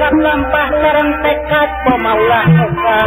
bakat lampah sareng tekad pamaulah muka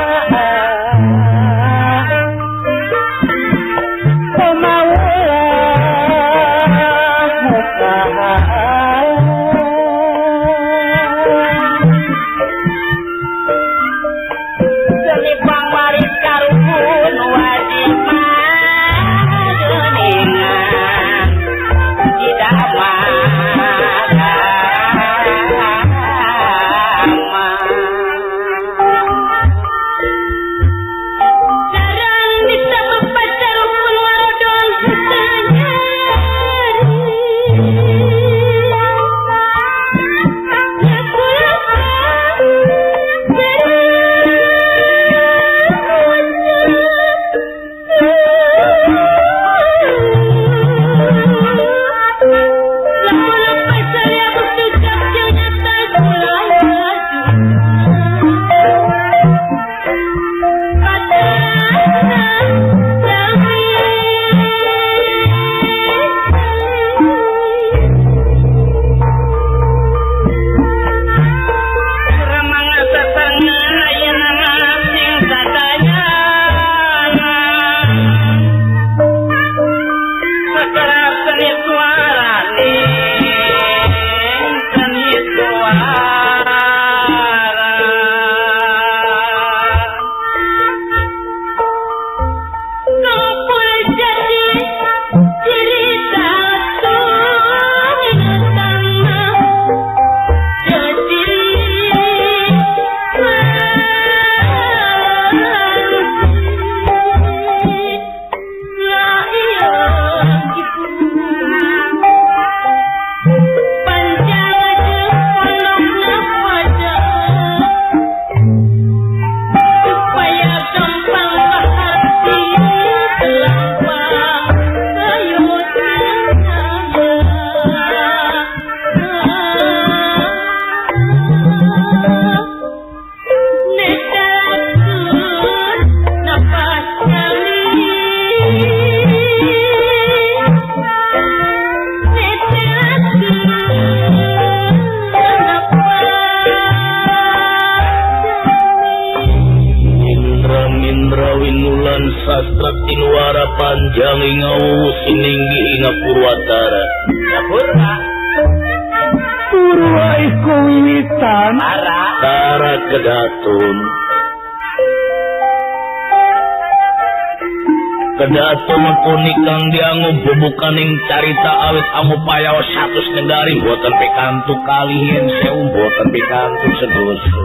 Kedatun punikang dianggo bubukaning carita awit amu payaos satus negari boten pikantu kalihin sewu boten pikantu sedoso.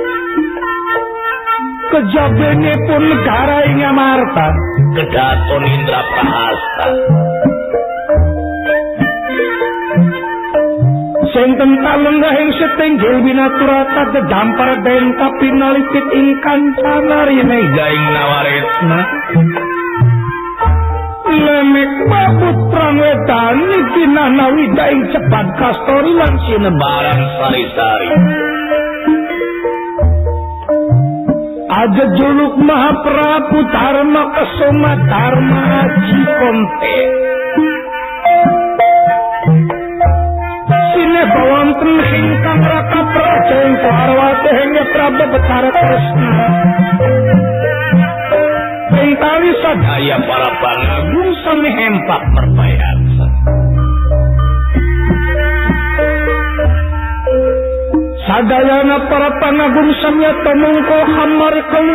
Kejabenipun negara ing Amarta Kedatun Indra Prahasta. Sing tentang lenggahing setinggil binaturata dedampar den kapinalikit ing kancanarine gaing nawaritna. Lemek paputrang wedan iki nanawi daing cepat kastori lan sinebaran sari-sari. Aja juluk Mahaprabu Dharma Kesoma Dharma Aji Konte. Sine bawonten hingkang raka praja ing Parwati hingga Prabu Betara Tresna. Ingkari sadaya para pangagung sami hempak perbayarsa. Sadayana para pangagung samya tumungko hamar kelu.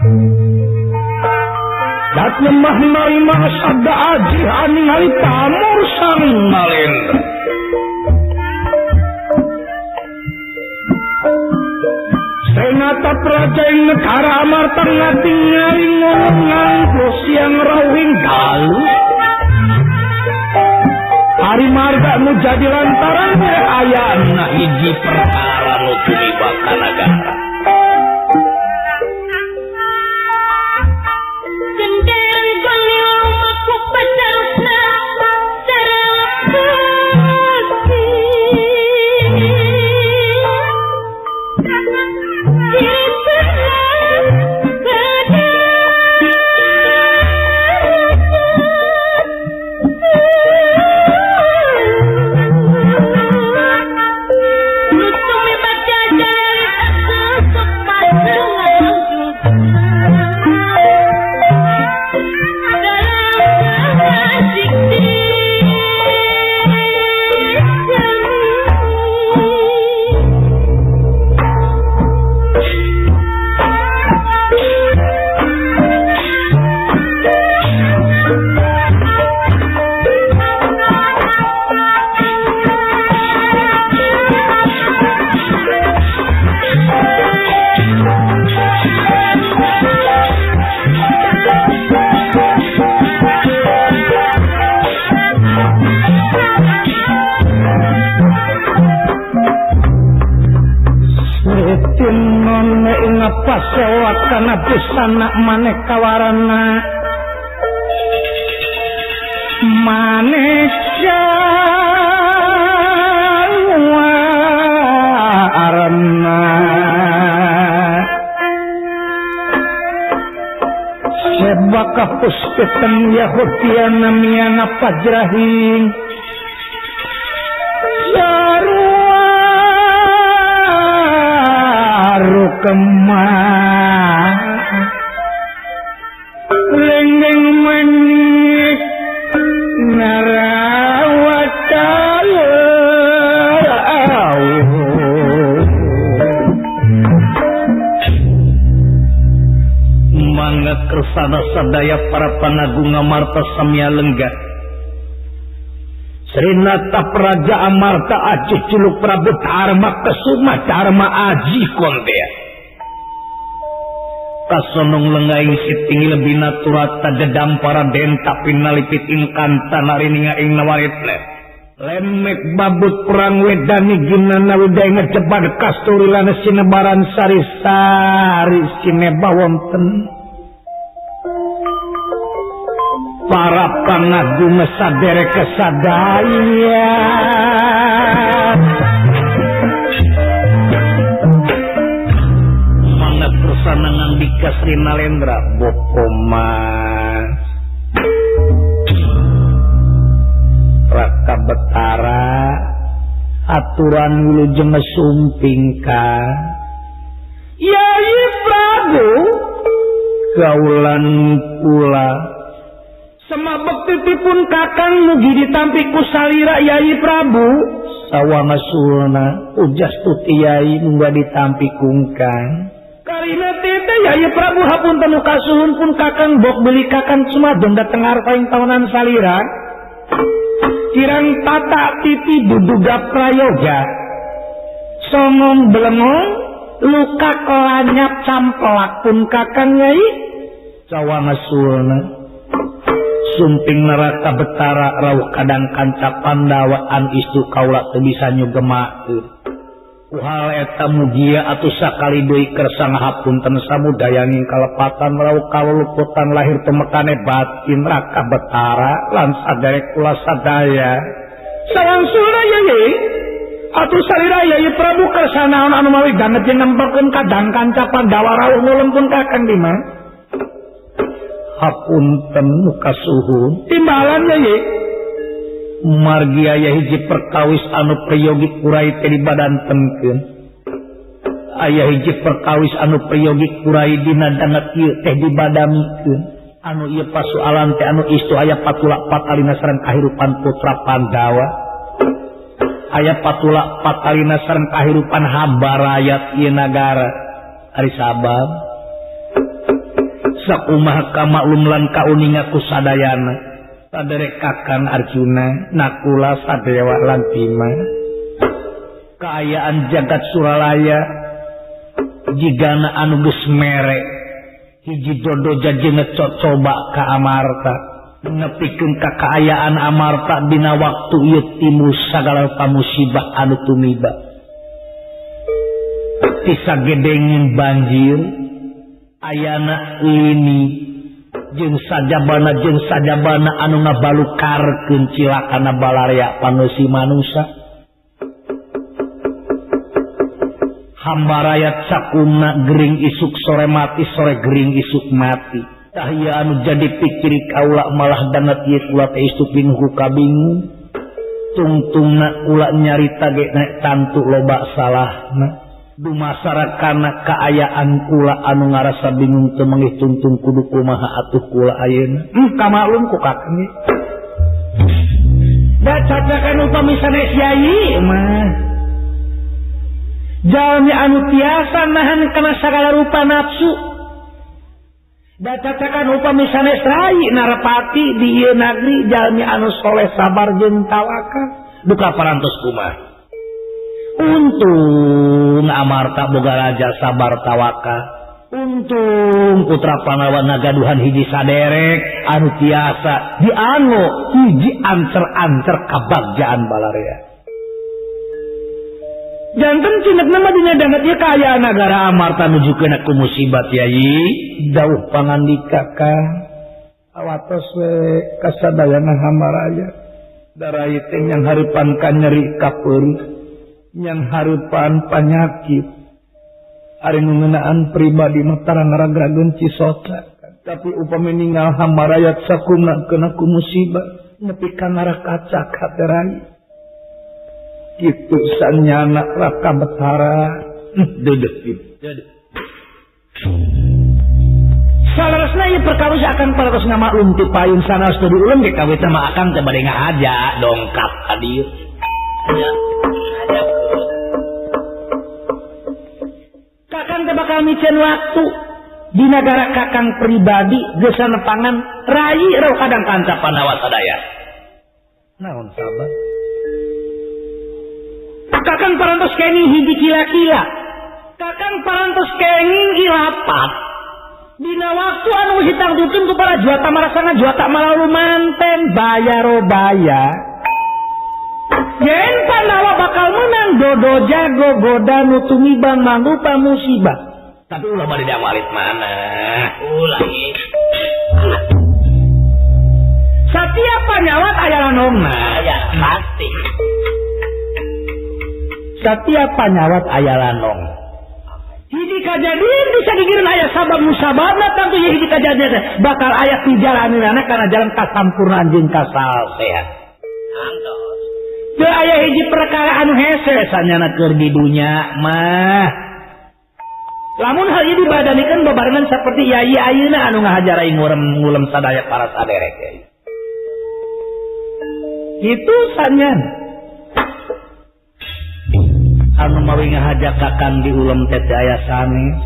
Dat nyembah narima sabda aji aningali pamur sang Nalendra. Senata praja ing negara Amarta ngatingali ngomong siang rawing dalu. Hari marga nu jadi lantaran ayana hiji perkara nu tulibakan negara. tinone ing pasewa kana busana maneka warna maneka warna sebaka pusketan Yahudiana miana pajrahing kemah lenggeng manik narawatan mangga kersana sadaya para panagung Amarta samya lenggah Srinata Praja Amarta Aji Culuk Prabu Dharma Kesuma Dharma Aji Kondea kasonong lengaing sitingi lebih naturata dedam para denta pinalipit inkanta narininga ing nawaritne lemek babut perang wedani ginana widai ngejebad kasturi lana sinebaran sari-sari sineba wonten para panagung sadere kesadaya sanangan Dika Sri Nalendra Bokomas Raka Betara aturan wilujeng sumpingka Yai Prabu kaulan pula semabek titipun kakang mugi ditampi ku salira Yai Prabu sawana sulna ujas tuti Yai munggah ditampi kungkang karina tete Yai Prabu hapunten kasuhun pun kakang bok beli kakang sumadon dateng arpaing tahunan salira kirang tata titi duduga prayoga songong belengong luka kelanyap campelak pun kakang Yai cawana sulna sumping neraka Betara rawuh kadang kanca Pandawa an istu kaula teu bisa nyugemakeun hal eta mugia atuh sakali deui kersa ngahapunten samudayanging kalepatan rawuh kaluluputan lahir temekane batin Raka Betara lan sadaya kula sadaya sawangsuna Yai atuh salira Yai Prabu kersa naon anu mawi banget jeung nempekeun kadang kanca Pandawa rawuh ngulempun kakang Dimas hapunten muka suhun timbalan Yai margi aya hiji perkawis anu priyogi kurai teh dibadantenkeun aya hiji perkawis anu priyogi kurai dina dana kieu teh dibadamikeun anu ieu pasoalan teh anu istu aya patulak patalina sareng kahirupan putra Pandawa aya patulak patalina sareng kahirupan hamba rakyat ieu nagara ari sabab sakumaha kamaklum lan kauninga ku sadayana sadere kakang Arjuna nakula sadewa lan Bima kaayaan jagat Suralaya jigana anu geus mere hiji dodo jajeng coba ka Amarta nepikeun kakaayaan Amarta dina waktu ieu timbul sagala pamusibah anu tumiba ti sagedenging banjir ayana lini jeung sajabana anu ngabalukarkeun cilakana balaria panusi manusia hamba rakyat sakumna gering isuk sore mati sore gering isuk mati tah ieu anu jadi pikiri kaula malah danget ieu kula teh istu pinuh kabingung tungtungna kula nyarita ge naik tantu loba salahna dumasarakana kaayaan kula anu ngarasa bingung teu mangih tungtung kudu kumaha atuh kula ayeuna kamaklum ku kakang da cacakan upami sanes Yai mah jalmi anu tiasa nahan kana sagala rupa nafsu da cacakan upami sanes rai narapati di ieu nagri jalmi anu soleh sabar jeung tawakal duka parantos kumaha untung Amarta boga raja sabar tawakal untung putra Pandawa nagaduhan hiji saderek anu tiasa dianggo hiji ancer-ancer kabagjaan balaria janten cinek nama dina danget ya kaya negara Amarta nujukeun aku musibat yai jauh pangandika Kang awatos we kasadayana hamaraya darai teh yang haripan kan nyeri kapeuri yang haripan penyakit ari ngeunaan pribadi mah tarang ragrageun cisoca tapi upami ninggal hamarayat sakumna kena ku musibah nepi ka neraka caka terai kitu sanyana Raka Betara dedek salarasna ieu perkawis akan paratos ngamaklum ti payun sanes teu diulem ge kawit mah akan teh bade ngahaja dongkap ka dieu kakang teh bakal micen waktu di negara kakang pribadi geus nepangan rai rau kadang kanca Pandawa sadaya naon sabar kakang parantos kenging hiji kila-kila kakang parantos kenging ilapat dina waktu anu hitang tutun ku para juata marasana juata malalu manten bayaro-baya yen Pandawa bakal menang dodo jago goda nutumi bang mangrupa musibah tapi ulah bade diawalit mana ulah setiap panyawat aya lanongna aya pasti setiap panyawat aya lanong hiji kajadian bisa digireun aya sabab musababna tentu ya hiji kajadian bakal aya pijalanana kana jalan kasampurnaan jeung kasalsehan antos teu aya hiji perkara anu hese sanyana keur di dunya mah lamun hal ieu dibadalikeun bebarengan saperti yai ayeuna anu ngahajarai ngulem sadaya para saderek itu sanyan anu mawi ngahaja kakang di ulem teh aya sanes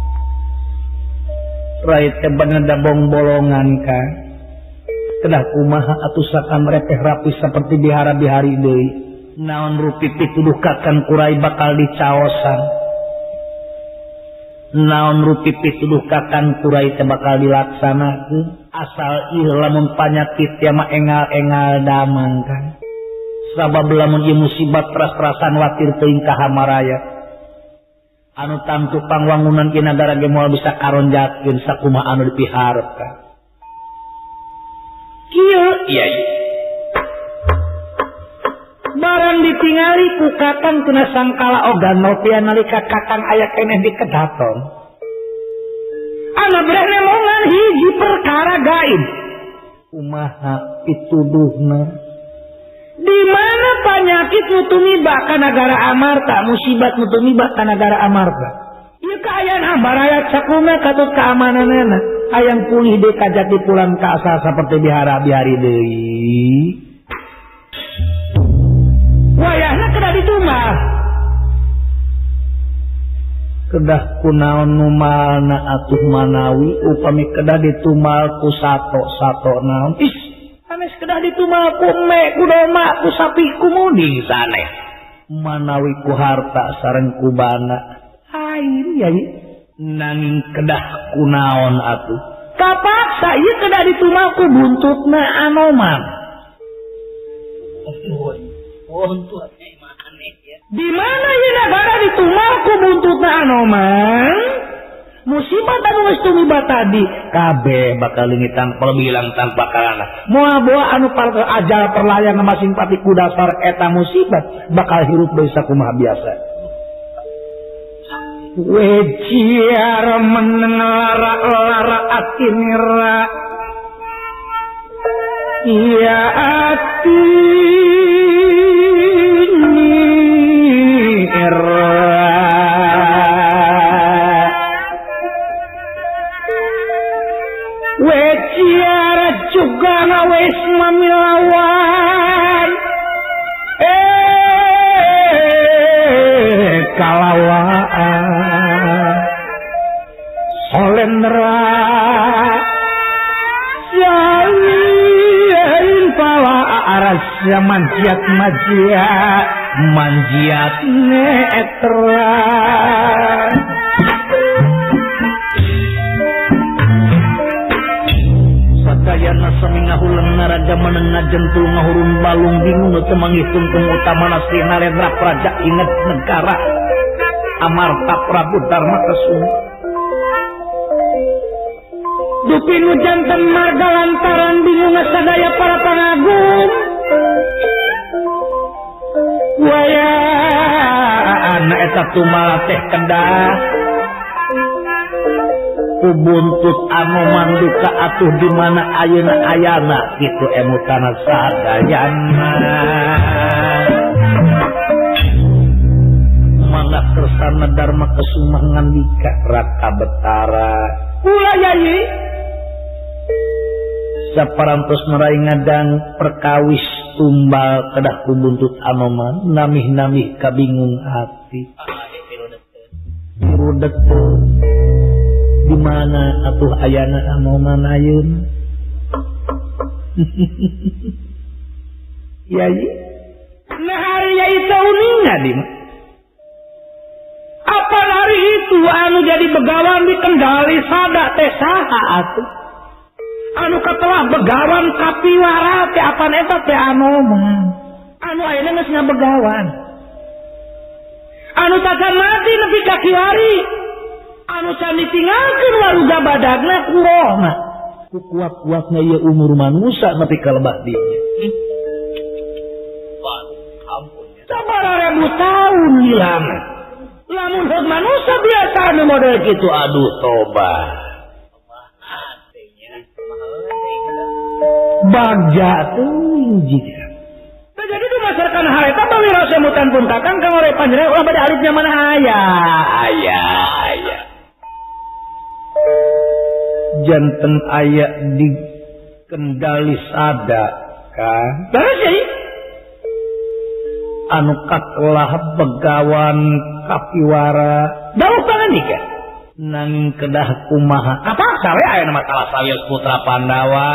rai teh bener bolongan Kang kedah kumaha atuh sakan merepeh rapi seperti bihara-bihari deui naon rupi pituduh kakang kurai bakal dicaosan naon rupi pituduh kakang kurai teh bakal dilaksanakeun asal ieu lamun panyakit ya mah engal-engal damang Kang sabab lamun ieu musibat teras-terasan watir teuing ka hamaraya anu tamtu pangwangunan ki nagara ge moal bisa karonjakeun sakumaha anu dipiharep Kang kieu ieu barang ditingali ku kakang teu sangkala ogan nopian nalika kakang aya keneh di kedaton ana brehna mongan hiji perkara gaib kumaha pituduhna di mana penyakit nutumiba ka negara Amarta musibat nutumiba ka negara Amarta ieu kaayaan habarayat sakumna katut keamananana hayang pulih deui kajati pulang ka asal saperti bihara-bihari deui wayahna kedah ditumah kedah kunaon numalna atuh manawi upami kedah ditumal ku sato naon sanes kedah ditumal ku me ku doma ku sapi ku mudi sanes manawi ku harta sareng ku bana air yai nanging kedah kunaon atuh kapaksa ieu kedah ditumal ku buntutna Anoman buntut di mana ieu nagara ditumal ku buntutna Anoman musibah anu geus tumiba tadi kabeh bakal leungitan pelbilang tanpa kalana moal boa anu ajal perlayang masing pati ku dasar eta musibat bakal hirup deui sakumaha biasa wejiar menlara atinira iya ati weciara juga ngawes mamilawan kalawaan solendra salin pala arasya manjiat netra sadayana sami ngahuleung naraja menengah jentul ngahurun balung bingung teu ngitung utamana Sri Narendra Praja inget negara Amarta Prabu Dharma Kesuma dupi nu janten marga lantaran bingung sadaya para pangagum waya anak eta tumala teh kedah kubuntut anu manduka atuh di mana ayeuna ayana kitu emutana sadayana mangga kersana Dharma Kesuma ngandika Raka Betara ulah yayi saparantos merai ngadang perkawis tumbal kedah kubuntut anoman namih-namih kabingung hati rudet di mana atuh ayana anoman ayeun yai nah hari yai tauninga di apa hari itu anu jadi begawan di Kendali sada teh saha atuh anu katelah begawan kapiwara teh apa eta teh anoman anu ayeuna geus ngabegawan anu takan mati nepi ka kiwari anu can ditinggalkeun waruga badagna kurohna ku kuat-kuatna ieu umur manusia nepi ka lebah dieu sabaraha ribu taun hilang lamun heuh manusia biasa anu model kitu aduh tobat bagja tuh jika jadi itu masyarakat hal itu bawi rasa mutan pun kakang kang oleh panjenengan ulah bade alifnya mana ayah janten aya di Kendali sada kan terus sih anu katelah begawan kapiwara dauh panganika nanging kedah kumaha kapaksa we aya masalah sawios putra Pandawa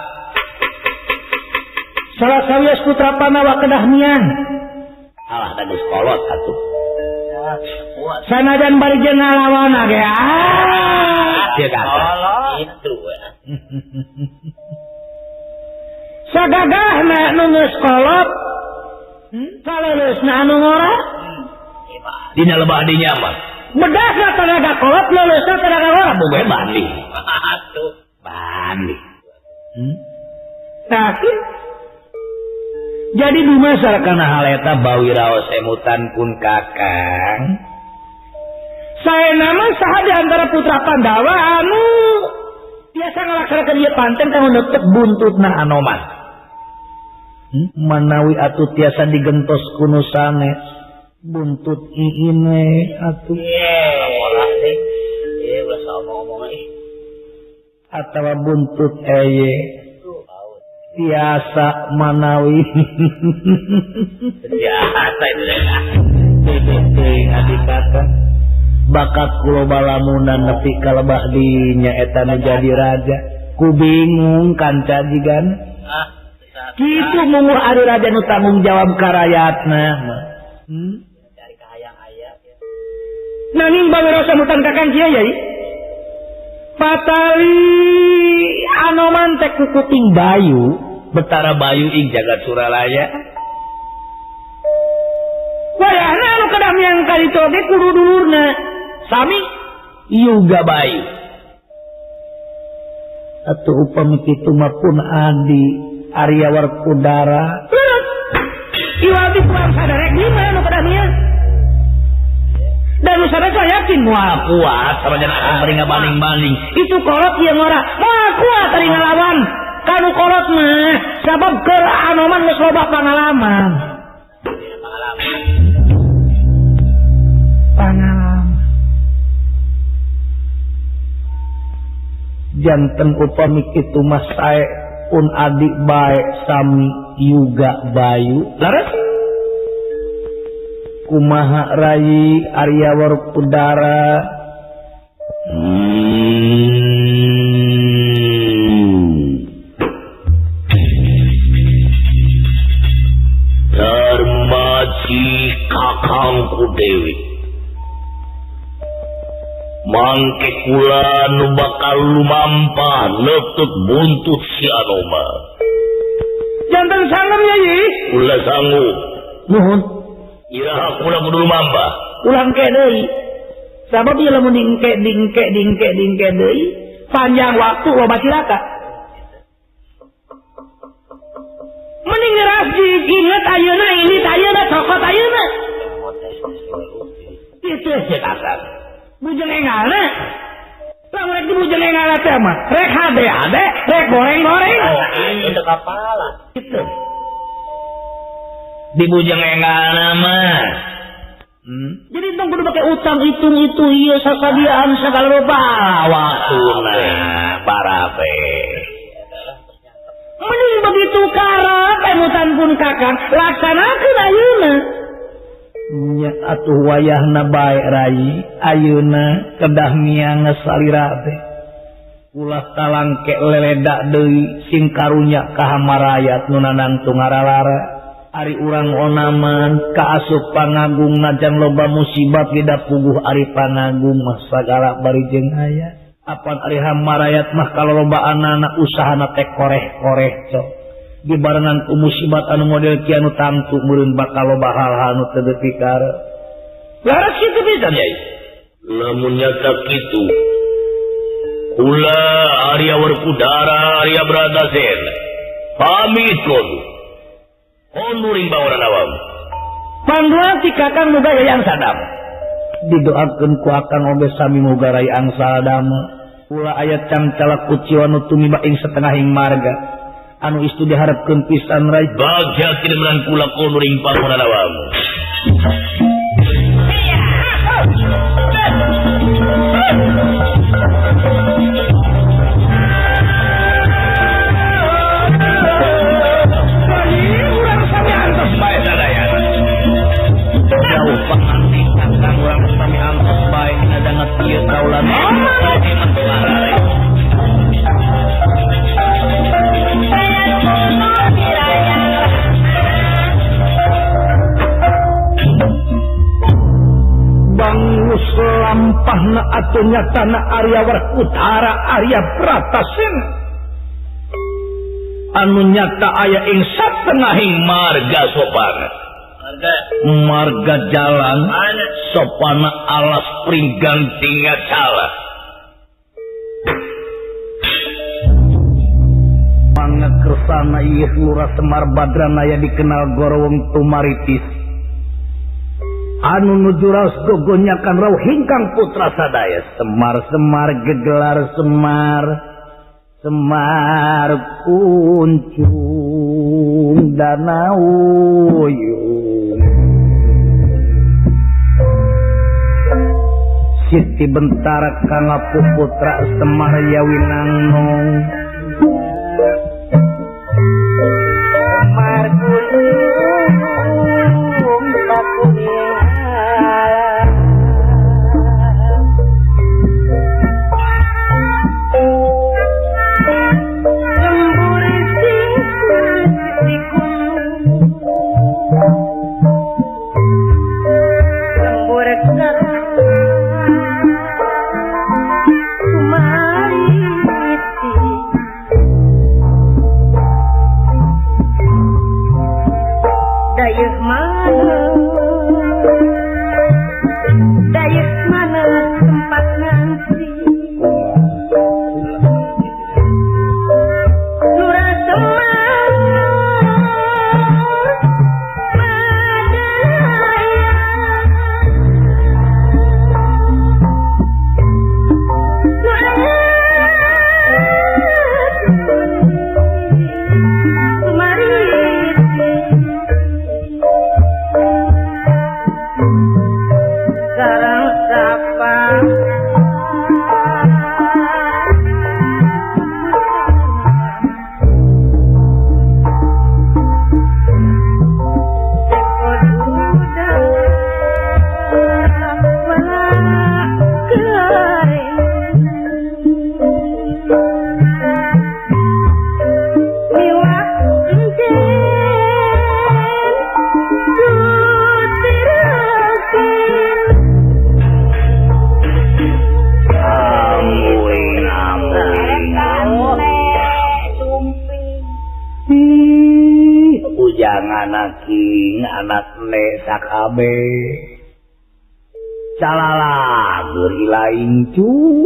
salah sawios putra Pandawa kedah mian alah da geus kolot atuh sanajan bari jeung ngalawan ge dia kata itu sagagahna nu geus kolot kaleusna anu ngora dina lebah dinya mah bedasna tenaga kolot leuleusna tenaga ngora boga banding atuh banding sakit jadi di masyarakat hal eta bawi raos emutan pun kakang saya nama saha di antara putra Pandawa anu biasa ngalaksanakeun ieu panten kanggo neutep buntutna anoman manawi atuh tiasa digentos kuno sanes buntut iine atuh ulah ngomong atawa buntut eye tiasa manawi tiasa itu ngadikatan bakat kulo balamunan nepi ka lebah dinya eta nu jadi raja ku bingung kanca jigan kitu mungguh ari raja nu tanggung jawab ka rakyatna cari kahayang-hayang nanging bawe rasa mutan kakang kieu yai patali anoman teh kukuting bayu betara bayu ing jagat Suralaya wayahna anu kedah miang kalito ge kudu dulurna sami yuga bayu atuh upami kitu mah pun adi Arya Werkudara iwati kurang sadarek gimana anu kedah miang dan usara saya yakin moal kuat sama jangan akan beringa banding-banding itu kolot yang ora moal kuat tadi ngelawan kanu kolot mah sabab ke anoman geus loba pengalaman janten upami kitu mah sae pun adik bae sami yuga bayu laras kumaha rai Arya Werkudara Darmaji kakangku Dewi mangke kula nu bakal lumampah neutut buntut si Anoma Banten sanggup Yai? Ulah sanggup. Nuhun. Iraha kula kudu mamba. Ulang ke deui. Sabab ieu lamun dingke deui, panjang waktu loba cilaka. Mending ngerasi inget ayeuna ini ayeuna cokot ayeuna. Itu cetak. Bujeng engana. Lamun rek bujeng engana teh mah rek hade, rek goreng-goreng. Itu kapala. Gitu. Di bujeng engana mah. Jadi tong kudu pakai utang hitung itu ieu sasadiaan sagala rupa waktuna barabe. Mending begitu karep emutan pun kakang laksanakeun ayeuna. Nya atuh wayahna bae rai ayeuna kedah miangeus salira teh. Ulah talangke leledak deui sing karunya ka hamarayat nu nanangtung ngaralara. Ari urang onaman kaasup pangagung najan loba musibat tidak puguh ari pangagung mah sagala bari jeung aya. Apan ari hamarayat mah kalau loba anak usahana teh koreh-koreh cok. Dibarengan ku musibat anu model kieu anu tangtu meureun bakal loba hal-hal anu teu dipikare. Laras kitu pisan Yai. Lamun nyata kitu. Kula Arya Werkudara Arya Bratasen. Pamit kudu. Nuring bawaan awam. Pangduan ti kakang muga yayang sadam. Didoakeun ku akang oge sami muga rayang sadam. Ulah aya cangcalak kuciwa nu tumiba ing setengahing marga. Anu istu diharepkeun pisan ray. Bagja kidemenan kula ku nuring bawaan awam. Jauh panganti kakang urang sami antos bae ngadanget ieu kaulan. Bangus lampahna atuh nyatana Arya Werkudara Arya Bratasen. Anu nyata aya ing satengahing marga sopan. Marga jalan sopana alas pringgan tinggal salah. Mangekersana ieu Lurah Semar Badrana aya dikenal Gorowong Tumaritis. Anu nuju raos gogonyakan rauh hingkang putra sadaya. Semar gegelar Semar kuncung danau Siti Bentara Kangapu putra Semar Yawinangnong Semar kuncung pakunia anak ne sakabe calala geuri laing cu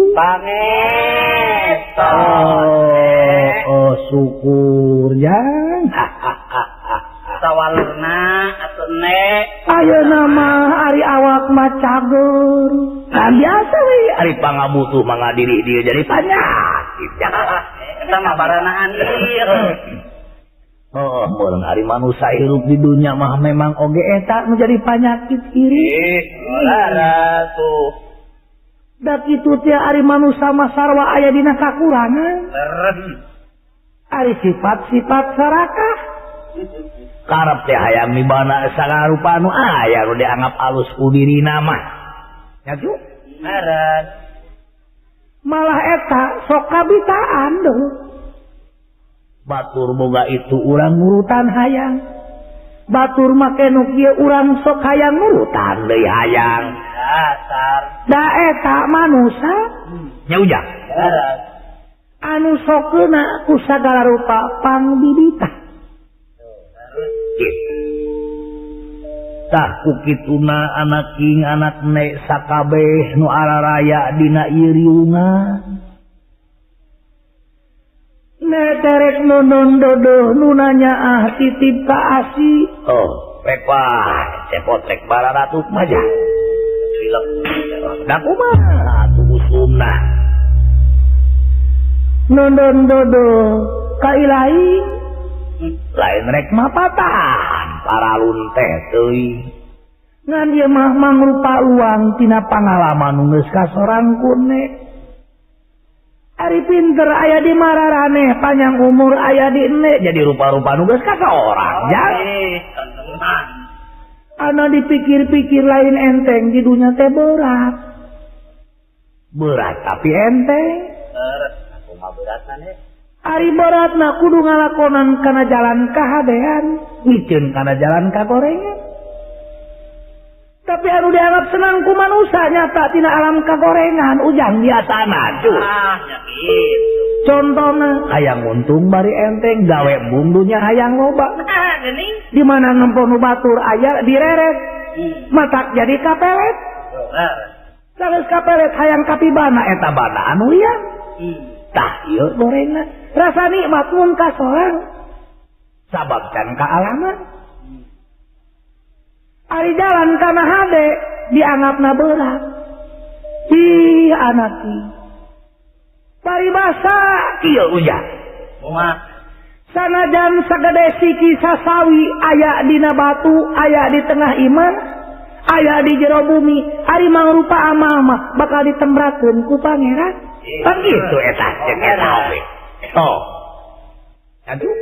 oh syukur jang sawalurna atuh ne ayeuna mah ari awak mah cager nah biasa we ari pangabutuh mangga diri dia jadi panyakit eta mah baranaan ieu oh mun ari manusia hirup di dunia mah memang oge eta nu jadi penyakit iri lara tuh da kitu teh ari manusia mah sarwa aya dina kakurangan ari sifat-sifat sarakah karep teh hayang mibana sagarupa anu aya nu dianggap alus ku dirina mah nya cu malah eta sok kabitaan dong batur boga itu urang ngurutan hayang batur make nu kieu urang sok hayang ngurutan deui hayang dasar da eta manusia nya ujang anu sokeuna ku sagala rupa pangbibitah tah ku kituna anak king anak ne sakabeh nu araraya dina ieu riungan neterek nonon dodoh nunanya titip ka asi oh pepa cepotek bararatuk maja film da kumaha atuh usumna nonon dodoh ka ilahi lain rek mapatan paralun teh teuing ngan ieu mah mangrupa uang tina pangalaman nu geus kasorangkeun ne ari pinter aya di mararane panjang umur aya di ene jadi rupa-rupa nu geus kasorang ya ana dipikir-pikir lain enteng di dunia teh berat tapi enteng aku mah beratna ne ari beratna kudu ngalakonan kana jalan kahadean mikeun kana jalan kagorengan tapi anu dianggap senang ku manusia nyata tina alam kagorengan ujang biasana cu nya kitu contohna hayang untung bari enteng gawe bundunya hayang loba geuning di mana ngempon batur aya direret matak jadi kapelet sanes kapelet hayang kapibana eta bana anu liang tah ieu gorengna rasa nikmat mun ka sorang sabab can ka alaman ari jalan kana hade dianggapna berat ih anaki paribasa kieu ujang kumaha sanajan sagede siki sasawi aya dina batu aya di tengah iman aya di jero bumi ari mangrupa amal mah bakal ditembrakeun ku pangeran kan gitu eta jeung eta we oh aduh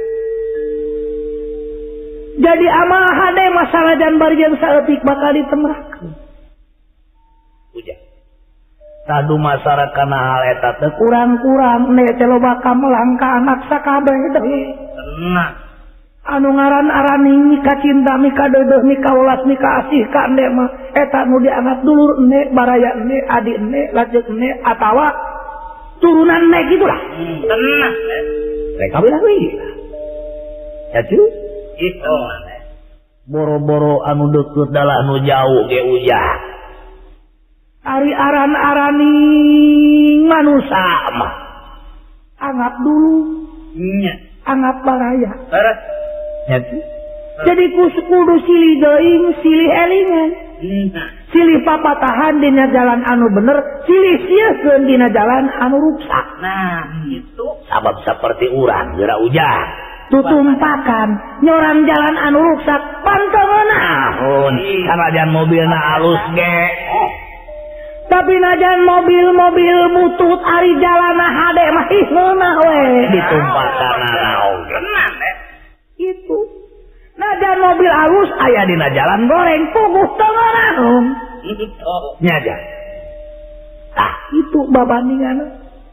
jadi amal hade masalah jan barian saeutik bakal ditembrakeun ujang tadu masarakana hal eta teh kurang-kurang ne teh loba kamelang ka anak sakabeh deui tenang anu ngaran arani mika cinta mika deudeuh mika ulas mika asih ka ende mah eta nu dianggap dulur ende baraya ende adik ende lanceuk ende atawa turunan ende gitulah tenang mereka bilang iya ya cu gitu boro-boro anu deukeut dalah anu jauh ge ujang ari aran-arani manusia mah anggap dulu nya anggap baraya berat ya cu jadi kudu silih geuing silih elingan silih papatahan dina jalan anu bener silih sieuskeun dina jalan anu rusak nah itu sabab seperti urang geura ujang tutumpakan nyoran jalan anu rusak panteun naon sanajan mobilna alus ge tapi najan mobil-mobil butut ari jalana hade mah ih ngeunah we ditumpakan naon tenang itu najan mobil alus aya dina jalan goreng puguh teu naon nya ja tah itu babandinganna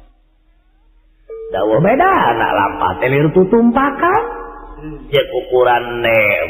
dawa beda anak lampah telir tutumpakan jeung ukuran nem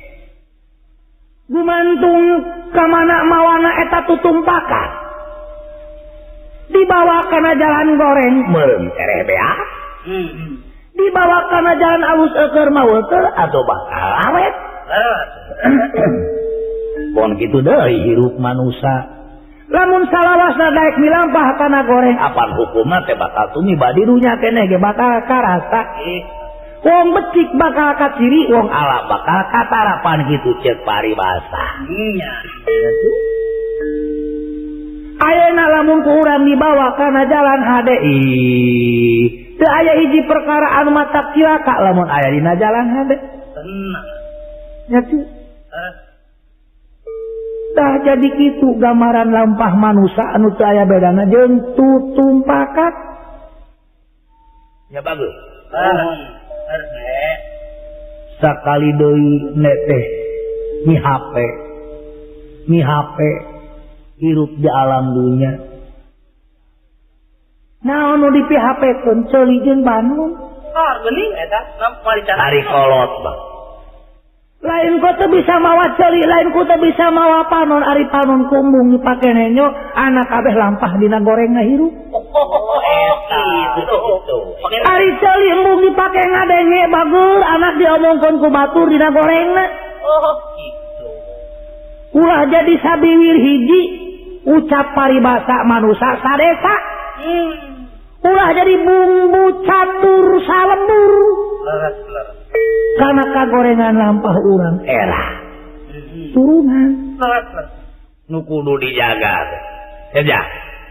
gumantung ka mana mawana eta tutumpakan dibawa kana jalan goreng meureun tereh bea dibawa kana jalan alus eukeur mah weuteur atau bakal awet Pon kitu deui hirup manusia. Lamun salawasna daek milampah kana goreng apaan hukumna teh bakal tumiba dirunya keneh ge bakal karasa. Wong becik bakal kaciri, wong ala bakal katarapan gitu ceuk paribasa. Nya. Ayeuna lamun ku urang dibawa kana jalan HDI, teu aya hiji perkara anu matak cilaka lamun aya dina jalan HDI. Tenang. Nya tuh. Tah jadi kitu gambaran lampah manusia anu teu aya bedana jeung tutumpakat. Ya bagus. Sakali deui neteh mi HP hirup di alam dunia. Naon nu di PHP keun ceuli jeung Bandung. Geuning eta mari cara Ari kolot Bang. Lain ku teu bisa mawa ceuli, lain ku teu bisa mawa panon, ari panon kumbung dipake nenyo anak kabeh lampah dina gorengna hirup. Ari ceuli embung dipake ngadenge bagur anak diomongkeun ku batur dina gorengna. Gitu. Ulah jadi sabiwir hiji ucap paribasa manusia sadesa. Ulah jadi bumbu catur salembur. Leres. Karena kagorengan lampah urang era turunan nu kudu dijaga ya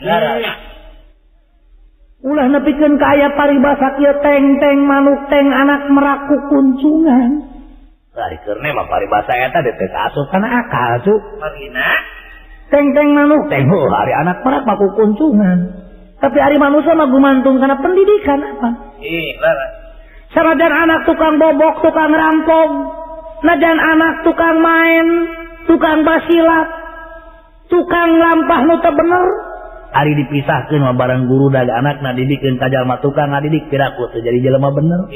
ulah nepikeun ka aya paribasa kieu teng-teng manuk teng anak meraku kuncungan ari keurne mah paribasa eta teh teu kaasup kana akal cu marina teng-teng manuk teng hari anak merak maku kuncungan tapi ari manusia mah gumantung kana pendidikan apa leres. Sanajan anak tukang bobok, tukang rampok, najan anak tukang main, tukang basilat, tukang lampah nu teu bener. Ari dipisahkeun mah bareng guru dari anakna didikeun ka jalma tukang ngadidik piraku teu jadi jelema bener.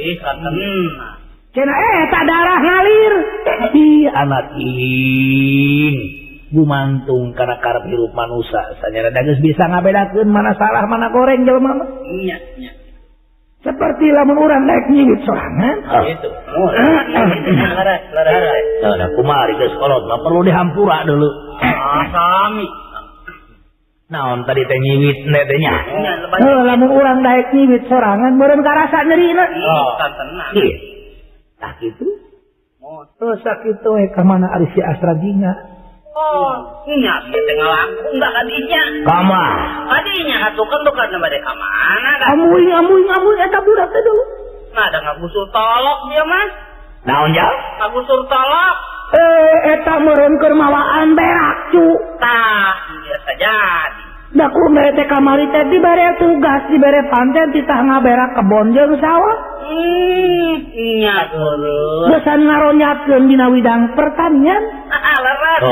Cenah tak darah ngalir. Anak ing gumantung kana karep hirup manusia. Sanyana geus bisa ngabedakeun mana salah mana goreng jelema mah. Nya. Seperti lamun urang naik nyiwit sorangan. Itu. Laras. Nah, kumari geus kolot, mah perlu dihampura dulu. Sami. Naon tadi teh nyiwit teh nya? Lamun urang naik nyiwit sorangan meureun karasa nyerina. Tenang. Tah kitu. Sakitu we ka mana ari si Astra Jinga. Nya teh ngalangkung da kadinya. Kama. Kadinya atukeun tuh kana bade ka mana da. Amuing eta budak teh dulu. Nah, ada ngagusur tolok dia Mas. Naon jal? Ngagusur tolok. Eta meureun keur mawaan berak cu. Tah, biasa jadi. Da kumaha teh kamari teh dibere tugas dibere panten titah ngaberak kebon jeung sawah. Nya turun. Bosan ngaronyakeun dina widang pertanian. Leres.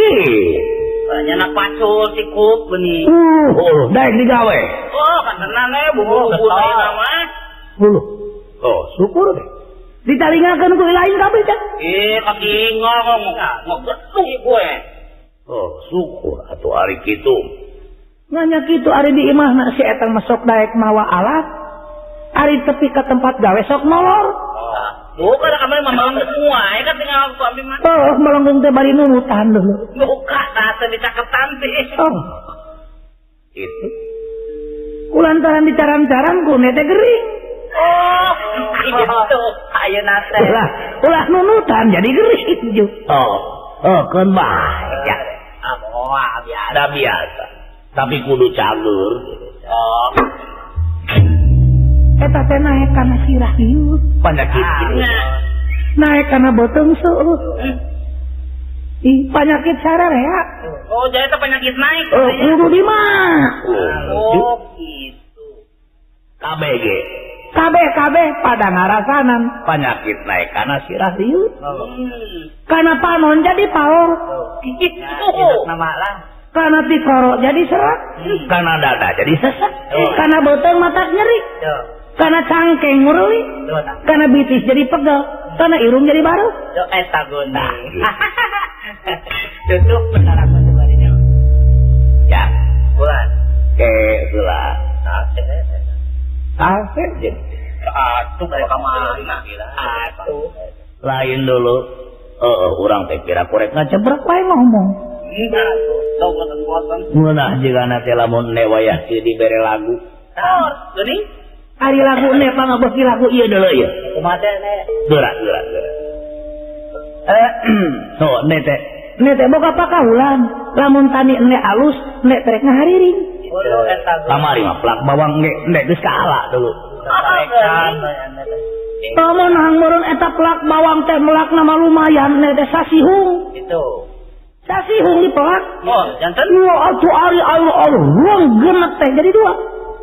Banyak pacul tikup benih. Daek digawe. Kan tenan bumbu-bumbu teh mah. Syukur deh. Ditalingakeun ku lain kabeh teh. Kakingol ngomong getung gue. Syukur atuh ari kitu. Nanya kitu ari di imahna si eta masok daek mawa alat. Ari tepi ka tempat gawe sok molor. Tuh kada kamari melengkung semua, kan tinggal aku ambil mah. Melengkung teh bari nunutan dulu. Buka tah dicaketan teh. Itu. Kulantaran dicaram-caram ku teh gering. Gitu. Ayeuna teh. Ulah nunutan jadi gering ju. Keun bae ya. Biasa. Tapi kudu cager. Eta teh naek kana sirah ieu. Panyakit kitu. Naek kana beuteung seueur. Panyakit sararea. Jadi eta penyakit naik. Kudu di mah. Gitu. Kabeh pada ngarasanan penyakit naik kana sirah ieu. Kana panon jadi paor. Gitu. Nama lah. Kana tikoro jadi serak. Kana dada jadi sesak. Kana beuteung matak nyeri. Kana cangkeng nguruli. Kana bitis jadi pegel. Kana irung jadi baru. Eta guna. Tutup bentar apa tuh barinya. Ya, bulan. Bulan. Asep jadi. Atuh dari kamana. Atuh. Lain dulu. urang teh kira korek ngacebrak wae ngomong. Enggak tuh, sok bosan. Munah jigana teh lamun ne wayah teu dibere lagu. Tor, geuning. Ari lagu ne pangabeki lagu ieu deuleu ieu. Kumaha ne? Gerak. So ne teh boga pakaulan. Lamun tani ne alus, ne terek ngahariring. Kamari mah plak bawang ne geus kaala dulu. Lamun hangmeureun eta plak bawang teh melakna mah lumayan ne teh sasihung. Itu. Sasihung di plak. Oh, janten. Atuh ari ruang genet teh jadi dua.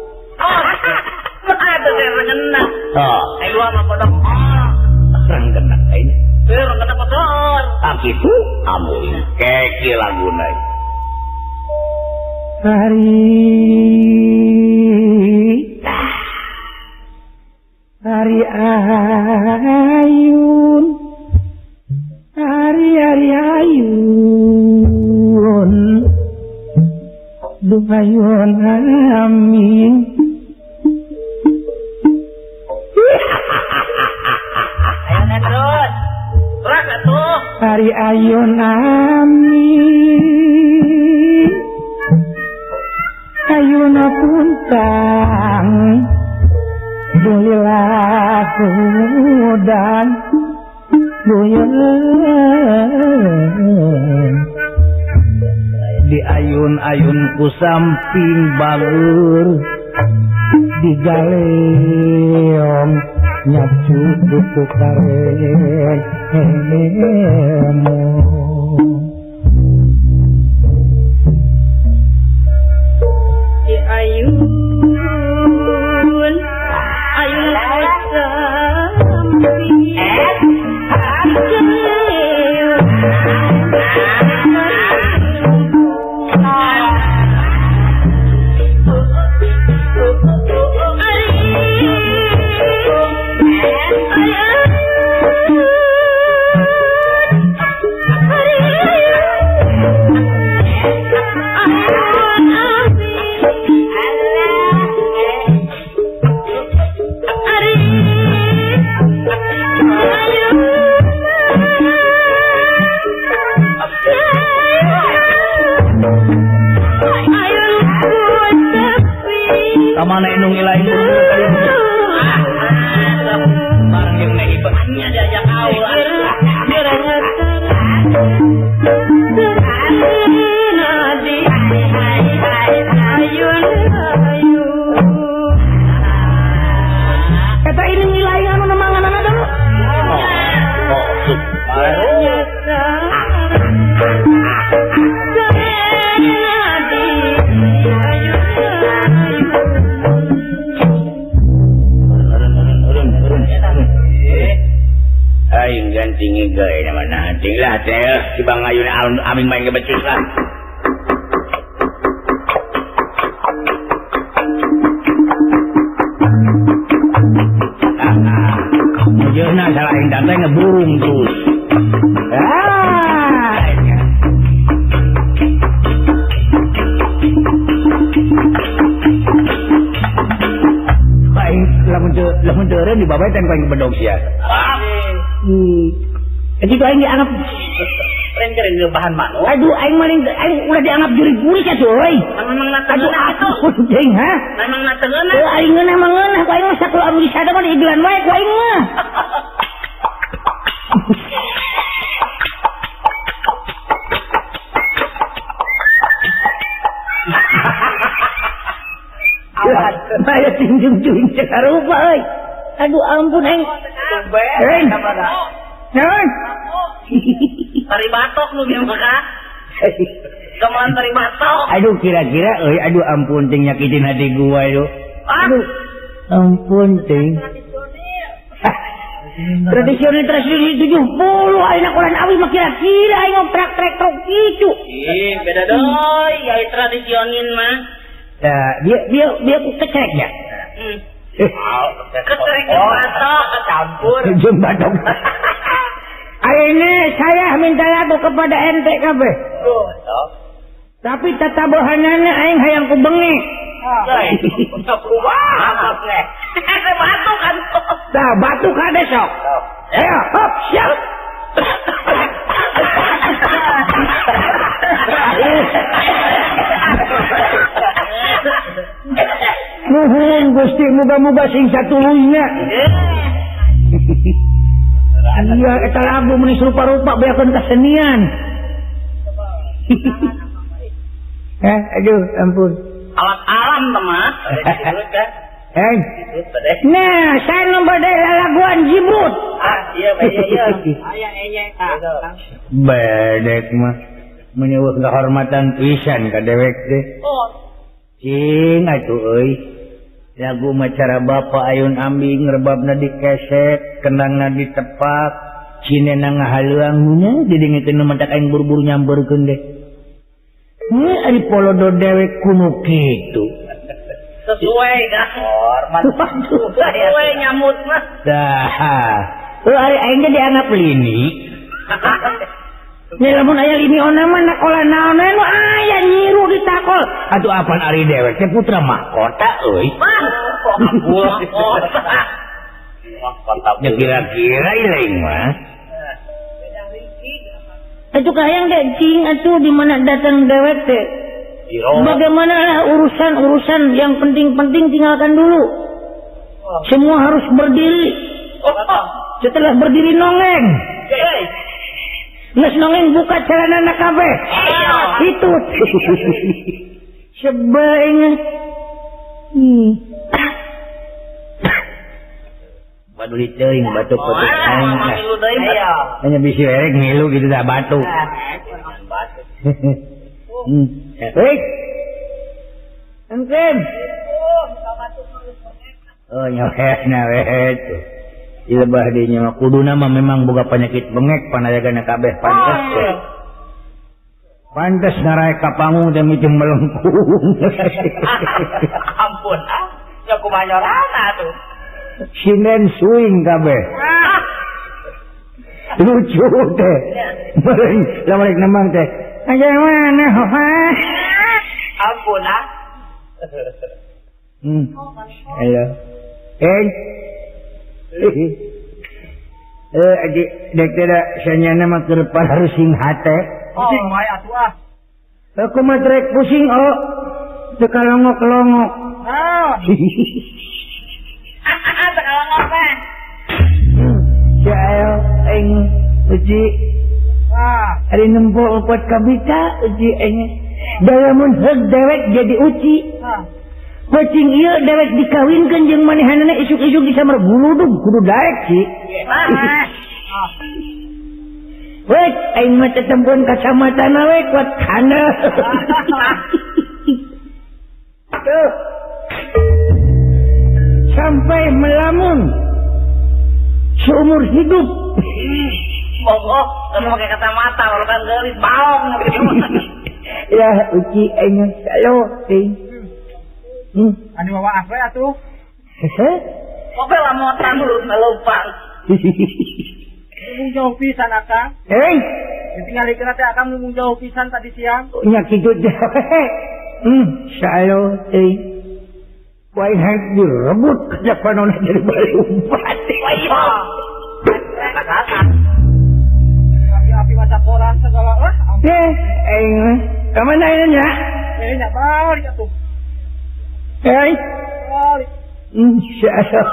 Ada teh rengenna. Ai dua mah kodok. Rengenna teh. Rengenna kotor. Ah kitu amun keke laguna. Hari ayun. Hari ayun. Duhayun amin. Ayo terus. Gerak atuh. Hari ayun amin. Ayuna puntang. Dulilah kudan. Di ayun-ayun ku samping bagur. Di galeong nyacu buku karen henemo. Di ayun Kamana indung ilahin dulu barang yang naik ibadahnya diajak kau kata indung ilahin anu nemangan anak dulu. aing gantingi gawe na mana tinglah teh si Bang Ayun amin main ke becus lah. Jeuna salah aing teh ngeburung terus. Lamun deureun di babay teh paling bedog sia. Jadi tuh aing dianggap Keren bahan manuk. aduh aing udah dianggap juri-juri ka coy. Memang natengeun atuh. Jeung ha? Memang natengeun. Aing emang ngeunah ku aing mah sakulo anu disada mah diiglan wae ku aing mah. Saya tinjung-tinjung cekarupa euy. Aduh ampun aing. Naon? Tari batok lu yang maka. Gamelan tari batok. Aduh kira-kira euy aduh ampun ting nyakitin hati gua itu. Aduh. Ampun ting. Tradisional 70 ayeuna koran awi mah kira-kira aing ngoprak-trek tok kitu. Beda doi, ai tradisionin mah. Dia kecerek ya? Kecerek batok, kecampur. Jeung batok. Ayeuna saya minta lagu kepada ente kabeh. Tapi tatabohanana aing hayang ku bengi. Untuk berubah. Batu kan. Tah batu kade sok. Ayo, hop, siap. Nuhun Gusti muga-muga sing satuluyna. Iya eta lagu meni rupa-rupa beakeun kesenian. Aduh ampun. Alat alam teman. Nah, saya nomor dari laguan Jibrut. Iya. Aya enyek. Bedek mah menyebut kehormatan pisan ka dewek teh. Cing atuh euy. Lagu macara Bapak Ayun Ambi ngrebabna di keset, kendangna ditepak, cinena ngahaleuangna didengeukeun mantak aing buru-buru nyambeurkeun deh. Ari polodo dewek kuno kitu. Sesuai dah hormat. Sesuai nyamut mah. Dah. Ari aing ge dianggap lini. Nya lamun aya lini ona mah nakola naon nu aya nyiru ditakol. Atuh apaan ari dewek teh putra mahkota euy. Mahkota. Ya kira-kira lain mah. Atuh kayang deh cing atuh di mana datang dewek teh. Bagaimana urusan yang penting-penting tinggalkan dulu. Semua harus berdiri. Setelah berdiri nongeng. Nges nongeng buka celana kabeh. Itu. Sebaiknya. Baduh teuing batuk petuk. Hanya bisi erek ngilu gitu dah batuk. Baik. Engkem. Oh nyohena we tuh. Ilebah dinya mah kuduna mah memang boga penyakit bengek panayagana kabeh pantes. Pantes ngarae ka panggung teh micem melengkung. Ampun nya kumaha nyorana tuh. Sinen swing kabeh. Lucu teh. Meureun lamun nembang teh. Aja mana Ampun Halo. Aji dek tidak sanyana mah keur parusing hate. Pusing wae atuh Aku mah trek pusing teu kalongok-longok. Kalongok mah. Jael aing uji. Ari nempo upet kabita uji aing. Dalamun heug dewek jadi uci. Pacing ieu dewek dikawinkeun jeung manehanana isuk-isuk di samar guludug kudu daek ci. Wek aing mah tetempun kacamatana we kuat kana. Tuh. Sampai melamun seumur hidup. Monggo, kalau pakai kacamata kalau kan geulis baong. Ya uci aing salo ting. Anu wawaah we atuh. Oke lah motan urut melumpang. Ngomong jauh pisan akang. Ditinggalikeun teh akang ngomong jauh pisan tadi siang. Nya kitu teh. Salo ting. Wai hang direbut ka panonna dari bali umpat. Iya. Api-api macam koran segala aing ka mana nya? Nya balik atuh. Balik. Insyaallah.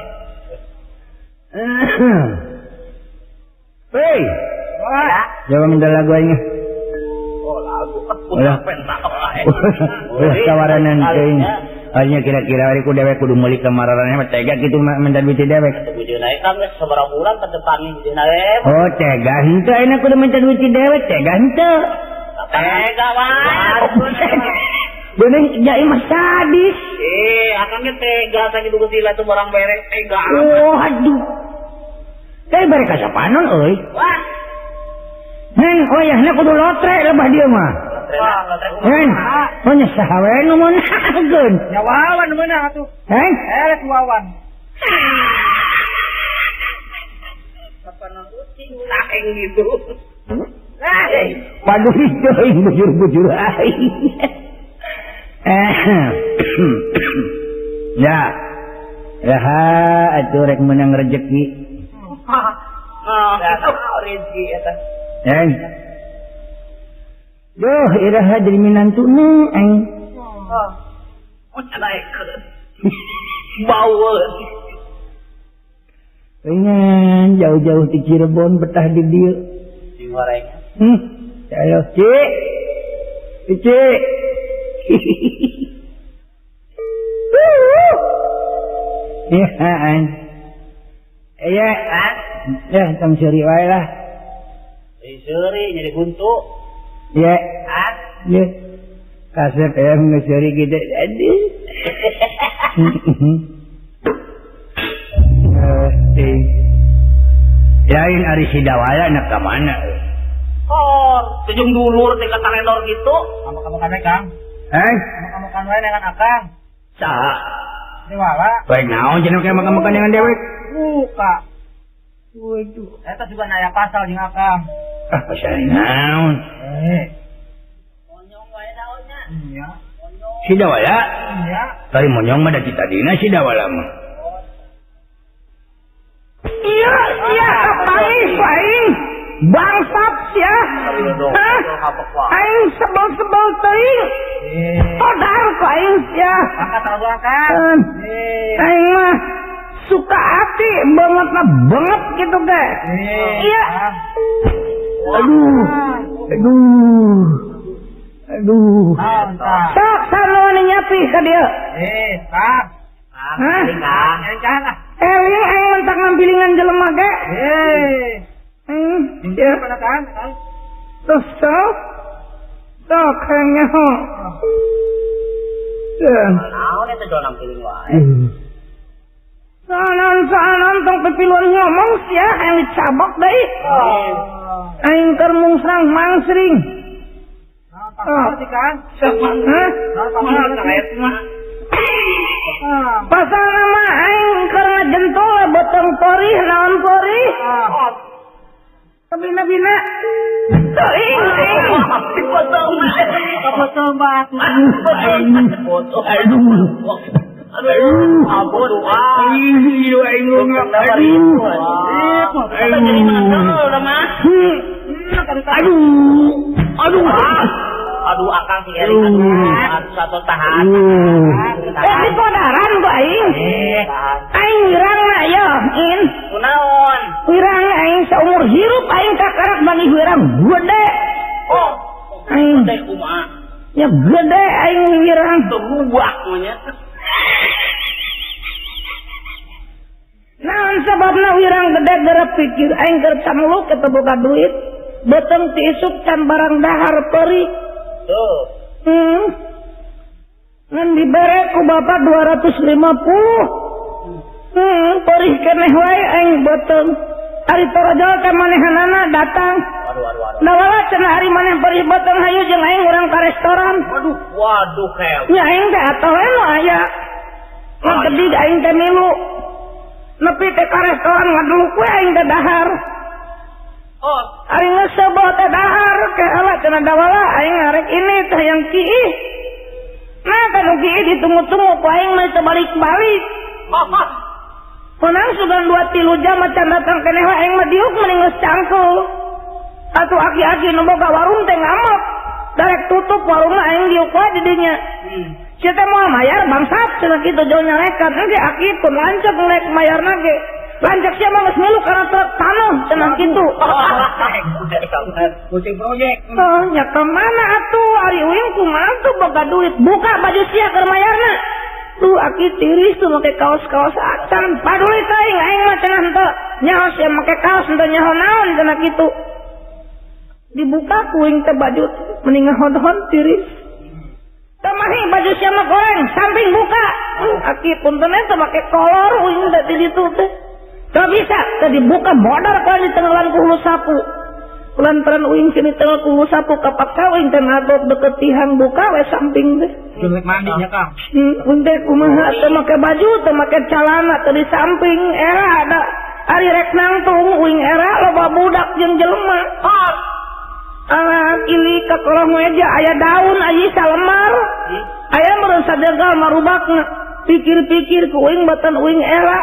Hei. Jangan minta lagu aja. Lagu. Udah pentak. Udah tawaranan teuing. Hanya kira-kira hari ku dewek kudu meuli kamararannya mah tega kitu minta duit dewek. Bujuna eta geus sabaraha bulan terdepangi bujuna we. Oh, tega henteu ayeuna kudu minta duit dewek, tega henteu. Tega wae. Bening jai mah sadis. Akang ge tega sakitu gusila tuh barang berek tega. Oh, aduh. Teh bare kasapanon euy. Wah. Neng, oyahna kudu lotre lebah dieu mah. Neng, nya saha we nu meunangkeun? Nya wawan meunang atuh. Eres wawan. Kapan kucing saking gitu. Waduh teuing bujur-bujur aing. Ya. Raha atuh rek menang rezeki. Rezeki eta. Duh, iraha jadi minantuna aing. Oh, cadaekeun. Bau. Pengen jauh-jauh di Cirebon betah di dieu. Di goreng. Ayo, Cik. Cik. Iya, ya, tong seri wae lah. Seri jadi buntu. Iya. Ya. Kaset yang ngeseri gede. Aduh. Yain ari sidawaya nak ka mana? Sejung dulur tingkat kalendor gitu. Kamu kan Kang. Kamu kan wae dengan Akang. Saha? Di wala. Baik naon cenah kayak makan-makan dengan dewek? Buka. Waduh. Eta juga naya pasal jeung Akang. Pasal naon? Monyong wae daunnya. Iya. Sidawaya? Iya. Tari monyong mah da citadina sidawala mah. Iya, paing. Bangsat sia. Aing sebel-sebel teuing. Podar ku aing sia. Angkat tahu Akang. Aing mah suka hati banget gitu ge. Iya. Aduh. Sok sanoan nyapi ka dieu. Kang. Kang. Eling aing mentak ngambilingan jelema ge. Ya pada Kang. Terus sok kayaknya ho. Naon eta jual nampiling wae. Sanan tong pipiluan ngomong sia yang dicabok deui. Aing keur mungsrang mangsring. Pasal Kang. Pasal nama aing keur ngajentul botong porih naon porih. Bina-bina. Teuing. Potong batu. Aduh. Aduh. Aduh Akang sih satu tahan. Ini kodaran ku aing. Aing wirang na yo, in. Kunaon? Wirang aing seumur hirup aing kakarak bani wirang gede. Aing teh kumaha? Ya gede aing wirang Tebubak nya. Naon sababna wirang gede gara pikir aing keur camluk eta boga duit. Beuteung ti isuk can barang dahar peuri. Tuh. Ngan dibere ku bapak 250. Perih keneh wae aing beuteung. Ari torojol teh manehanana datang. Waduh. Dawala cenah ari maneh perih beuteung hayu jeung aing urang ka restoran. Waduh hel. Nya aing teh atoh we nu aya. Ngagedi aing teh milu. Nepi teh ka restoran ngaduluk we aing teh dahar. Ari ngesebo teh dahar ke ala cenah dawala aing ngarek ini teh yang kiih. Nah kanu kiih ditunggu-tunggu ku aing mah balik-balik. Menang sugan 2-3 jam macan datang keneh wae aing mah diuk mending geus cangkeul. Atuh aki-aki nu boga warung teh ngamuk. Darek tutup warungna aing diuk wae di dinya. Sia teh moal mayar bangsat cenah kitu jauh nyalekat ge aki pun lancep naik mayarna ge. Lanjak siapa nggak semilu karena truk tanah cenah gitu. Kucing proyek. Ya kemana atuh ari uing kumaha tuh boga duit buka baju sia keur mayarna. Tuh aki tiris tuh make kaos-kaos acan paduli teuing aing mah cenah henteu nyaho sia make kaos henteu nyaho naon cenah kitu. Dibuka kuing teh baju mending ngahodhon tiris. Tamahi baju sia mah goreng samping buka. Aki punten teh make kolor uing teh di ditu teh. Gak bisa, tadi buka modal kalau di tengah hulu sapu. Lantaran uing sini tengah hulu sapu kapaksa uing teh ngadot deket tihan buka we samping teh. Jelek mandinya Kang. Uing teh kumaha teh make baju teh make calana teh di samping era ada ari rek nangtung uing era loba budak jeung jelema. Anak ini ka kolong meja aya daun aji salemar. Aya meureun sadegal marubakna. Pikir-pikir ku uing batan uing era.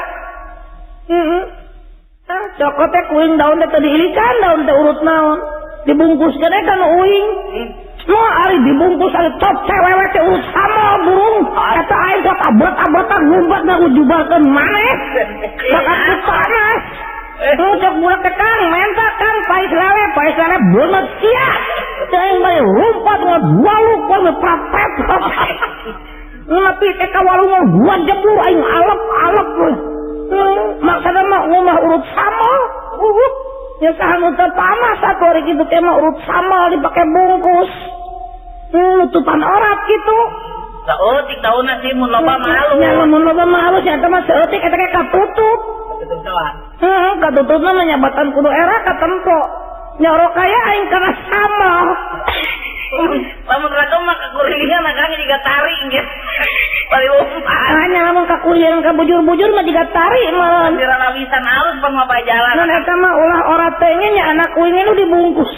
Cokot teh kuing daun teh diilikan daun teh urut naon dibungkus gede kan uing mau ari dibungkus ari top cewek teh urut sama burung eta aing buat abot-abot ngumpat na ujubakeun maneh. Bakal panas. Cok budak teh Kang, menta Kang pais lele beungeut sia. Teuing bae rumpat ngadwaluk we prapet. Nepi teh ka walungan gua jebur aing alep we. Maksudna mah ngomah urut sama. Ya saha teu panas atuh ari kitu teh mah urut sama dipake bungkus. Nutupan orat gitu. Saeutik daunna sih mun loba malu. Ya mun loba malu sia teh mah saeutik eta ge katutup. Katutup salah. Katutupna mah nyabatan kudu era katempo. Nyorok kaya aing kana sama. Lamun ragam mah kakuringan Kang jiga taring ge. Bari umpan. Hanya lamun kakulian ka bujur-bujur mah jiga tari mah. Dirana wisan alus pan mah bae jalan. Mun eta mah ulah orat teh nya anak kuingin nu dibungkus.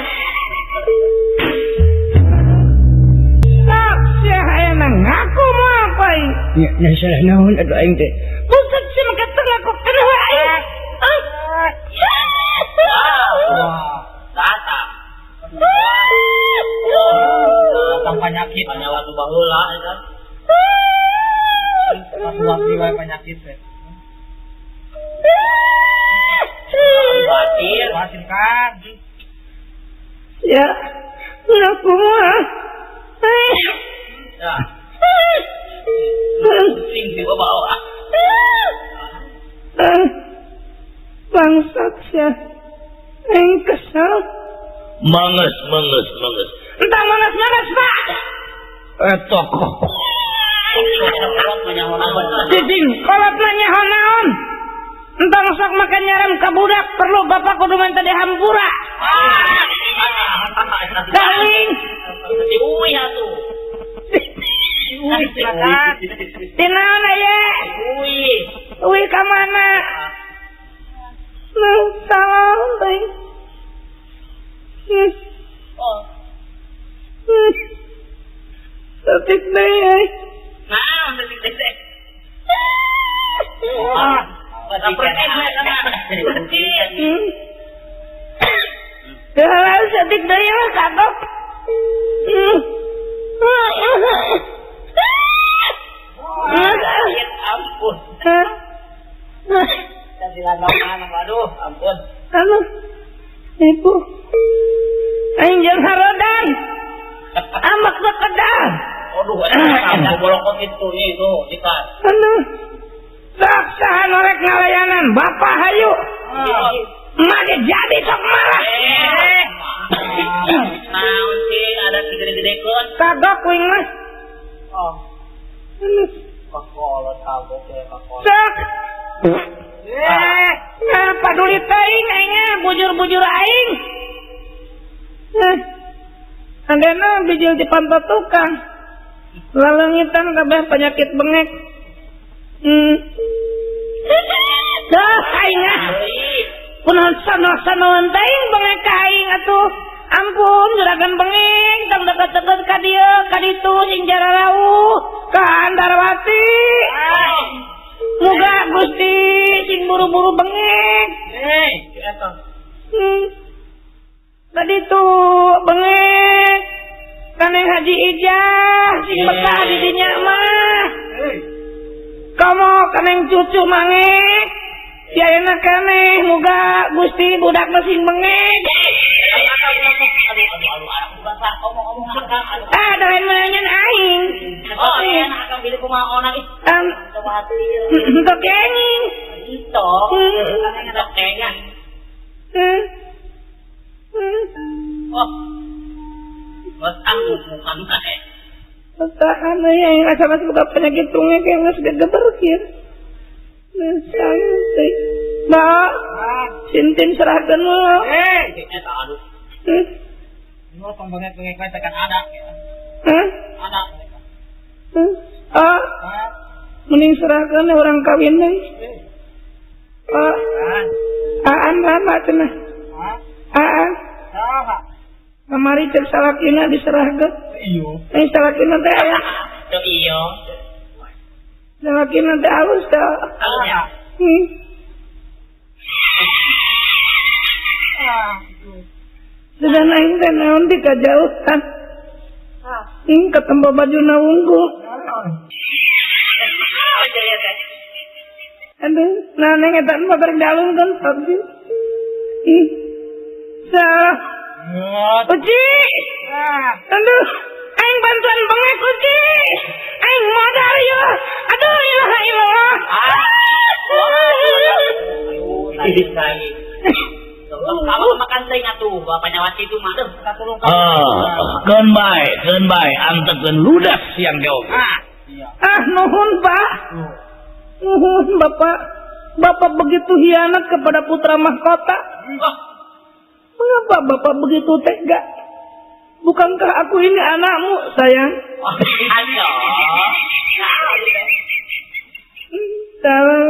Tak sia aya ngaku mah apa ieu? Nya salah naon atuh aing teh. Pusat sih mah keteng aku keneh we aing. Datang. Datang penyakit nyawa tu baheula kan. Lagi wae penyakit teh. Batin kan. Ya. Ngaku mah. Ya. Sing di bawah. Bangsat sia. Aing kesal. Manges. Entah mangas, Pak. Etok. Cicing, kolot nanya naon. Entang sok makan nyarem ka budak perlu bapak kudu minta dihampura. Galing. Diuwi atuh. Diuwi silakan. Dinaon aya? Uwi ka mana? Nah, salah teh. Setik deh. Nah, setik deh. Kalau setik deh ya kagok. Ampun. Tadi lantaran, waduh, ampun. Ibu. Anjing harodan. Amak sekedar. Aduh, kamu bolokot itu ikan. Saksahan oleh ngalayanan Bapak hayu. Mage jadi sok marah. Naon sih ada gede-gede keun. Kagok kuing mas. Oh. Pakolot kagok ya pakolot. Sok. Paduli teuing aingnya bujur-bujur aing. Andena bijil di pantat tukang. Lalengitan kabeh penyakit bengek. Dah aing ah. Punaon sanoan teuing bengek ka aing atuh. Ampun juragan bengek tong deket-deket ka dieu ka ditu sing jararauh ka Andarwati. Muga Gusti sing buru-buru bengek. Eta. Tadi tuh bengek Kaneng Haji Ijah sing bekah di dinya mah. Kamu kaneng cucu mangek. Ya enak kaneh muga Gusti budak sing bengek. Doain menanyain aing. Oh iya akan pilih kumaha onang ih. Untuk kenging. Itu. Kaneng ada kengan. Oh. Bos aku bukan kae. Tahan yang rasa masih buka penyakit tunggu kayak nggak sudah geberkir. Nah, santai. Mbak, sintin serahkan lo. Kita aduh. Ini tong bengek-bengek kae tekan ada. Ada. Mending serahkan orang kawin deh. Aan lama cenah. Aan. Kamari cek salakina diserahkan. Iyo. Salakina teh aya. Tuh iyo. Salakina teh halus teh. Iya. Sudah naik teh naon di kajauhan. Ketemu baju na unggul. Aduh, nah neng eta mah bareng dalung kan tapi. Salah. Uci. Aduh, aing bantuan bengek Uci. Aing modal ya. Aduh, ilaha illallah. Tadi lagi. Kamu makan teh atuh, bapaknya Wati itu mah. Keun bae, antekeun ludas siang geog. Nuhun, Pak. Nuhun, Bapak. Bapak begitu hianat kepada putra mahkota. Mengapa Bapak begitu tega? Bukankah aku ini anakmu, sayang? Ayo. Salam.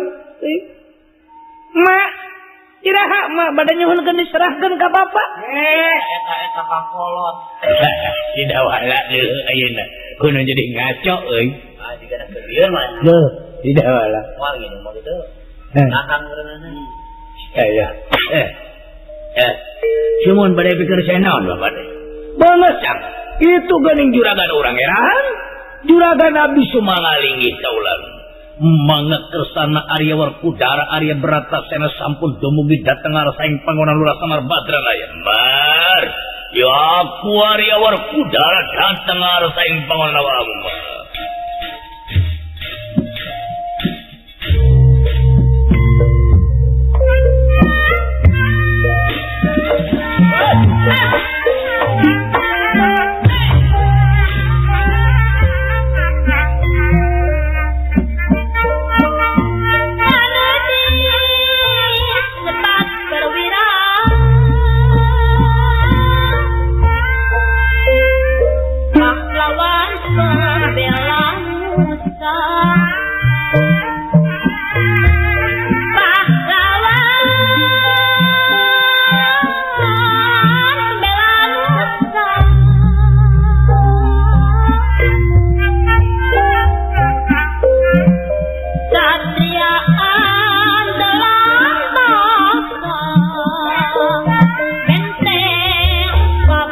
Mak, iraha mak bade nyuhunkeun diserahkeun ka Bapak. Eta kakolot. Tidak wala deui ayeuna. Kudu jadi ngaco euy. Digana keur mah. Duh, tidak wala. Wah gini mau gitu. Nakang renana. Ya. Cuman pada pikir saya naon Bapak teh. Banget. Itu geuning juragan urang eran. Juragan Abi Sumangalinggih kaulan. Mangga kersana Arya Warkudara Arya Bratasena sampun dumugi dateng saing panggonan lurah Samar Badran aya. Mar, ya aku Arya Warkudara dateng saing panggonan awamu.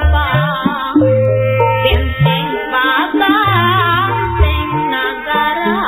Benteng Baba, benteng Nagara.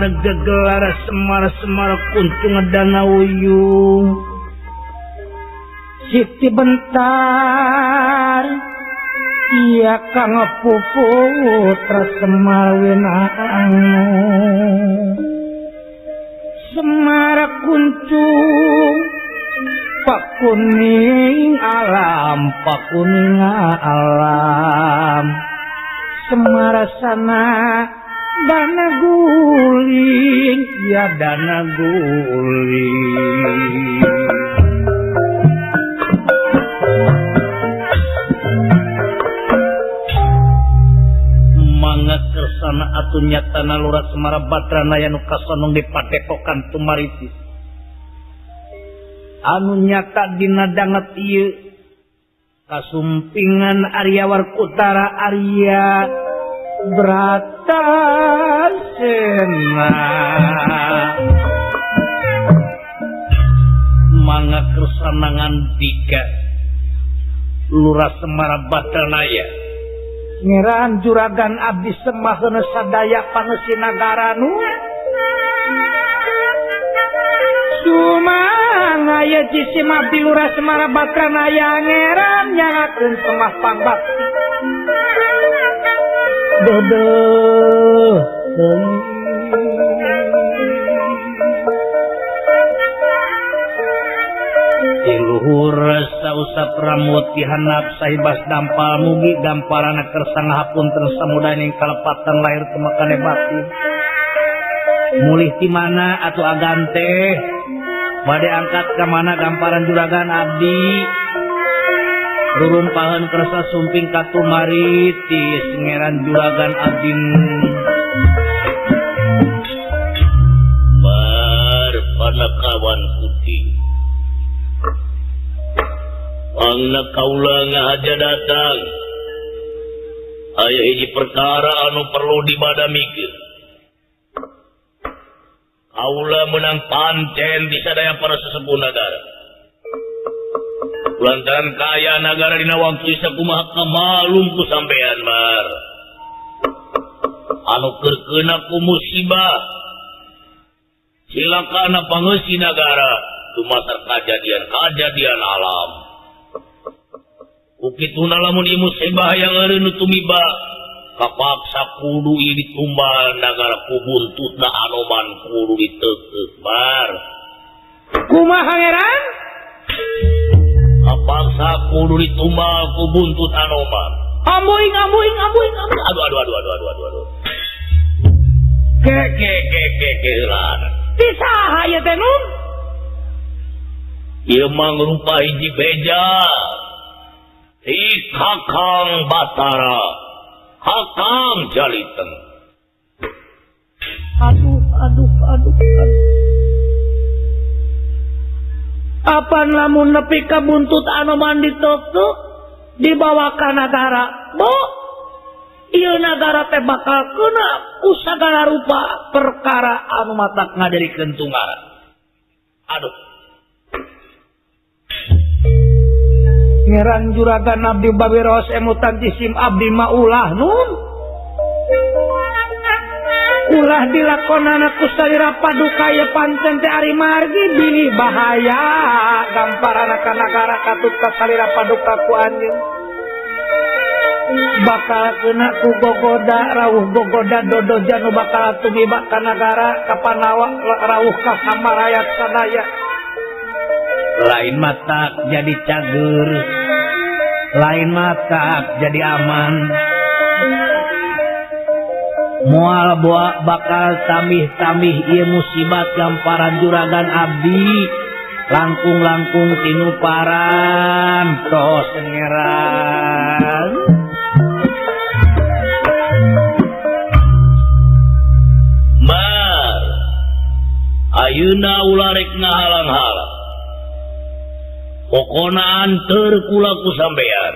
mana gegelar semar kuncung danau uyung Siti bentar iya kang puputra Semar winangu Semar kuncung pakuning alam Semar sana dana guling ya dana guling mangga kersana atuh nyatana Lurah Semar Badrana anu kasonong di Padepokan Tumaritis anu nyata dina danget ieu kasumpingan Arya Warkutara Arya Bratasena mangga kersana ngandika Lurah Semar Badrana ngeran juragan abdi semaheun sadaya pangeusi nagaranu Sumang aya jisim abdi Lurah Semar Badrana ngeran nyangakeun semah pangbakti dodo Luhur sausa pramuti hanap sahibas dampal mugi gamparana kersa ngahapunten samudaning kalepatan lahir tumakane batin mulih ti mana atuh agante bade angkat ka mana gamparan juragan abdi rurumpaheun kersa sumping ka Tumaritis ngeran juragan abdi bar panakawan putih Angna kaula ngahaja datang aya hiji perkara anu perlu dibadamikeun kaula menang pancen di sadaya para sesepuh nagara lantaran kaya nagara dina waktu sakumaha kamalum ku sampean Mar anu keurkeuna ku musibah cilakana pangeussi nagara dumasar kajadian alam ukituna lamun ieu musibah yang eureun tumiba kapaksa kudu ieu ditumbal nagara ku buntutna Anoman kudu diteukeut Bar kumaha ngeran kapaksa kudu ditumbal ku buntut Anoman ambuing aduh ke lan pisaha ieu teh nun ieu mangrupa hiji beja si Kakang Batara Kakang Jaliteng aduh apa lamun nepi ka buntut Anoman ditutup dibawa ka nagara bo ieu nagara teh bakal kena usagala rupa perkara anu matak ngaderikeun tungara aduh ngeran juragan abdi babiros emutan jisim abdi maulah nun ulah dilakonana ku salira paduka ye pancen teh ari margi bilih bahaya gamparana ka nagara katut ka salira paduka ku anjeun bakal kena ku gogoda rawuh gogoda dodo janu bakal tumiba ka nagara kapanawa rawuh ka samarayat sadaya lain mata jadi cager lain mata jadi aman moal bakal tamih ieu musibat gamparan juragan abdi langkung tinu parantos ngeran Mar ayeuna ulah rek ngahalang-halang pokona anter kula ku sampean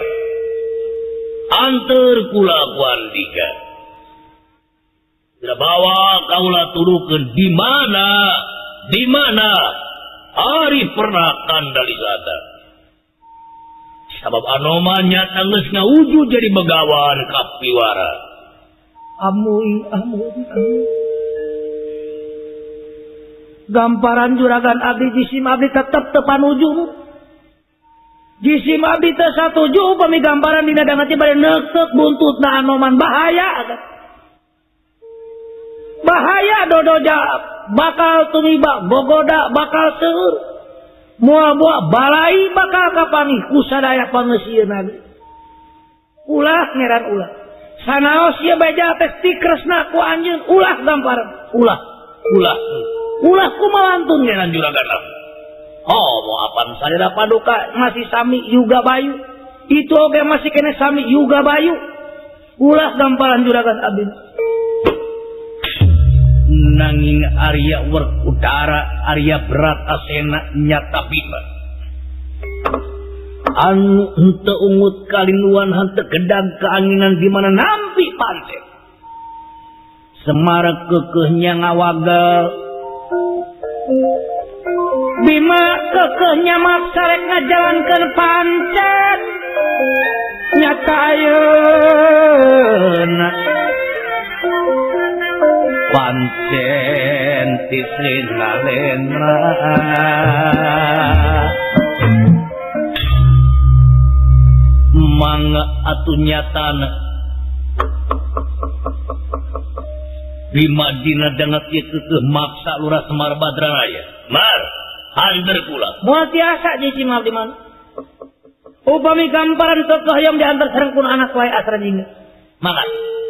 anter kula ku andika bawa kaula turukeun di mana ari pernah kandalisada sabab Anoman nyata geus ngawujud jadi begawan kapiwara amuing gamparan juragan abdi jisim abdi tetep tepan ujung. Jisim abdi teh satuju upami gamparan dina dangati bade neukeut buntutna anoman bahaya. Bahaya dodoja bakal tumiba gogoda bakal seueur. Moal balai bakal kapanggih ku sadaya pangeusieun abdi. Ulah ngeran ulah. Sanaos ieu beja teh tikresna ku anjeun ulah gamparan. Ulah kumalantun ngeran juragan. Oh, mau apaan sadaya paduka masih sami juga bayu. Itu oge masih kene sami juga bayu. Ulah gamparan juragan abdi. Nanging Arya Werkudara Arya Bratasena nyata bima anu henteu ungut kalinduan henteu gedang keanginan di mana nampi pancen Semar kekehnya ngawagal bima kekehnya maksarek ngajalankeun pancen nyata ayeuna pancen tisrina lena mangga atuh nyatana bima dina dangat ieu keukeuh maksa Lurah Semar Badranaya mar handir kula moal tiasa jiji maaf di mana upami gamparan keukeuh hayang diantar sareng kun anak wae asra jingga mangga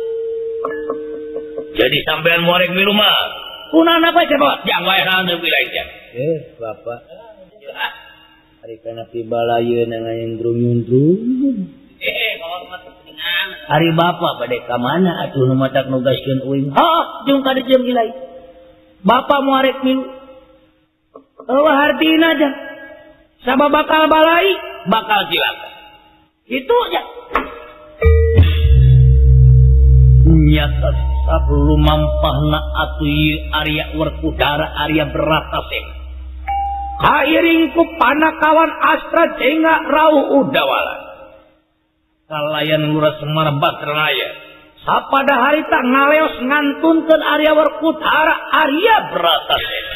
jadi sampean muarek milu mah kun anak wae coba jang wae handir wilayah bapak ari kana pibalayeun ngayundrung-yundrung Ari bapak bade ka mana atuh nu matak nugaskeun uing. Jeung ka dijeum ilai. Bapak muarek milu. Eueuh hartina aja. Sabab bakal balai, bakal cilaka. Itu aja. Nyata sablu mampahna atuh ieu Arya Werkudara Arya Bratasena. Kairing ku panakawan Astra Jengga Rauh Udawala. Kalayan Lurah Semar Badranaya sapada harita ngaleos ngantunkeun Arya Werkudara Arya Bratasena.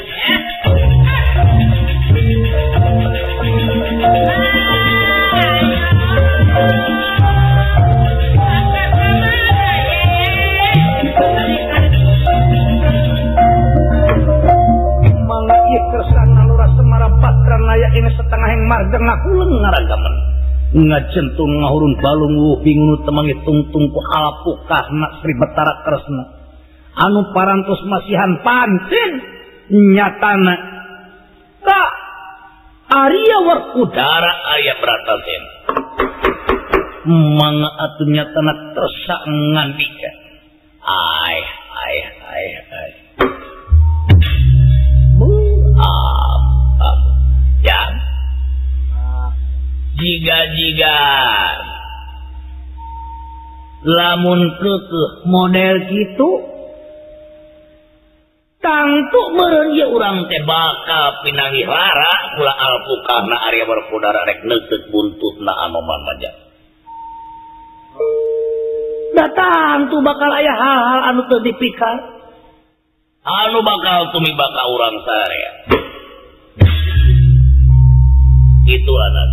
Mangga ieu kersana Lurah Semar Badranaya ini setengah yang margeng ngakuleng ngaragaman. Ngacentung ngahurun balung bingung temangi tungtung ku alapukahna Sri Betara Kresna anu parantos masihan pancen nyatana ka Arya Werkudara Arya Bratasena mangga atuh nyatana tersa ngandika ai jang jiga lamun keukeuh model kitu tangtu meureun ieu urang teh bakal pinanggih lara kula alpukahna Arya Werkudara rek neuteut buntutna anoman maja. Da tangtu bakal aya hal-hal anu teu dipikar anu bakal tumiba ka urang sarea. Itu anak.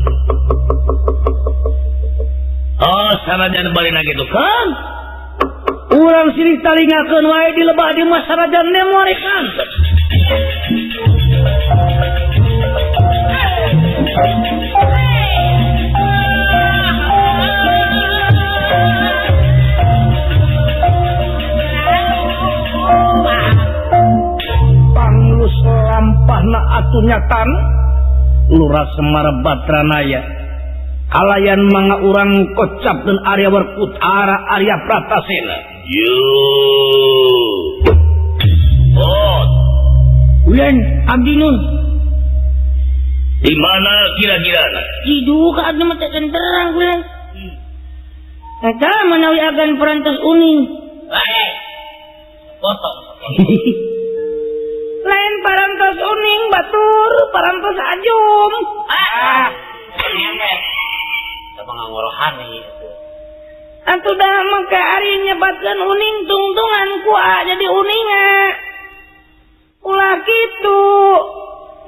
Oh, sanajan balina gitu kan? Urang silih talingakeun wae di lebah di mas sanajan nemorekan. Panglus lampahna atuh nyatan Lurah Semar Badranaya kalayan mangga urang kocap dan Arya Werkudara Arya Bratasena. Ulen abdi nun. Di mana kira-kira? Idu ka abdi mah teh terang ulen. Eta manawi agan perantos uning. Foto. Lain parantos uning batur, parantos ajum. Coba ngorohani itu. Atuh dah maka ari nyebatkeun uning tungtungan ku jadi uninga. Ulah kitu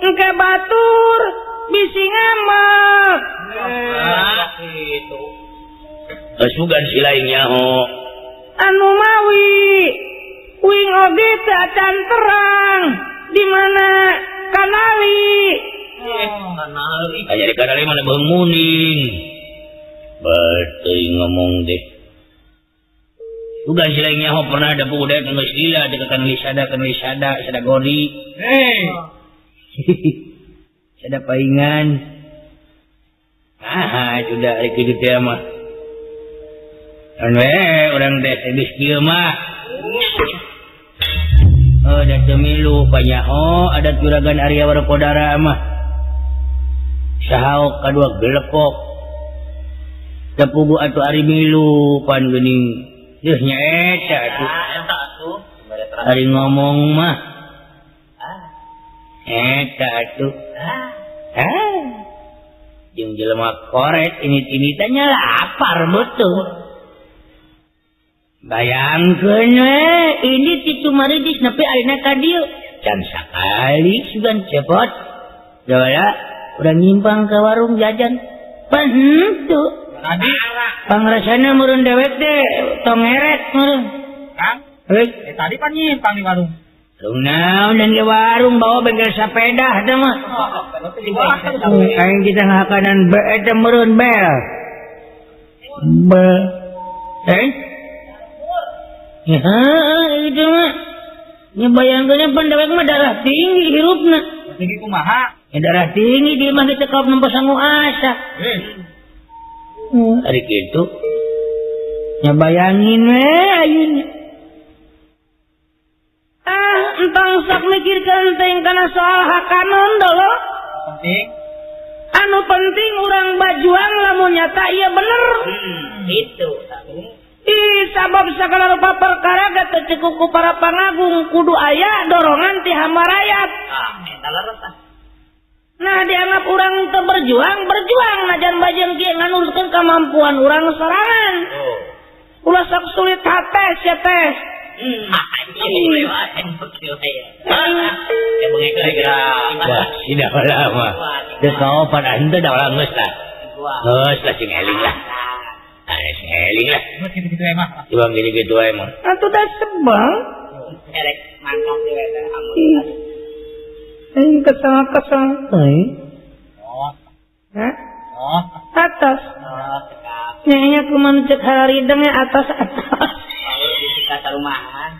engke batur bisi ngamak itu sugan silaingnya ho anu mawi wing oge teu acan terang di mana kanali aya di kanali mana beung muning Berteuing ngomong deh. Sudah silaingnya ho pernah ada budak geus lila deketan lisada sada gori. Sada paingan. Sudah ari kitu teh mah. Kan urang teh geus kieu mah. Oh, da cemilu panyaho adat juragan Arya Warkodara mah. Sahaok kadua gelepok. Tepugu atuh ari milu pan geuning. Yeuh nyaeta atuh. Ari ngomong mah. Eta atuh. Jeung jelema koret ini tanya lapar betul. Bayangkeun we ini ti Tumaridis nepi ayeuna ka dieu. Can sakali sugan cepot. Jawara urang nyimpang ka warung jajan. Pan henteu. Tadi pangrasana meureun dewek teh tong ngeret meureun. Kang? Tadi pan nyimpang di warung. Warung naon dan ke warung bawa bengkel sepeda teh mah. Aing kita ngakanan be teh meureun bel. Be. Ya, itu mah. Nya bayangkeun pandewek mah darah tinggi hirupna. Tinggi kumaha? Ya darah tinggi dia mah ditekap nempo sangu asa. Ari kitu. Nya bayangin we ayeuna. Entang sok mikirkeun teh kana soal hakanon dolo. Penting. Anu penting urang bajuang lamun nyata ieu bener. Itu. Sabab segala rupa perkara gak cukup ku para pangagung kudu aya dorongan ti hamba rakyat. Nah dianggap urang teu berjuang najan bajeun kieu nganurkeun kemampuan urang sorangan. Ulah sok sulit hates ya teh. Tidak lama. Geus kaopan henteu da ulah geus lah. Geus lah sing eling lah. Eling lah. Gitu-gitu emang. Coba gitu-gitu emang. Atuh dah sebang. Erek mangkok di weta amun. Aing kesang. Oh. Hah? Oh. Atas. Oh, tekap. Nyanya kumaha cek haridengnya atas. Kalau di kata rumahan.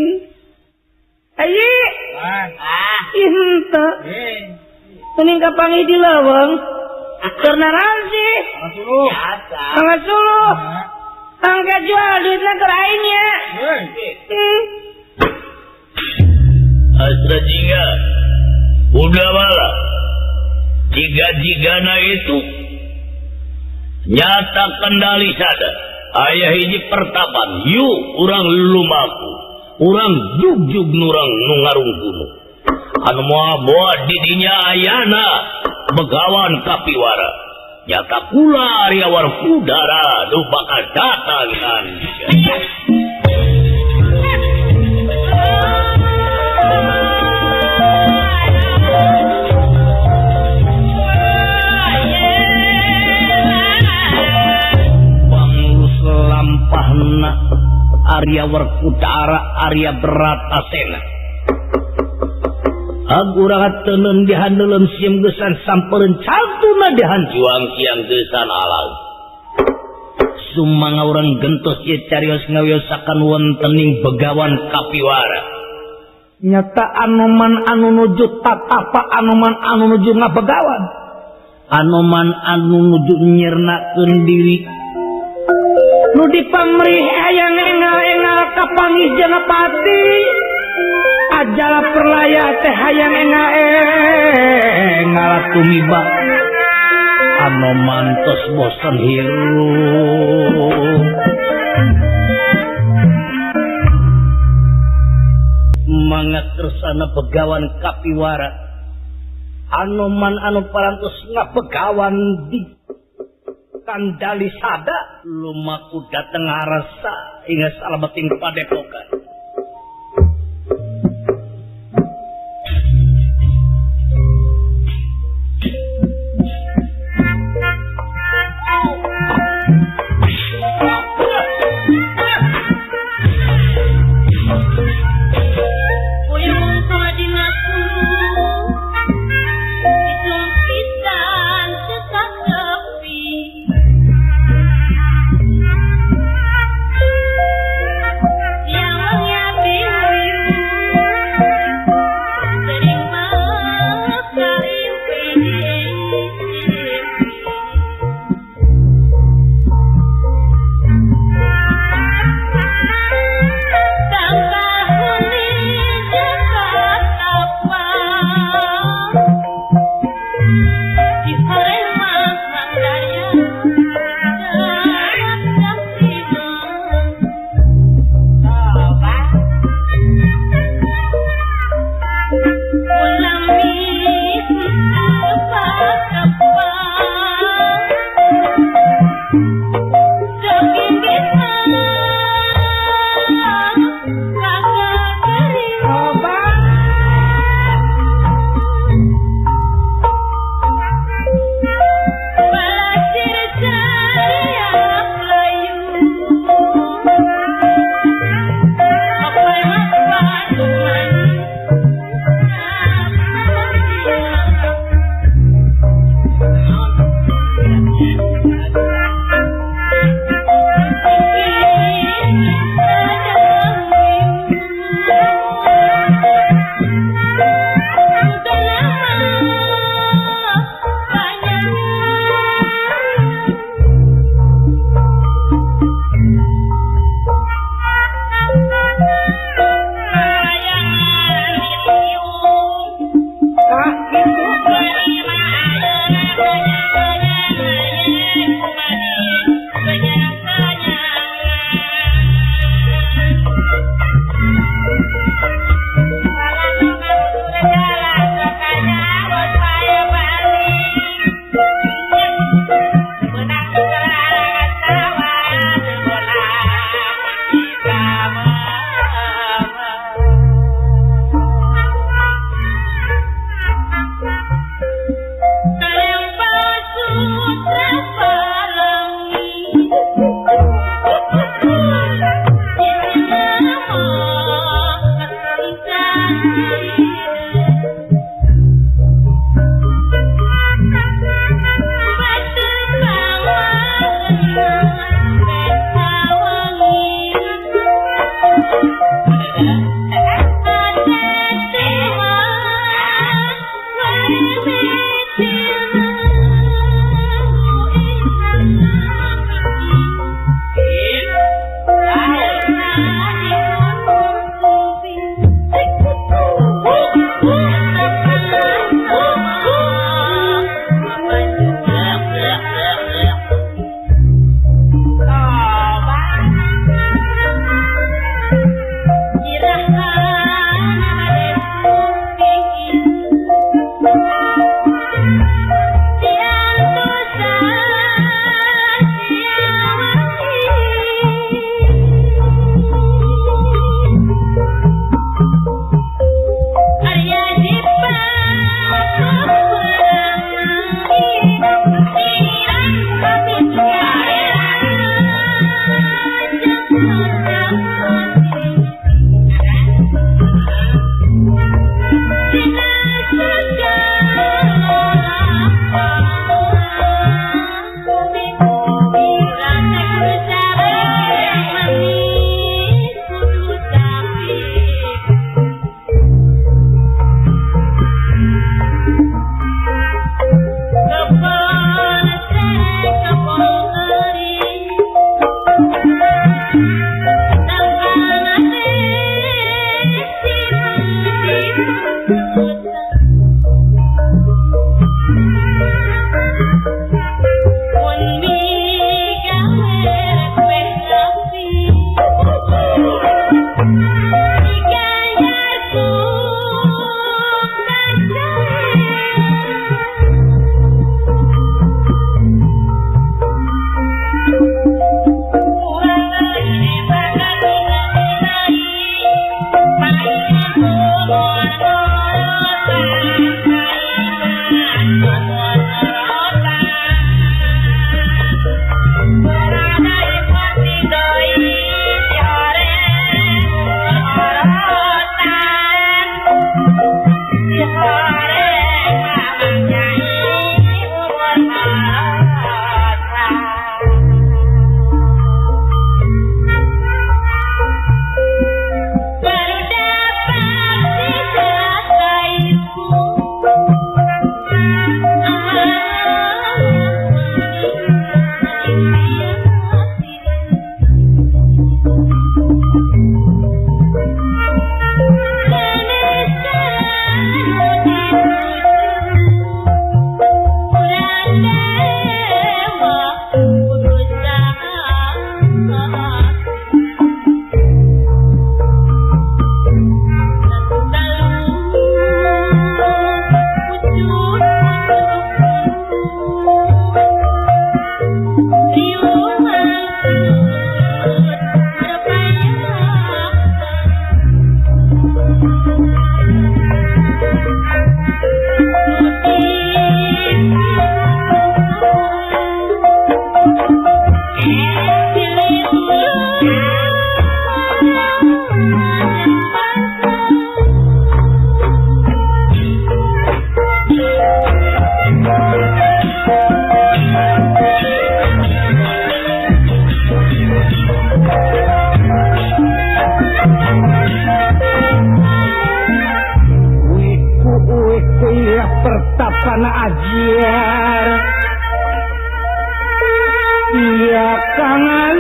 Ayi. Henteu. Mending kapangi di lawang. Karena ransi Suluh angkat jual duitnya ke lainnya Astra jingga udah malah jigana itu nyata kendali sada ayah hiji pertapan yuk urang lumaku urang jugjug nurang nungarung gunung anu moal boa didinya ayana begawan kapiwara nyata kula Arya Warkodara nu bakal datangan pangurus lampahna Arya Warkodara Arya Bratasena Aguraga tenen dihandelem siam gesan sampereun caltuna dihan juang siang gesan alang. Sumanga urang gentos ieu carios ngawiosakan wontening begawan kapiwara. Nyata anoman anu nuju tatapa anoman anu nuju ngabegawan. Anoman anu nuju nyernakeun diri. Nu dipamrih hayang engal-engal kapangih Janapati. Ajala perlaya teh hayang engal tumiba anu mantos bosan hirup mangakersana begawan kapiwara anoman anu parantos ngabegawan di kandali sada lumaku dateng ngarasa hingga salabeting padepokan Kersana ajar iya kangen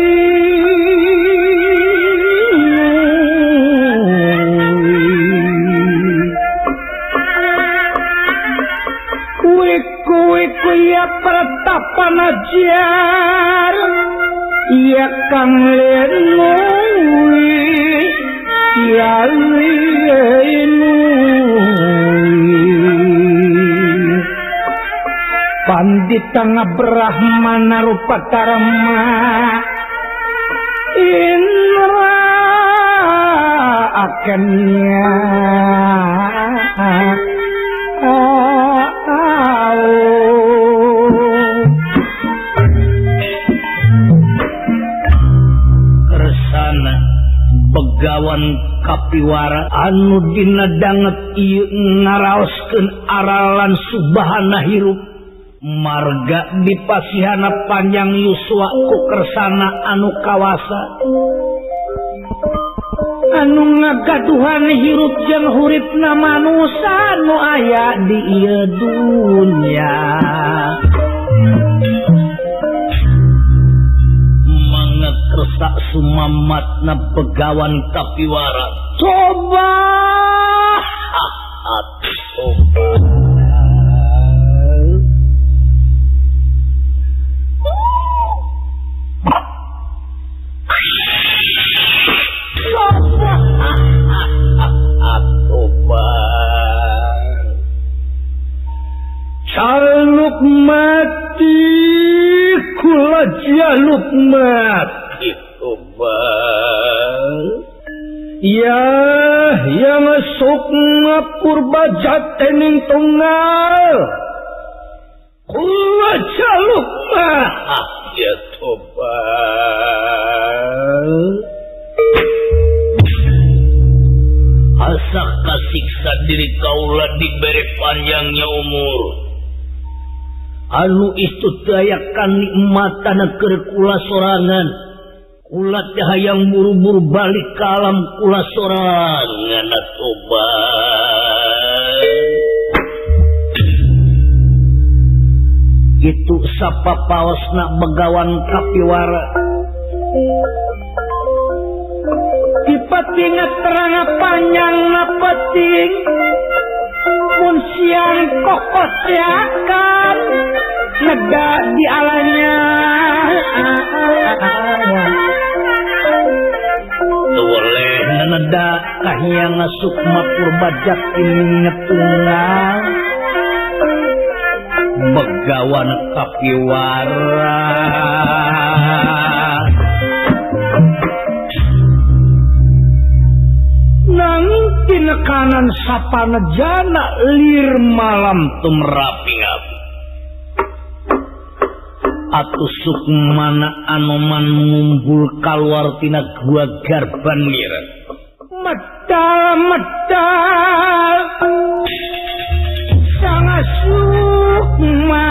kuwi ya pertapan ajar iya kang lenui ya Pandita Brahmana rupa karma Indra akannya Kersana begawan kapiwara anu dina danget ieu ngaraoskeun aralan subahana hirup marga dipasihana panjang yuswa ku Kersana anu kawasa anu ngagaduhan hirup jeung huripna manusa nu aya di ieu dunya mangekersa sumamatna begawan kapiwara coba Jaluk mati kula jaluk mati Tobar ya yang sukma purba jatening tunggal kula jaluk mati ya Tobar asa kasiksa diri kaula diberi panjangnya umur anu istutayakan nikmatana keur kula sorangan kula teh hayang buru-buru balik ka alam kula sorangan Tobat itu sapapaosna begawan kapiwara dipeting terang panjang peting mun siang kokos akan nega di alanya boleh neneda kahyang sukma purbajak ini tunggal begawan kapiwara nanging tinekanan sapana jana lir malam tumraping atuh sukmana anoman ngumpul kaluar tina gua garban lir medal sang sukma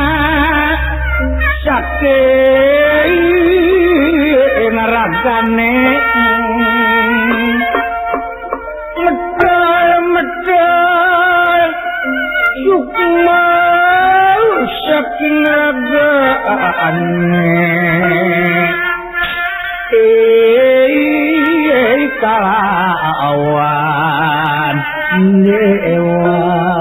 saking ragane medal sukma saking ragane kalawan dewa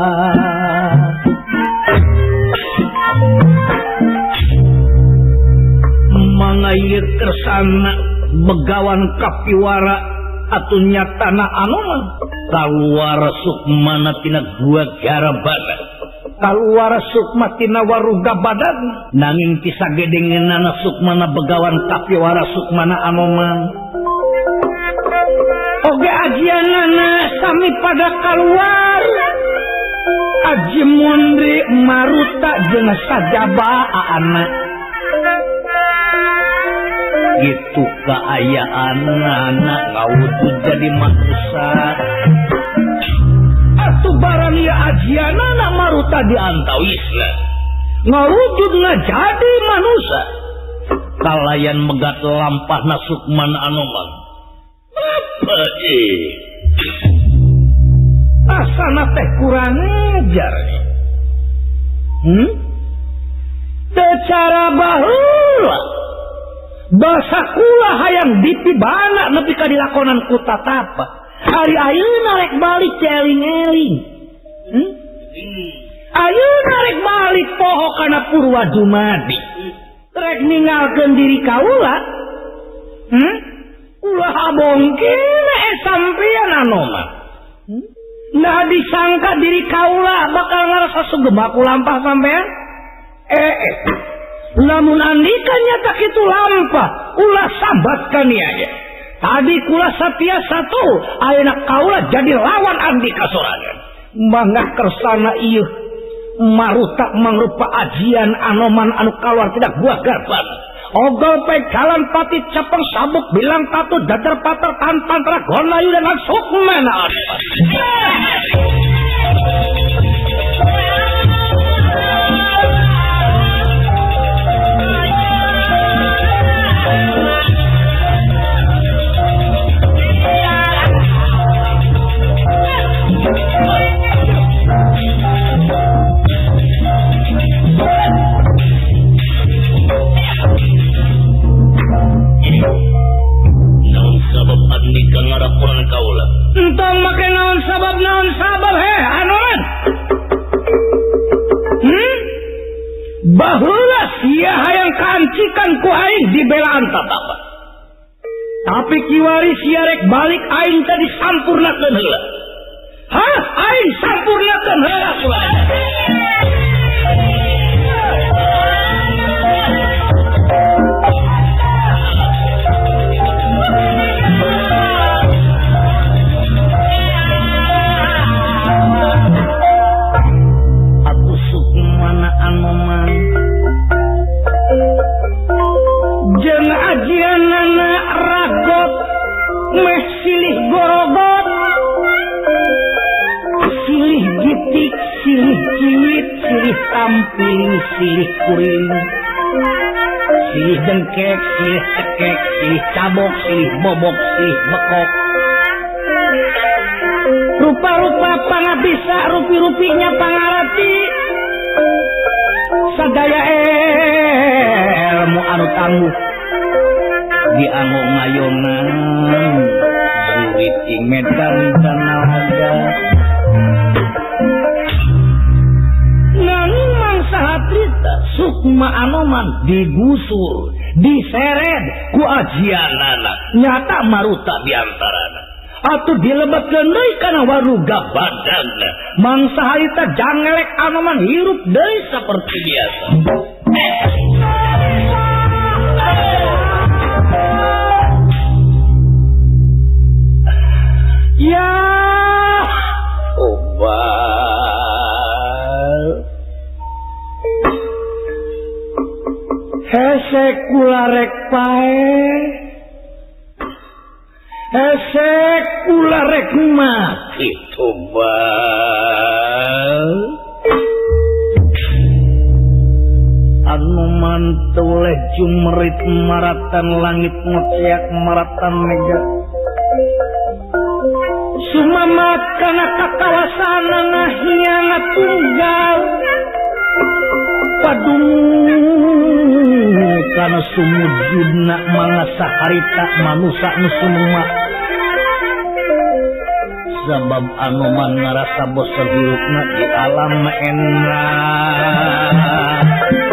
mangayir Kersana begawan kapiwara atuh nyatana anoman kaluar sukmana tina gua garabana kaluar sukma tina waruga badan nanging tisagedengenana sukmana begawan kapiwara sukmana anoman oge ajianana sami pada keluar Aji Mundri Maruta jeung sajaba anak gitu keayaan anak ngawujud jadi manusia atuh barang ya ajianana Maruta diantawisna ngawujud ngajadi manusia kalayan megat lampahna sukman anoman apa asana teh kurang ajar Secara baheula basa kula hayang dipibana nepi ka dilakonan ku tatapa. Hari ayeuna rek balik eling-eling. Ayeuna rek balik poho kana Purwa Dumadi. Rek ninggalkeun diri kaula. Ulah abongkeun sampean Anoman. Nah disangka diri kaula bakal ngarasa sugema ku lampah sampean? Lamun andikan nyata kitu lampah, ulah sabatkan aja. Tadi kula satia satu, ayeuna kaula jadi lawan Andika sorangan. Mangga kersana ieu maruta mangrupa ajian Anoman anu kaluar tidak buah garban. Ogol pegalan pati cepeng sabuk bilang tatu datar patar tantan ragon layu dengan sukmena. Entong make naon sabab he Anoman. Baheula sia hayang kancikan ku aing dibelaan tatapa. Tapi kiwari sia rek balik aing tadi sampurnakeun heula. Aing sampurnakeun heula sulana. Jeung ajianana ragot meh silih gorogot, silih gitik, silih ciwit, silih tampiling, silih kuring, silih dengkek, silih cekek, silih cabok, silih bobok, silih bekok. Rupa-rupa pangabisa, rupi-rupinya pangarati, sadaya ilmu anu tangguh dianggo ngayonan jurit medan tanaga. Nanging mangsa hatrita sukma Anoman digusur diseret ku ajianana nyata maruta diantarana atuh dilebetkeun deui kana waruga badanna. Mangsa harita jangelek Anoman hirup deui saperti biasa. Ya obat hese kula rek pae, hese kula rek mati tobat. Anoman toleh jumrit maratan langit ngociak maratan mega sumamat kana kakawasanana hiang tunggal padung kana sumujudna mangasa harita manusa nu sumema. Sabab Anoman ngarasa bosan hirupna di alam enak.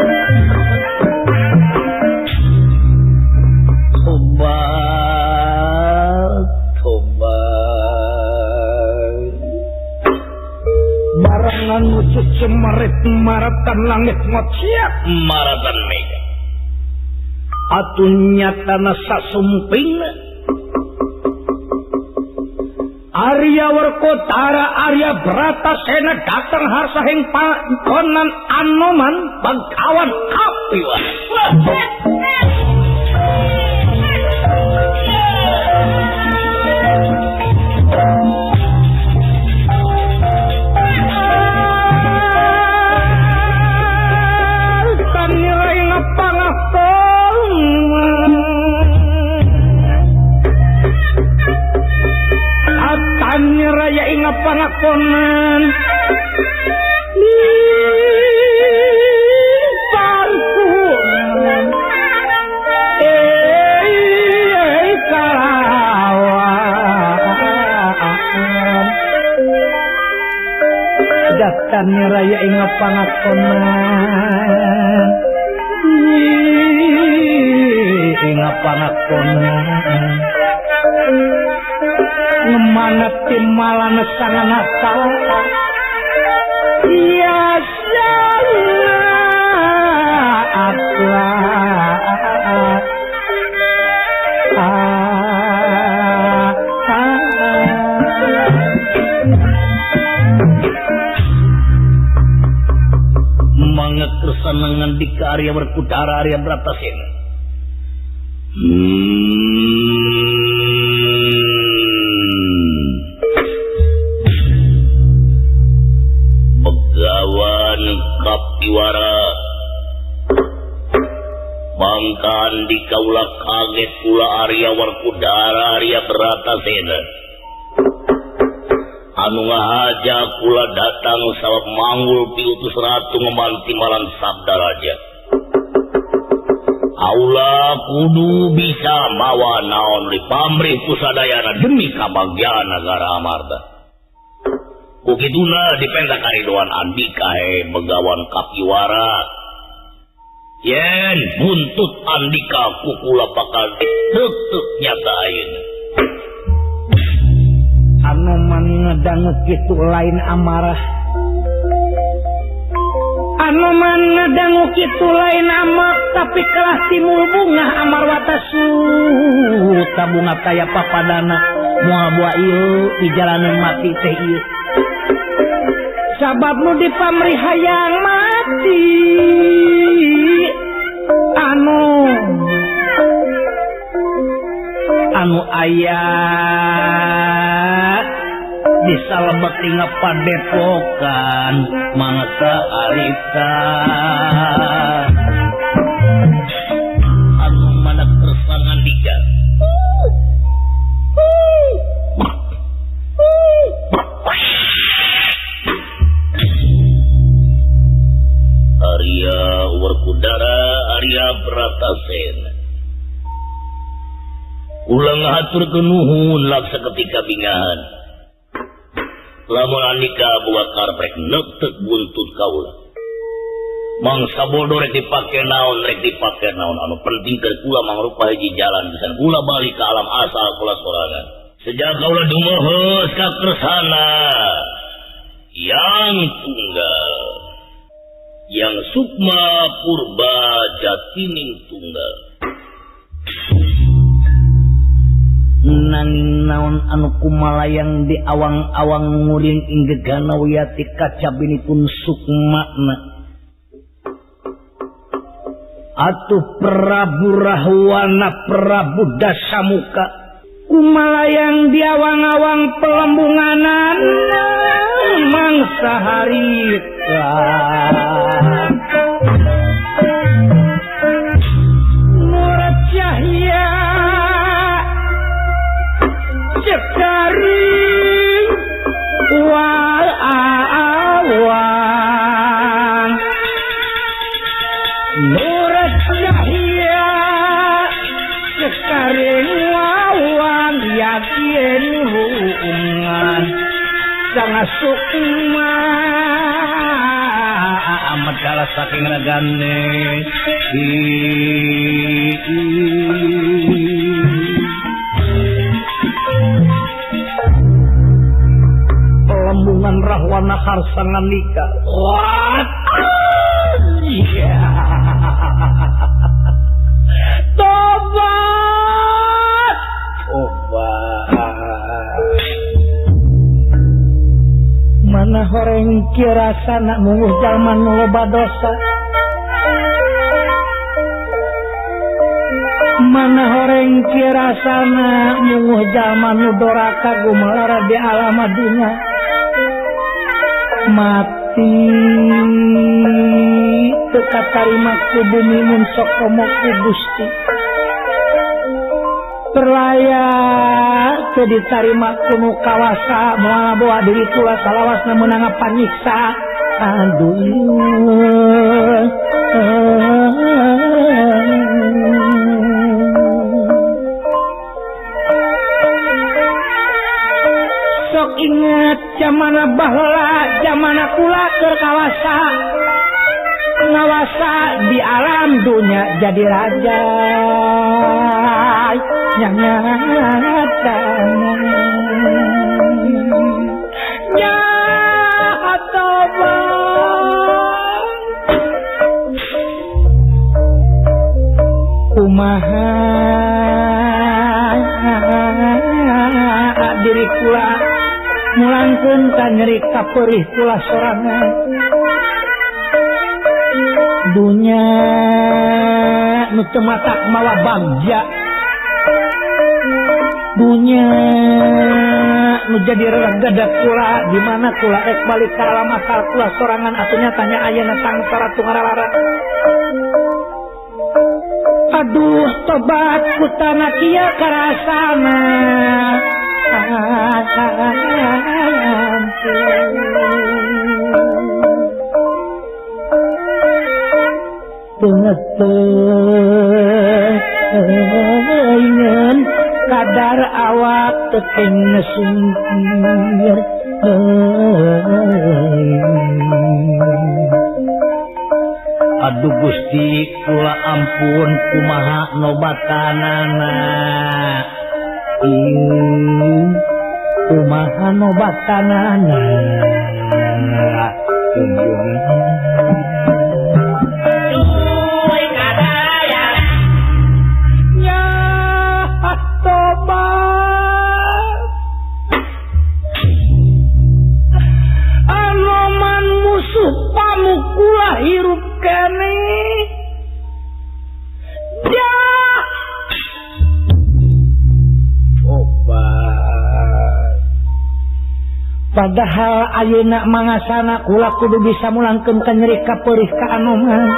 Barangan wujud cemarit maratan langit ngociak maratan mega atunya tanah sasumping Arya Werkotara Arya Bratasena datang harsahing pakonan Anoman bangkawan kapiwa. Raya ingat pangakonan hajatan raya ing pangakonan ing pangakonan ngemanget timalan sanganata ya manget kesenangan di Arya Werkudara Arya Bratasena. Begawan Kapiwara bangkan di kaula kaget pula Arya Werkudara Arya Bratasena anu ngahaja kula datang sawab manggul piutus ratu ngemanti malan sabda raja aula kudu bisa mawa naon li pamrih pusadayana demi kabagyan negara amarta kukituna dipendak karidoan andika Begawan Kapiwara yen buntut andika kukula bakal ditetek nyatain anu mangedanget kitu lain amarah anu mangedangu kitu lain amak tapi kelah timul bunga amarwatasu tabunga kaya papadana moal buah ieu di jalanan mati teh ieu sabab nu dipamri hayang mati anu ayah bisa lebeti ngapadepokan mangsa alita anu mana tersangan dika Arya Werkudara Arya Bratasena ulang hatur kenuhun laksa ketika bingahan lamun andika buat karprek nektek buntut kaula mangsa bodoh rek dipake naon anu penting keur kula mangrupa hiji jalan pisan kula balik ke alam asal kula sorangan sejak kaula dumaheus ka kersana yang tunggal yang sukma purba jatining tunggal nanging naon anu kumalayang di awang-awang nguring ing gegana wiyati kacabinipun sukmana atuh Prabu Rahwana Prabu Dasamuka kumalayang di awang-awang pelembunganan mangsa harita Murat Cahya Cekaring wal awan Murat Cahya Cekaring wawan yakin hubungan sangat sukma amat kalah saking ragane pelembungan Rahwana harsangan nikah what iya tobat mana horeng kira sana munguh jalma nu loba dosa mana horeng kira sana munguh jalma nu doraka gumelara di alam dunya mati teka tarima ku bumi mun sok komo ku Gusti perlaya teu ditarima kuno kawasa moal bawa diri kula salawasna meunang panyiksa aduh sok ingat zamana baheula zamana kula keur kawasa ngawasa di alam dunia jadi raja nyanyatan nyatoba kumaha diri kula mulangkeun ka nyeri kapeurih kula sorangan dunya nu teu matak mawa bagja dunya nu jadi ragada kula di mana kula rek balik ka alam asal kula sorangan atunya tanya ayeuna sangsara tungaralara aduh tobat kutana kieu karasana pengen kadar awak tekeng ngesungkir aduh Gusti kula ampun kumaha nobatanana kumaha nobatanana kula hirup kene dah obat padahal ayeuna mangasana kula kudu bisa mulangkeun ka nyeri kapeurih ka Anoman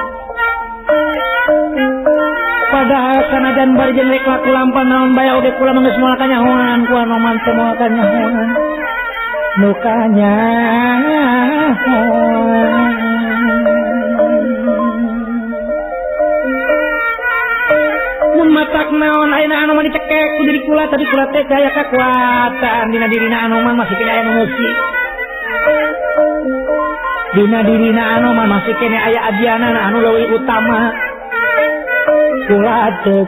padahal sanajan bari jenrek laku lampah naon baya oge kula manggeus moal kanyahoan ku Anoman teh moal kanyahoan nu kanyahoan matak naon ayeuna Anoman dicekek ku diri kula tadi kula teh aya kakuatan dina dirina Anoman masih kene aya musik dina dirina Anoman masih kene aya adiana anu leuwih utama kula teu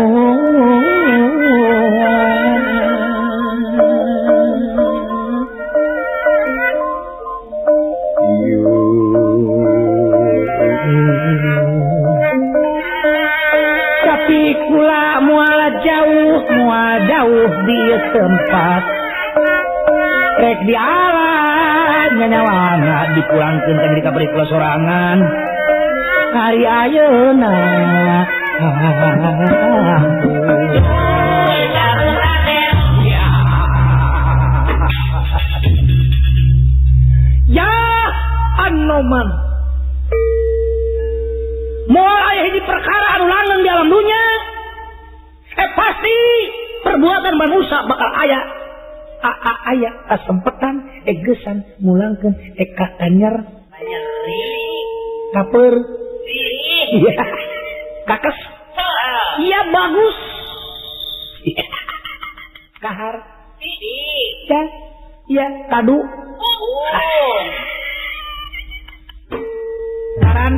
kula mual jauh di tempat rek di alam nyawana dipulangkeun ka diri kabeh kula sorangan hari ayeuna ya Anoman moal aya hiji perkara anu langgeng di alam dunia pasti perbuatan manusia bakal aya kasempetan gesan mulangkeun ka anyar kapeur iya kakes iya bagus kahar ya iya kadu saran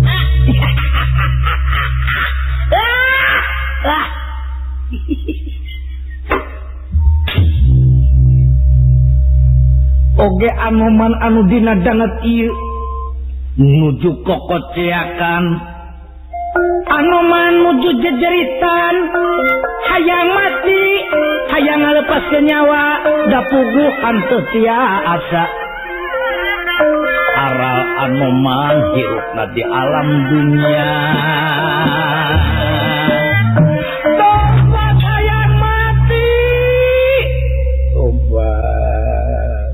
oge Anoman anu dina danget ieu nuju kokoceakan Anoman nuju jejeritan hayang mati hayang ngalepaskeun nyawa da puguh hanteu tiasa aral Anoman hirupna di alam dunia tobat hayang mati tobat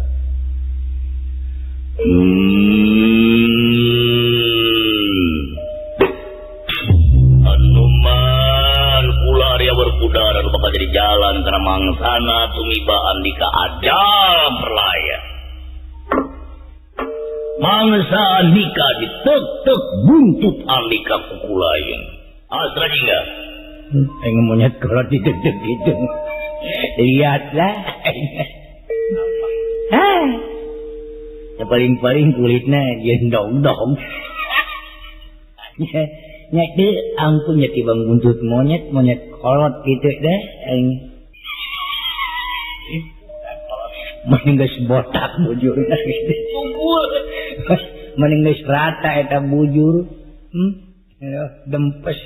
Anoman kula Arya Werkudara bakal jadi jalan karena mangsana tumiba andika ajal perlaya mangsa andika ditek-tek buntut andika kukulayan asra jingga monyet kalau didek-dek gitu lihatlah Ya paling-paling kulitnya jendong-dong. Nya teu ampun nya tibang buntut monyet kolot gitu deh. Mending geus botak bujurna gitu. Mending geus rata eta bujur. Dempes.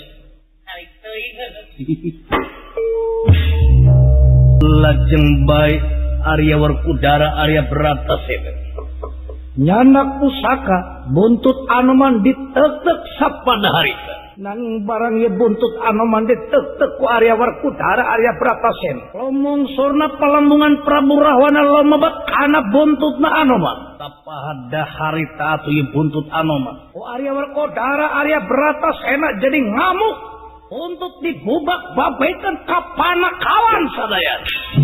Lajeng bae Arya Werkudara Arya Bratasena nyanak pusaka buntut Anoman ditektek sapada harita nang barang ye buntut Anoman ditektek ku Arya Werkudara Arya Bratasena lomong sorna palambungan Prabu Rahwana lomebat kana buntutna Anoman tapada harita atuh ye buntut Anoman ku Arya Werkudara Arya Bratasena jadi ngamuk untuk digubak babaikan kapana kawan sadaya.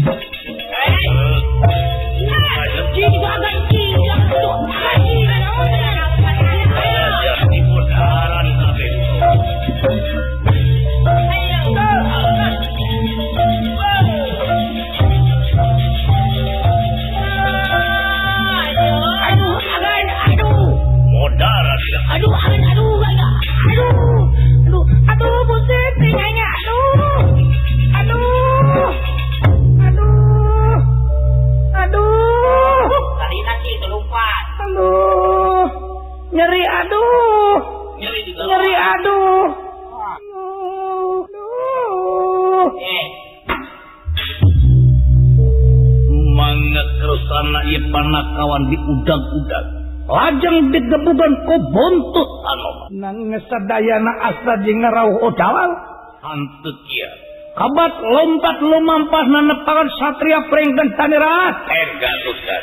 Panakawan di udang-udang lajeng digebugan ku buntut Anoman nang sadayana asa jeung ngarauh odawal hanteu kieu kabat lompat lumampahna nepangan satria prengkeun taneurat gadukan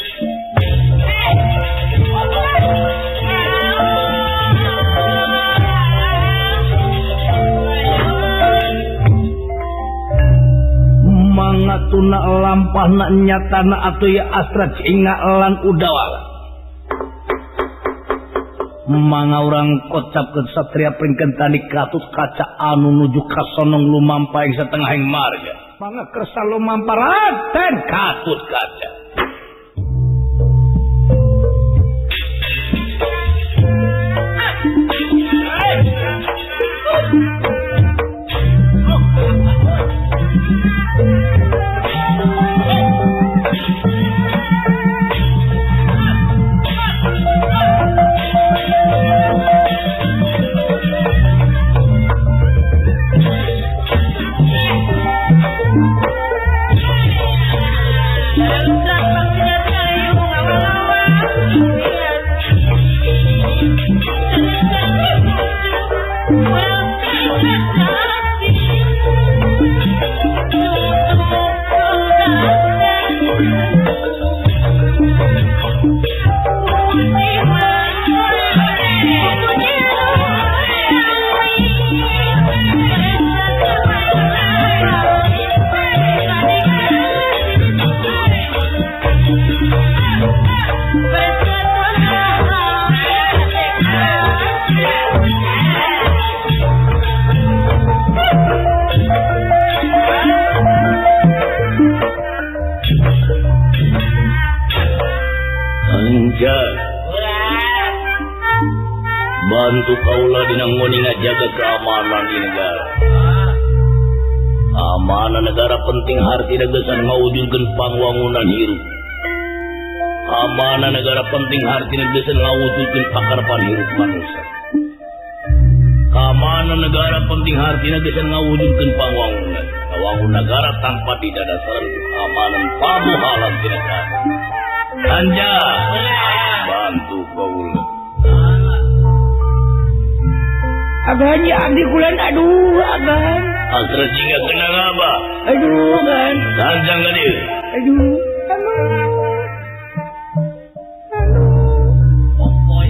mangatuna lampahna nyatana atuh ya astra cinga lan udawala manga urang kocapkeun satria pringkeun tadi katut kaca anu nuju ka sonong lumampah satengahing marga manga kersa lumampah raten katut kaca bantu kaula dina ngoni ngajaga keamanan di negara. Amanah negara penting hartina gesan ngawujudkeun pangwangunan hirup. Amanah negara penting hartina gesan ngawujudkeun pakarepan hirup manusia. Amanah negara penting hartina gesan ngawujudkeun pangwangunan. Wangun negara tanpa didadasaran keamanan pamuhalan di negara. Anja bantu kaula. Agaknya abdi kulan aduh agan. Asra singa kena ngaba. Aduh kan. Sanjang ka dia. Aduh. Opoy.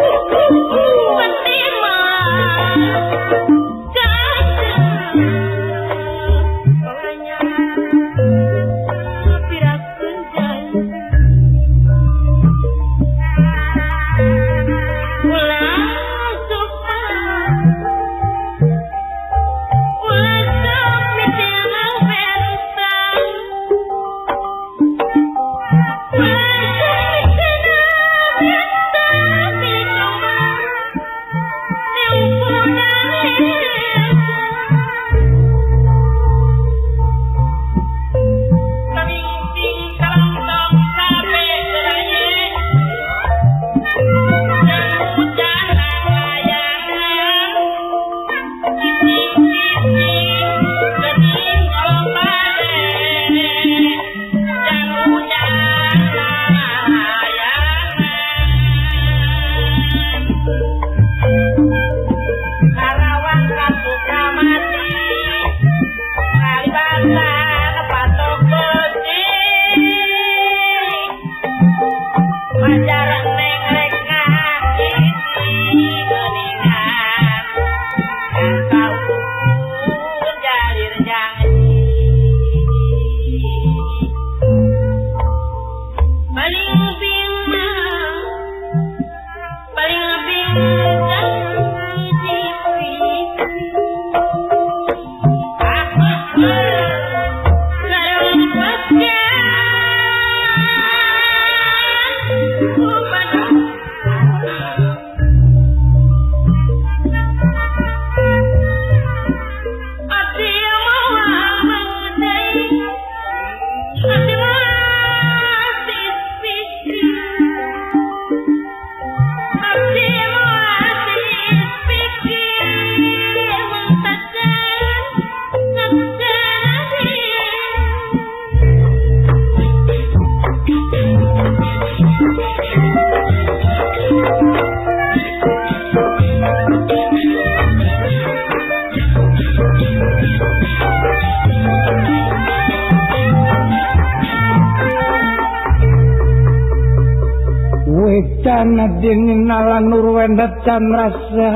Dingin ala Nurwenda Canrasa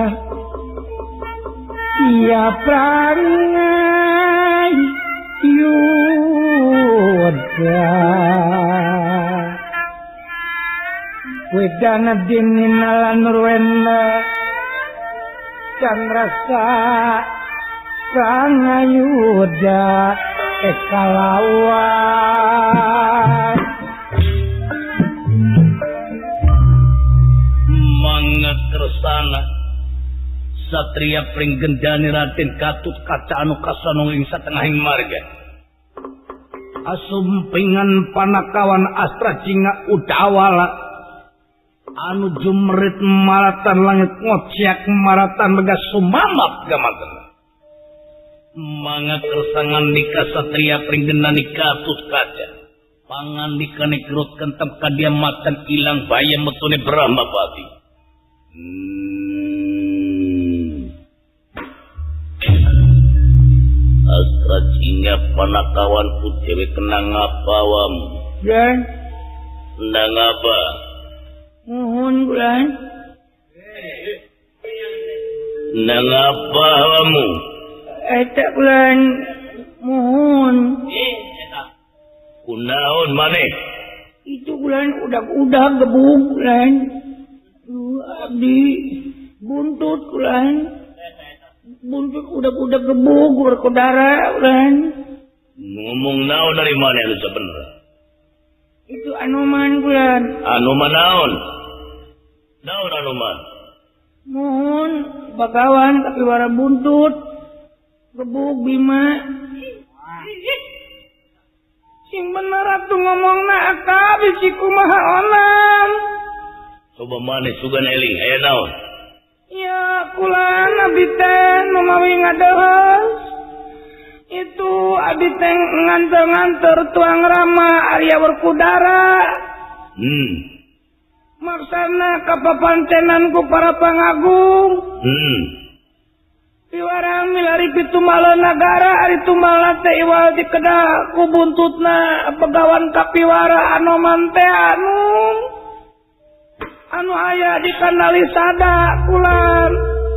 iya prangai yuda wedana dingin ala Nurwenda Canrasa prangai yuda ekalawan Kersana satria pringgendani Raden Gatut Kaca anu kasanung ing satengahing marga asumpingan panakawan astra jinga udawala anu jumrit maratan langit ngociak maratan begas sumamap gamanten mangga kersangan dika satria pringgendani Gatut Kaca pangandikane gerut kentem kadiamatan ilang baya metune Brahmapati Astra jinga panakawanku dewe kenang apawam Bulan Nang apa mohon Bulan Nang apa awamu eta Bulan mohon kunaon maneh itu Bulan udah gebuk Bulan abdi buntut Bulan buntut udah gebuk berkodara Bulan ngomong naon dari mana lu sebenarnya itu Anoman Bulan Anoman naon Anoman mohon bakawan tapi wara buntut gebuk Bima sing bener atuh ngomongna aka bisi kumaha onam coba maneh sugan eling aya naon ya kulan abdi teh nu mawi ngadeus itu abdi teh nganter-nganter tuang rama Arya Werkudara maksana kapapancenan ku para pangagung piwarang milari pitumbala nagara ari tumbalna teh iwal dikedah ku buntutna pegawan kapiwara Anoman teh anu anu aya di kandali sada kulan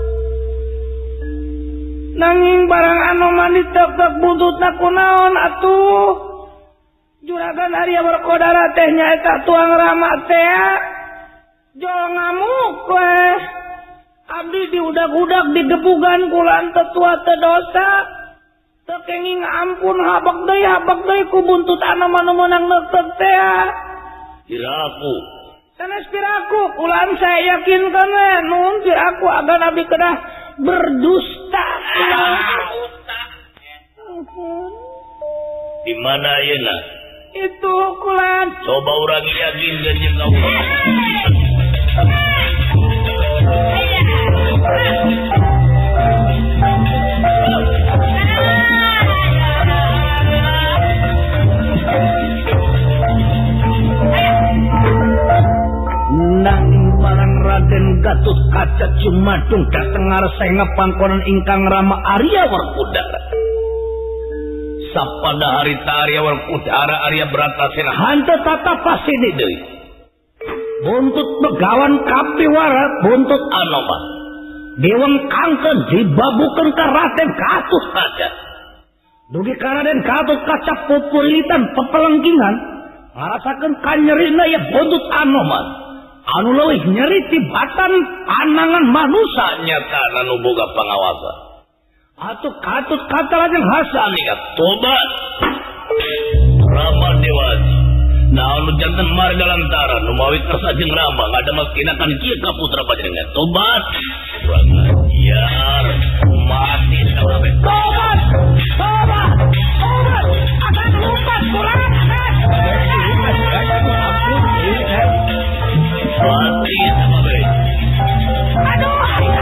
nanging barang anu mandi tep-tep buntutna kunaon atuh juragan Arya Werkodara teh nyaeta tuang Rama teh jol ngamuk weh abdi diudag-udag digebugan kulan tetua tedosa tekenging ampun habak deui ku buntut anu meunang neukeut teh Piraku sanes piraku kulan saya yakinkan nun piraku agan abdi kedah berdusta di mana ayeuna itu kulan coba urang yakin dan jeung kau nang barang Raden Gatot Kaca Cumadung dateng ngareseng ngapangkonan ingkang Rama Arya Werkudara sapada harita Arya Werkudara Arya Bratasena hanteu tata pasini deui buntut begawan kapiwara buntut Anoman diwengkangkeun dibabukeun ka Raden Gatot Kaca dugi ka Raden Gatot Kaca pupuritan pepelengkingan ngarasakeun kanyerina ya buntut Anoman anu leuwih nyeri tibatan panangan manusia nyata anu boga pangawasa atuh Gatot Kaca lajeng hasani tobat Rama Dewaji naon janten marga lantaran nu mawi kersa jeung Rama ngademeskeun kieu ka putra panjenengan tobat kurang ajar mati sababe tobat akan lupa kurang mati sababe aduh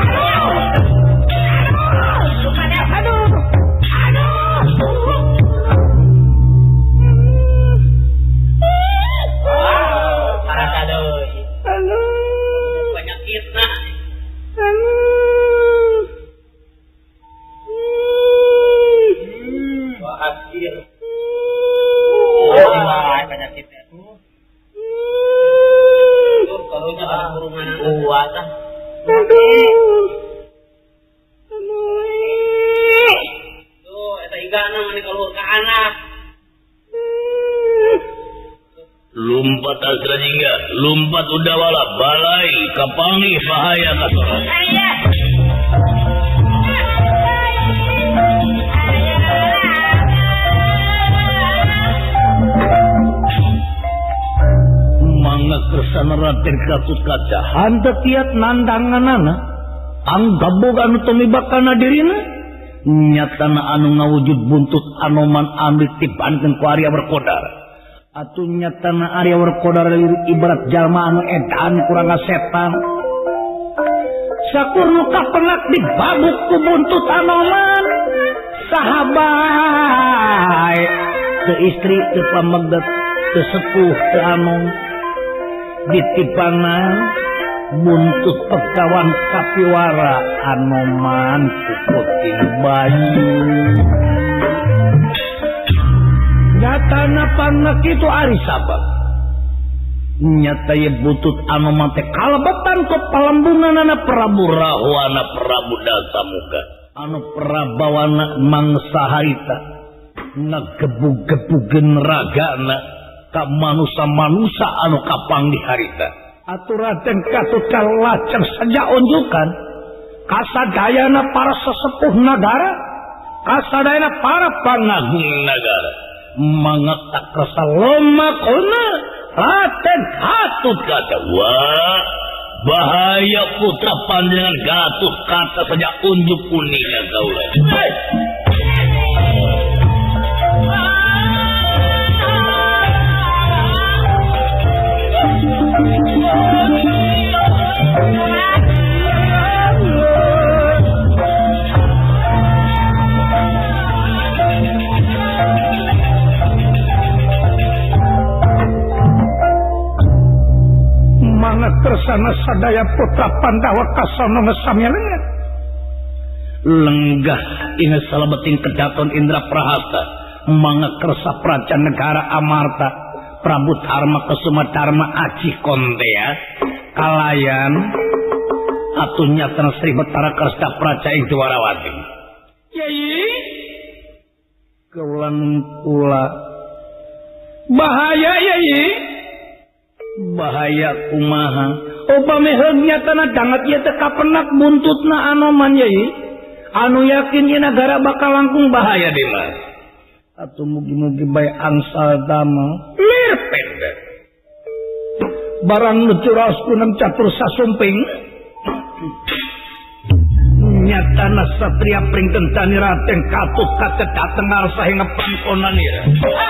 lumpat asra jingga lumpat udawala balai kapangi bahaya kasora mangga kersana Raden Gatot Kaca hanteu tiat nandanganana anggaboga anu tumibakana dirina nyatana anu ngawujud buntut Anoman anu tibankeun ku Arya Werkodara atuh nyatana Arya Werkodara ibarat jalma anu edan kurang setan sakurnu kapenak dibabuk ku buntut Anoman sahabat teu istri teu pamegdet teu sepuh teu anu ditipana buntut pegawan kapiwara Anoman kukuting bayi nyatana pangna kitu ari sabab nyata ye butut Anoman teh kalebetan ku palembunganana Prabu Rahwana Prabu Dasamuka anu prabawana mangsa harita ngagebug-gebugeun ragana ka manusa-manusa anu kapanggih harita atuh Raden Gatot Kaca laceng saja unjukan kasadayana para sesepuh nagara kasadayana para pangagung nagara mangetak rasa lomakona Raden Gatot Kaca wah bahaya putra panjenengan Gatot Kaca saja unjuk kuninga kaula Kersana sadaya putra Pandawa kasono ngesamyalena lenggah ina salebeting kedaton Indra Prahasta mangga kersa praja negara Amarta Prabu Dharma Kesuma Dharma Aji Kontea kalayan atunya tanah Sri Betara Kresna Praja ing Dwarawati. Yai Kaulan kula bahaya Yai. bahaya kumaha Upami heungnya tanah dangat ieu teh kapenak buntutna Anoman Yai. Anu yakin ieu nagara bakal langkung bahaya Dimas. atuh mugi-mugi bae angsal damel Lir pendek. Barang nu curaos kunang catur sasumping. Nyatana satria pring kencani Raden Katut kacedak tengal sahinga pangkonan ieu.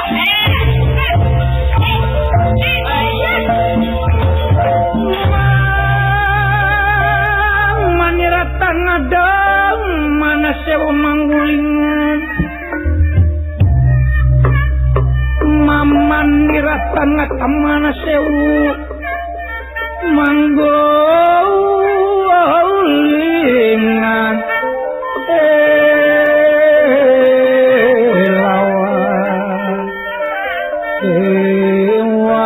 Manirata ngadang mana sewa manggulingan. Maman nirata ngatamana sewu manggulingan. Lawan dewa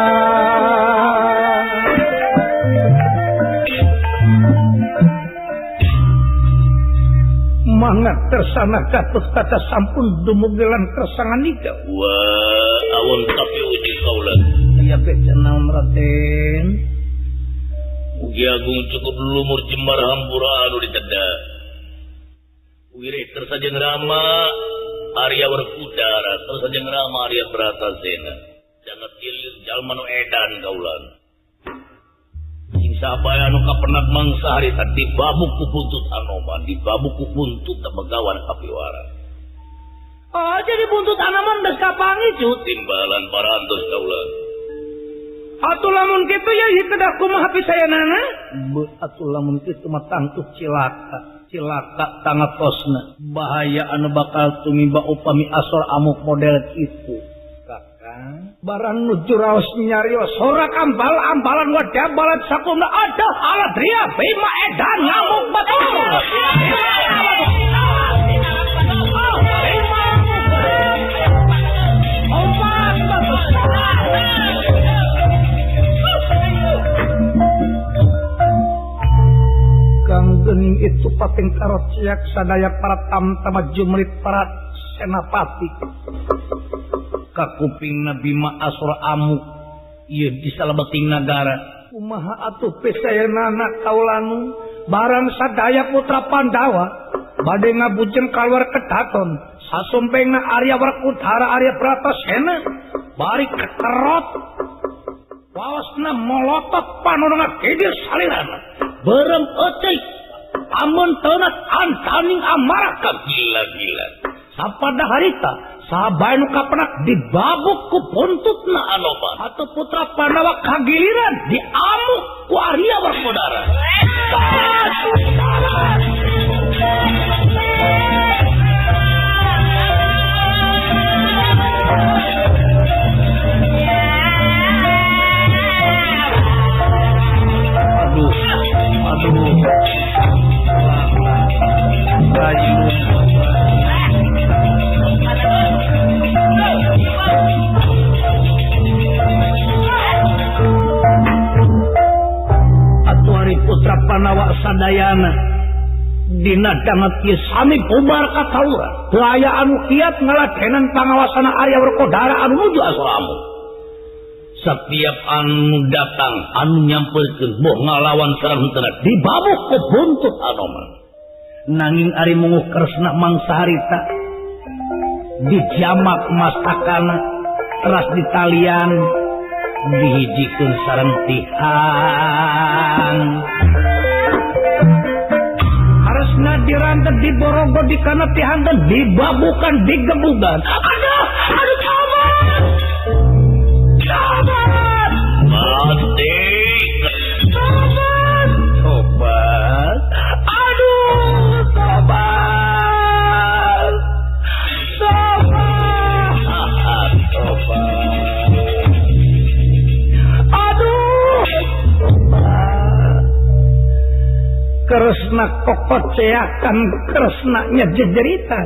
mangat tersana Katut kata sampun dumugelan kersangan nika. wah awon tapi uji kaulan Ya beca naon Raden. ugi agung cukup lumur jembar hampura anu ditedak wirih tersajeng Rama Arya Werkudara tersajeng Rama Arya Bratasena jangan tilir jalma nu edan kaulan sing sabaya anu kapenak mangsa harita dibabuk ku buntut Anoman dibabuk ku buntut temegawan kapiwara. Oh jadi buntut Anoman geus kapangi cut. Timbalan parantos kaulan. Atuh lamun kitu ya kedah kumaha pisayanana? Atuh lamun kitu mah tangtuh cilaka tangatosna bahaya anu bakal tumiba upami asor amuk model kitu. Kakang barang nuju raos nyarios sorak ambalan wadah balat sakuna ada aladria bima edan ngamuk betul. Gening itu pating karot siak sadaya para tamtama jumrit para senapati Kakuping Nabi Ma asor amuk ieu di salebeting nagara. Kumaha atuh pisayanana kaulanu barang sadaya putra Pandawa bade ngabujeng kaluar kedaton sasumpengna Arya Werkudara Arya Bratasena bari kekerot waosna molotot panurunga kidir salirana berem euceuy amun teunat antaning amaraka Gila-gila. sapada harita sabae nu kapenak dibabuk ku buntutna Anoman atuh putra Pandawa kagiliran diamuk ku Arya Werkudara. Putra Panawa sadayana dina danget ieu sami bubar ka kaluran teu aya anu kiat ngaladenan pangawasana Arya Werkudara anu nuju asalamu. Setiap anu datang anu nyampeurkeun boh ngalawan sareng henteu dibabuk ku buntut Anoman. Nanging ari munguh kresna mangsa harita dijamak mastakana teras ditalian dihijikeun sareng tihang harusna dirantet diborogo dikana tihang dan dibabukan digebugan. Aduh sabar Mati. sobat aduh sobat Kresna kokoceakan kresnanya jejerita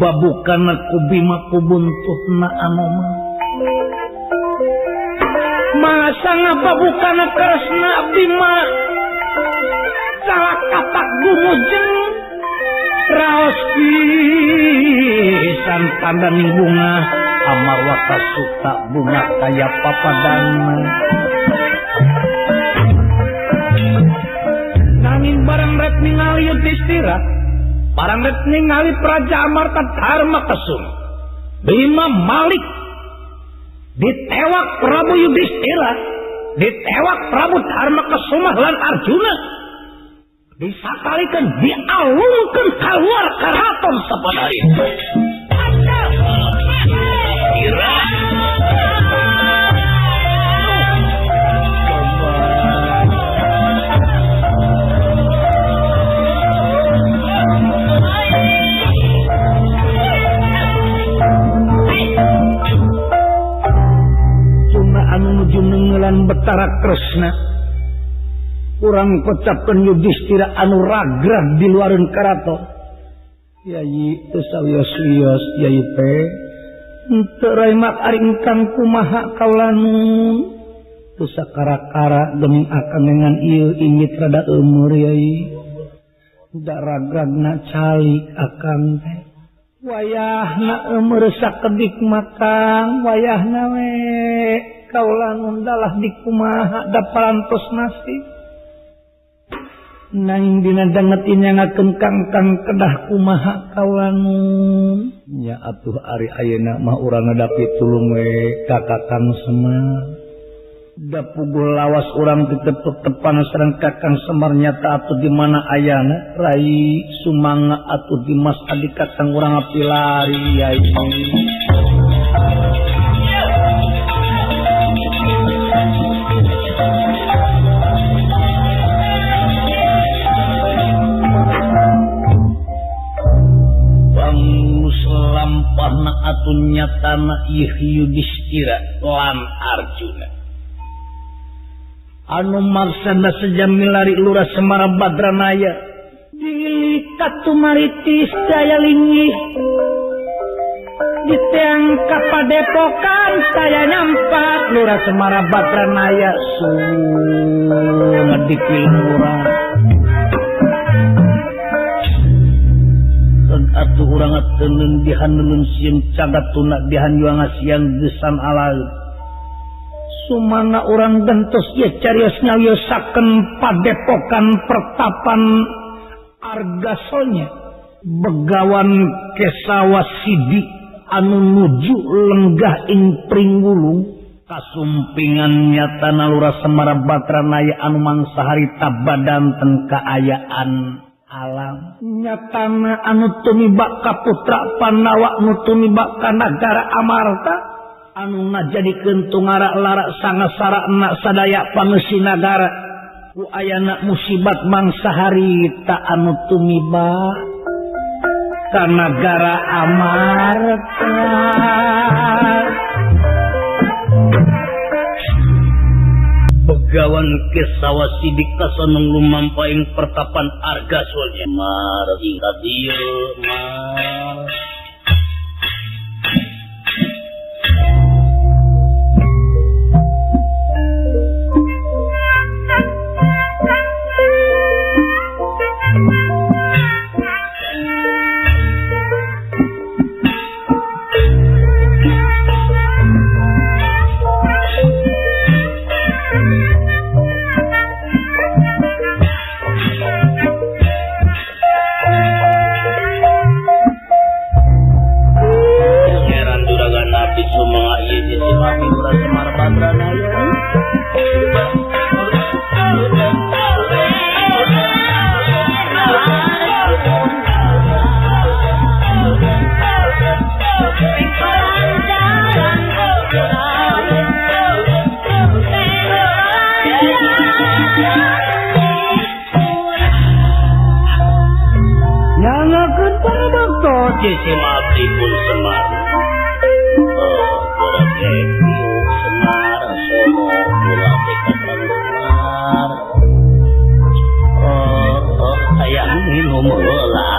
dibabukan ku bima ku buntutna Anoman masa ngapa bukan Kresna Bima salah katak gumujeng raos pisan tandaning bunga amarwata suta bunga kaya papadana nanging barang rek ningali Yudhistira barang rek ningali Praja Amarta Dharma Kesum Bima Malik ditewak Prabu Yudhistira ditewak Prabu Dharma Kesuma lan Arjuna disakalikan dialungkan keluar keraton sapadari kira cuma anu nuju nengelan Betara Kresna kurang pecapkan Yudhistira anu ragrag di luareun karaton yai teu sawios-wios yai teh teu raimak ari engkang kumaha kaulanun teu sakara-kara geuning akan dengan ieu ingit rada eumeur yai da ragragna calik akan teh wayahna eumeur sakedik makang wayahna we kaulanun dalah dikumaha da parantos nasib nang dina danget inyangakeun kangkang kedah kumaha kaulanun nya atuh ari ayeuna mah urang ngadapi tulung we ka Kakang Semar da pugul lawas urang ditepuk-tepan sareng Kakang Semar nyata atuh di mana ayana Rai Sumangga atuh di Mas adik Kakang urang apilari yai lampahna atuh nyatana ieu Yudhistira lan Arjuna anu maksana sejamilari lurah Semara Badranaya dilikat tumaritis daya linggih diteang kapadepokan saya nyampat lurah Semara Badranaya ngedikil urang atuh urang ateun dihaneun sieun cagat tuna dihanjuang siang gesan alaeun sumana urang gentos ieu carios nyawiosaken padepokan pertapan Argasonya begawan Kesawa Sidi anu nuju lenggah ing Pringgulung kasumpingan nyatana lurah Semara Badranaya anu mangsa harita badanten kaayaan alam nyatana anu tumibak ka putra Pandawa anu tumibak ka nagara Amarta anu ngajadikeun tungara lara sangasarana sadaya pangeusi nagara ku ayana musibat mangsa harita anu tumibak ka nagara Amarta begawan Kesawa Sidi kasanung lumampaing pertapan Argasonya margi ka dieu mah Jese mabdi pun Semar Semar Sono Mula Tekatan Semar sayang minum bola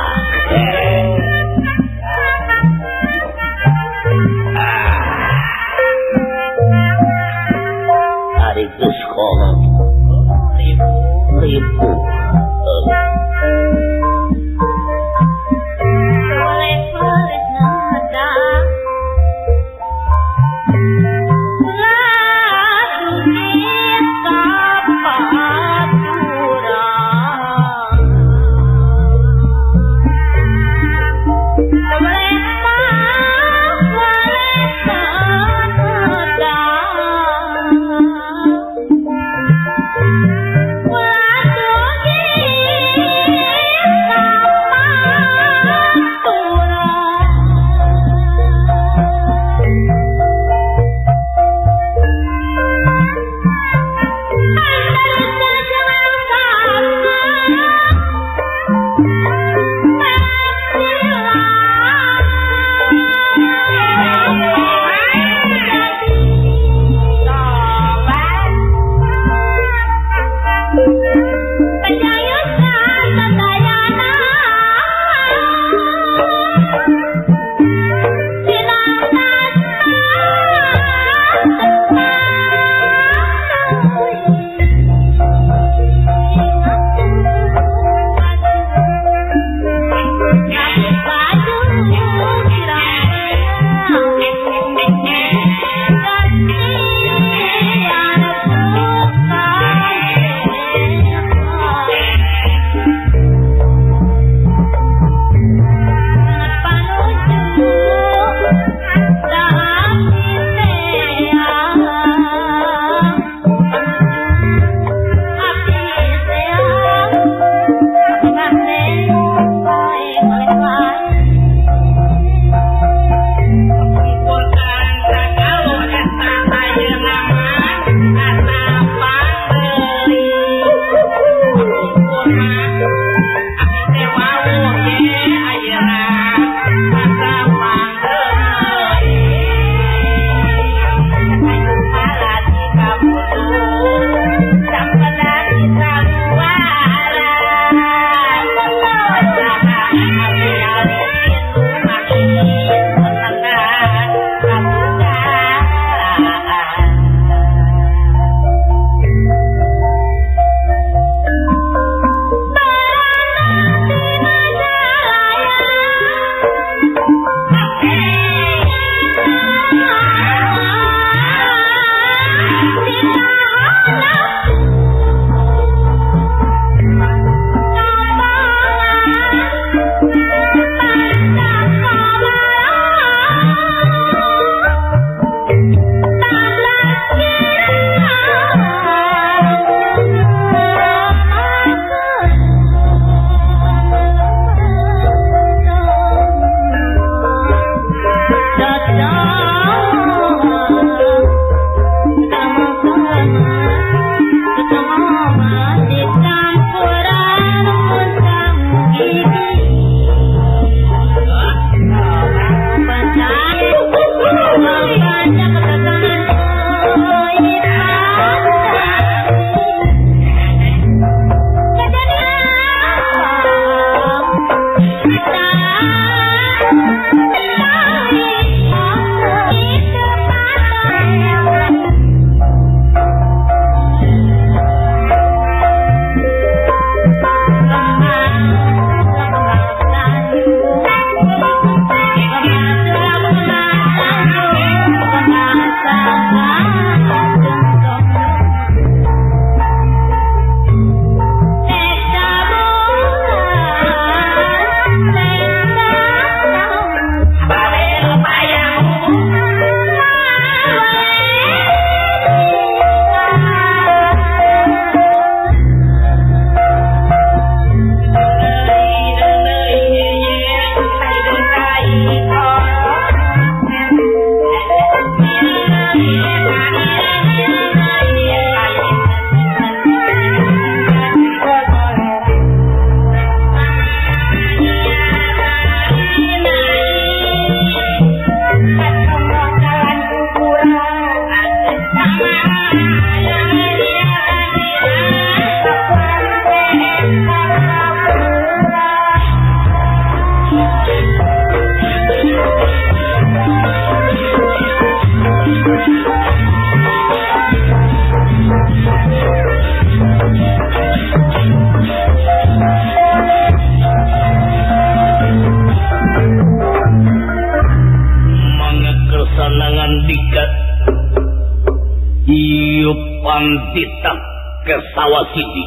mantitak ke sawah sidi.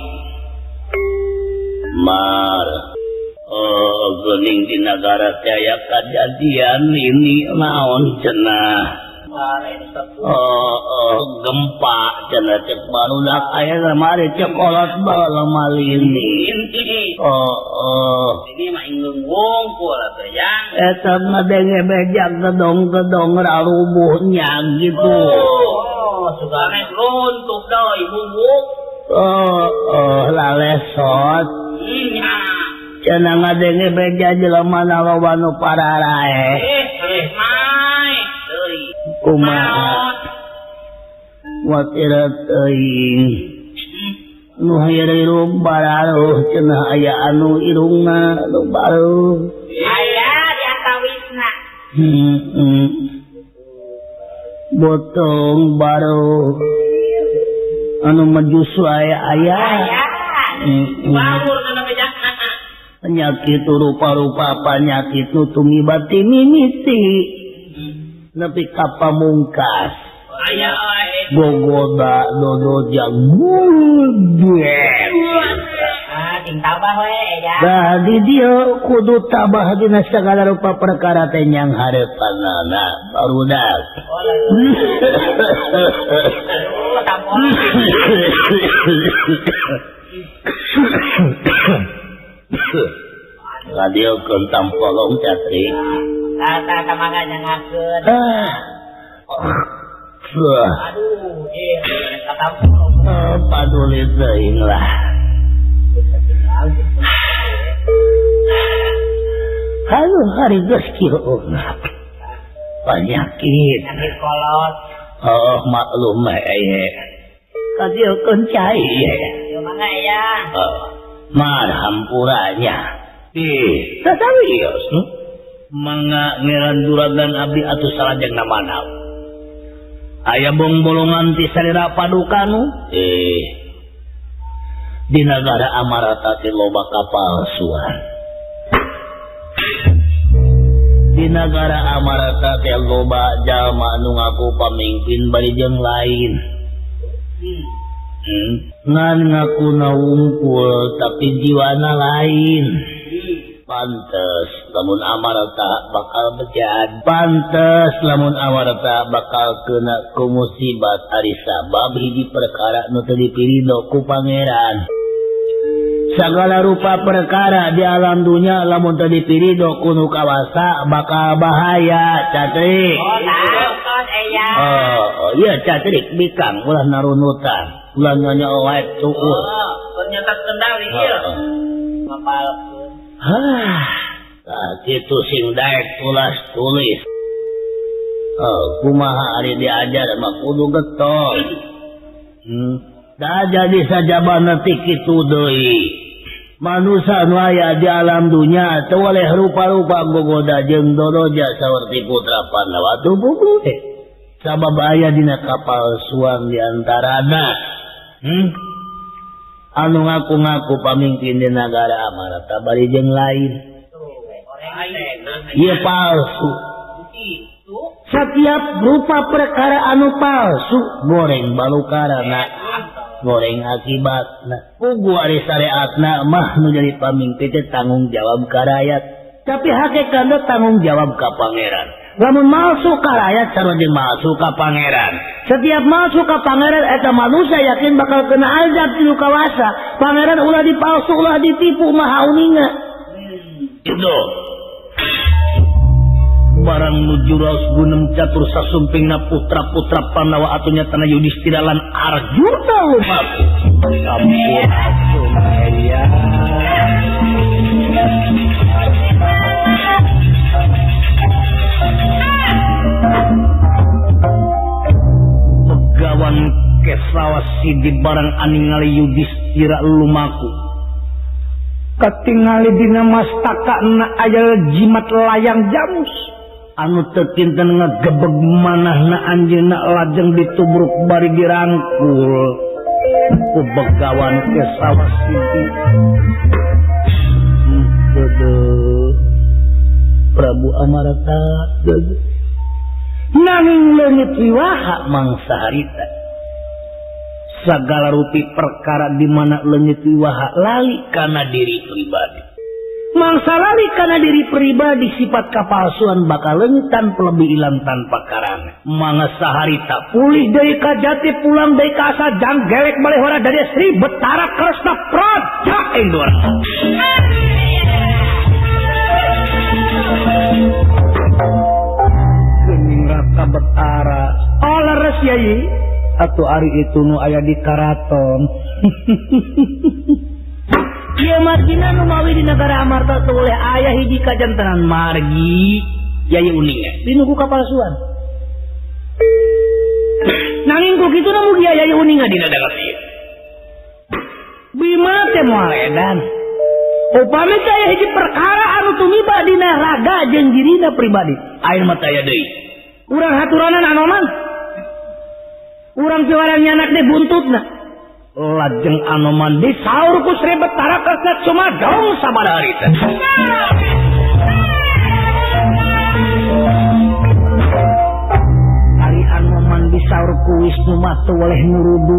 Mar, gening di negara saya kejadian ini naon cenah. Gempa cenah cek barudak aya lemari cekolot bae malini. Ini mah inggung wungkul atuh yang. Eta ngadenge bejak gedong-gedong rarubuhnya gitu. Sugane runtuh deui bubuk. Lalesot. Iya. Cenah ngadenge bejak jelema loba nu pararae. Mai. Kumaha watira teuing nu hayang bararuh cenah aya anu irungna nu baruh aya di antawisna botong baruh anu majusu aya bawur kana bejakna penyakit rupa-rupa penyakit nu tumibati mimiti nepi ka pamungkas aya gogoda dodo jaguget ting tabah we ya da di dieu kudu tabah dina sagala rupa perkara teh nyang hareupanana barudak radio keun tampolong catri tata tamaga nyangakeun. Aduh, kata paduli teuing lah. Halo hari geus kieu penyakit. Penyakit kolot. Oh, maklum aya. Kadiekeun cai ya. Ieu mangga ya. Mar hampuranya. Tasawiyos. Mangga ngeran juragan abdi atuh salajeng namana aya bongbolongan ti sarira padukanu di negara Amarata teh loba kapalsuan di negara Amarata teh loba jalma anu ngaku pamimpin bari jeung lain ngan ngaku naungkul tapi jiwana lain. Pantes lamun Amarata bakal bejat. Pantes lamun Amarata bakal kena ku musibat ari sabab hiji perkara nu teu dipirido ku pangeran. Sagala rupa perkara di alam dunia lamun teu dipirido ku nu kawasa bakal bahaya, Catrik. Oh, iya Catrik bikang ulah narunutan. Ulah nyonya wae tuul. Ternyata kendang ieu. Mapalep. Kitu sing daek tulis. Kumaha ari diajar mah kudu getol. Da jadi sajabana ti kitu deui. Manusia nu aya di alam dunia teu waleh rupa-rupa gogoda jeung doroja sawerti putra Pandawa teu bubuh. Sabab aya dina kapal suang di antarana. Anu ngaku-ngaku pamimpin di negara Amarata bari jeung lain. Ieu palsu. Setiap rupa perkara anu palsu goreng balukarana, goreng akibatna. Pugu ari syariatna mah nu jadi pamimpin teh tanggung jawab ka rakyat, tapi hakikatna tanggung jawab ka pangeran. Lamun masuk ka rakyat sareng masuk ka pangeran. Setiap masuk ka pangeran eta manusia yakin bakal kena azab ti kawasa. Pangeran ulah dipalsu, ulah ditipu mah uninga. Itu. Barang nuju raos gunem catur sasumpingna putra-putra Pandawa atunya tanah Yudhistira lan Arjuna lumaku. Sampun asumaya. Pegawan kesawasi di barang aningali Yudhistira lumaku. Katingali dina mastaka na ayal jimat layang jamus. Anu tekinten ngegebeg manahna anjeunna lajeng ditubruk bari dirangkul ku begawan kesawasi. Prabu Amarata nanging leungit wiwaha mangsa harita Sagala rupi perkara di mana leungit wiwaha lali kana diri pribadi. Mangsa lali kana diri pribadi sifat kapalsuan bakal leungit tanpa lebih ilang tanpa karana. Mangga saharita pulih deui ka jati pulang deui ka asa jang gelek balehora dari Sri Betara Kresna Praja Endor. Kening Raka Betara. Oh leres Yai. Atuh ari itu nu aya di karaton. Ieu margina nu mawi di negara Amarta teu oleh aya hiji kajantenan margi Yai Uninga pinuku kapalsuan. Nanging ku kitu na mugi Yai Uninga dina dalam ieu. Bima teh moal edan. Upami teh aya hiji perkara anu tumiba dina raga jeung dirina pribadi. Ayeuna mah teh aya deui. Urang haturanan Anoman. Urang piwaran nyanak deh buntutna. Lajeng Anoman disaur ku Sri Betara Kresna Cumadong sabada harita. Ari Anoman disaur ku Wisnu mah teu oleh nurudu.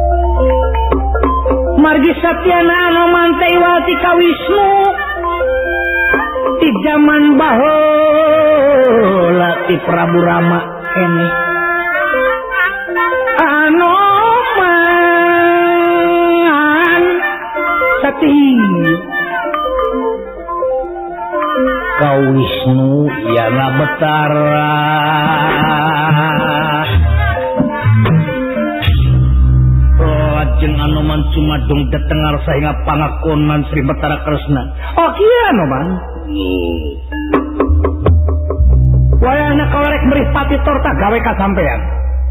Margi satyana Anoman teh iwati ka Wisnu. Di zaman baheula ti Prabu Rama keneh. Anoman sati kau Wisnu yana Betara lajeng Anoman Cumadong detengar sahinga pangakonan Sri Betara Kresna. Oh kieu Anoman wayahna kawarek merih pati torta gawe ka sampean.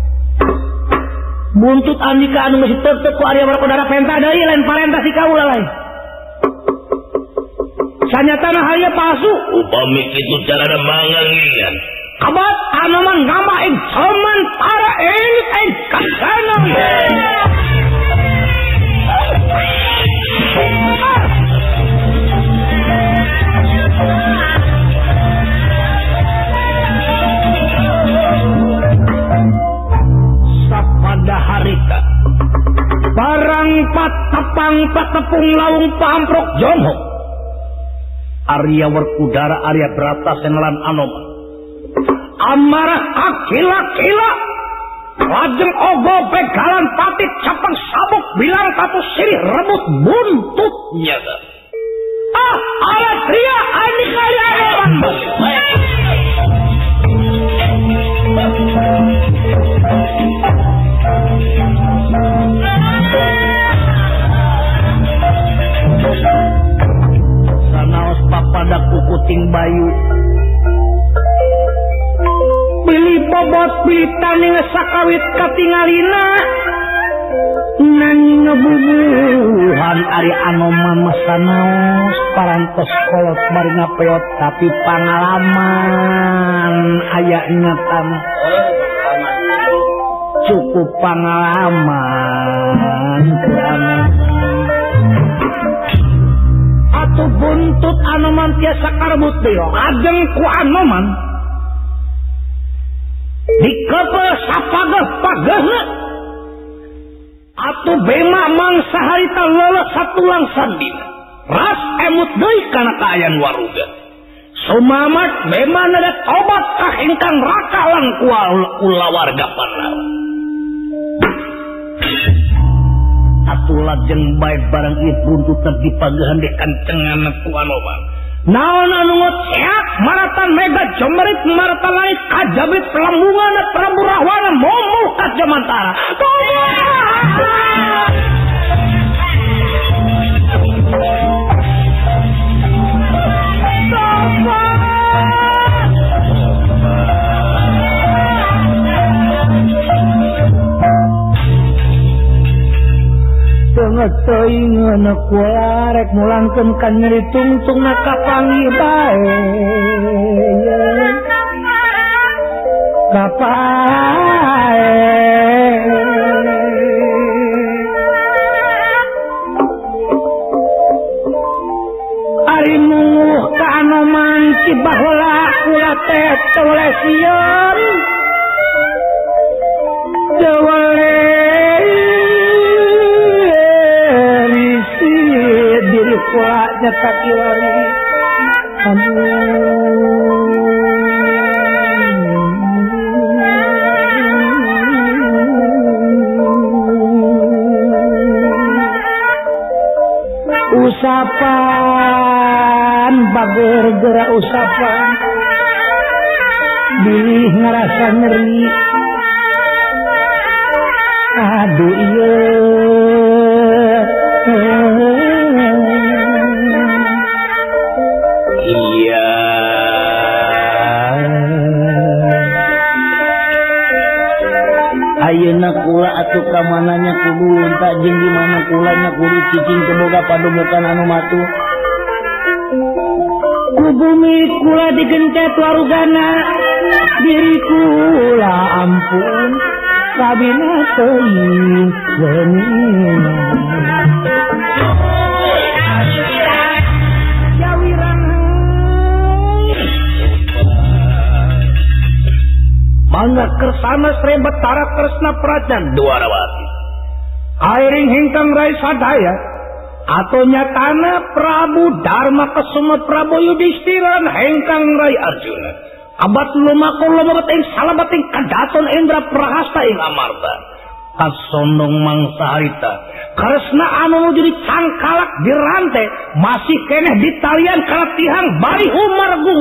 Buntut Andika anu masih tetep ku Arya Werkudara penta deui lain parenta si kaula lain. Sanyatana hanya palsu. Upami kitu carana mangangian. Kabat Anoman ngama ing sementara ing kasana. Pada harita barang patepang patepung lawung pamprok jongho Arya Werkudara Arya Brata Senelan Anoman amarah akila-kila lajeng ogo begalan patit capang sabuk bilang katu sirih rebut buntutnya. Alat ria ani kaya Anoman sanaos papada kukuting bayu pilih bobot pilih taning sakawit katingalina nanging ngebubuhan Ari Anoman sanaos parantos kolot bari ngapeot tapi pangalaman aya ingatan cukup pangalaman atuh buntut Anoman tiasa karebut deui ajeng ku Anoman dikepel sapageh-pagehna atuh bema mangsa harita leuleuh satulang sandina ras emut deui kana kaayaan waruga sumamat bema nada tobat ka ingkang Raka langku ulawarga Pandawa. Atuh lajeng bae barang ieu buntutna dipagehan di kancengan ku Anoman. Naon anu ngeceak maratan mega jomerit maratan langit kajabit pelambungan Prabu Rahwana momoh ka Jamantara. Teuing kula rek mulangkeun ka nyeri tungtungna kapanggih bae kapae ari munguh ka Anoman ci baheula kula teh toleh sieun teu nyetak kiwari. Usapan bager gerak usapan bilih ngerasa nyeri. Aduh iya iya ayeuna kula atuh ka mananya kudu tak jeung di mana kulanya kudu cicing keboga padumukan anu matu ku bumi kula digentet warugana diri kula ampun sabina teuing wening mangga kersana Sri Betara Kresna Prajan Dwarawati airing hingkang rai sadaya atau nyatana Prabu Dharma Kesuma Prabu Yudhistira hingkang rai Arjuna abad lumakul lumabeting salabeting kadaton Indra Prahasta ing amarta kasondong mangsa harita Kresna anu jadi cangkalak dirantai masih keneh ditalian kana tihang bari umargu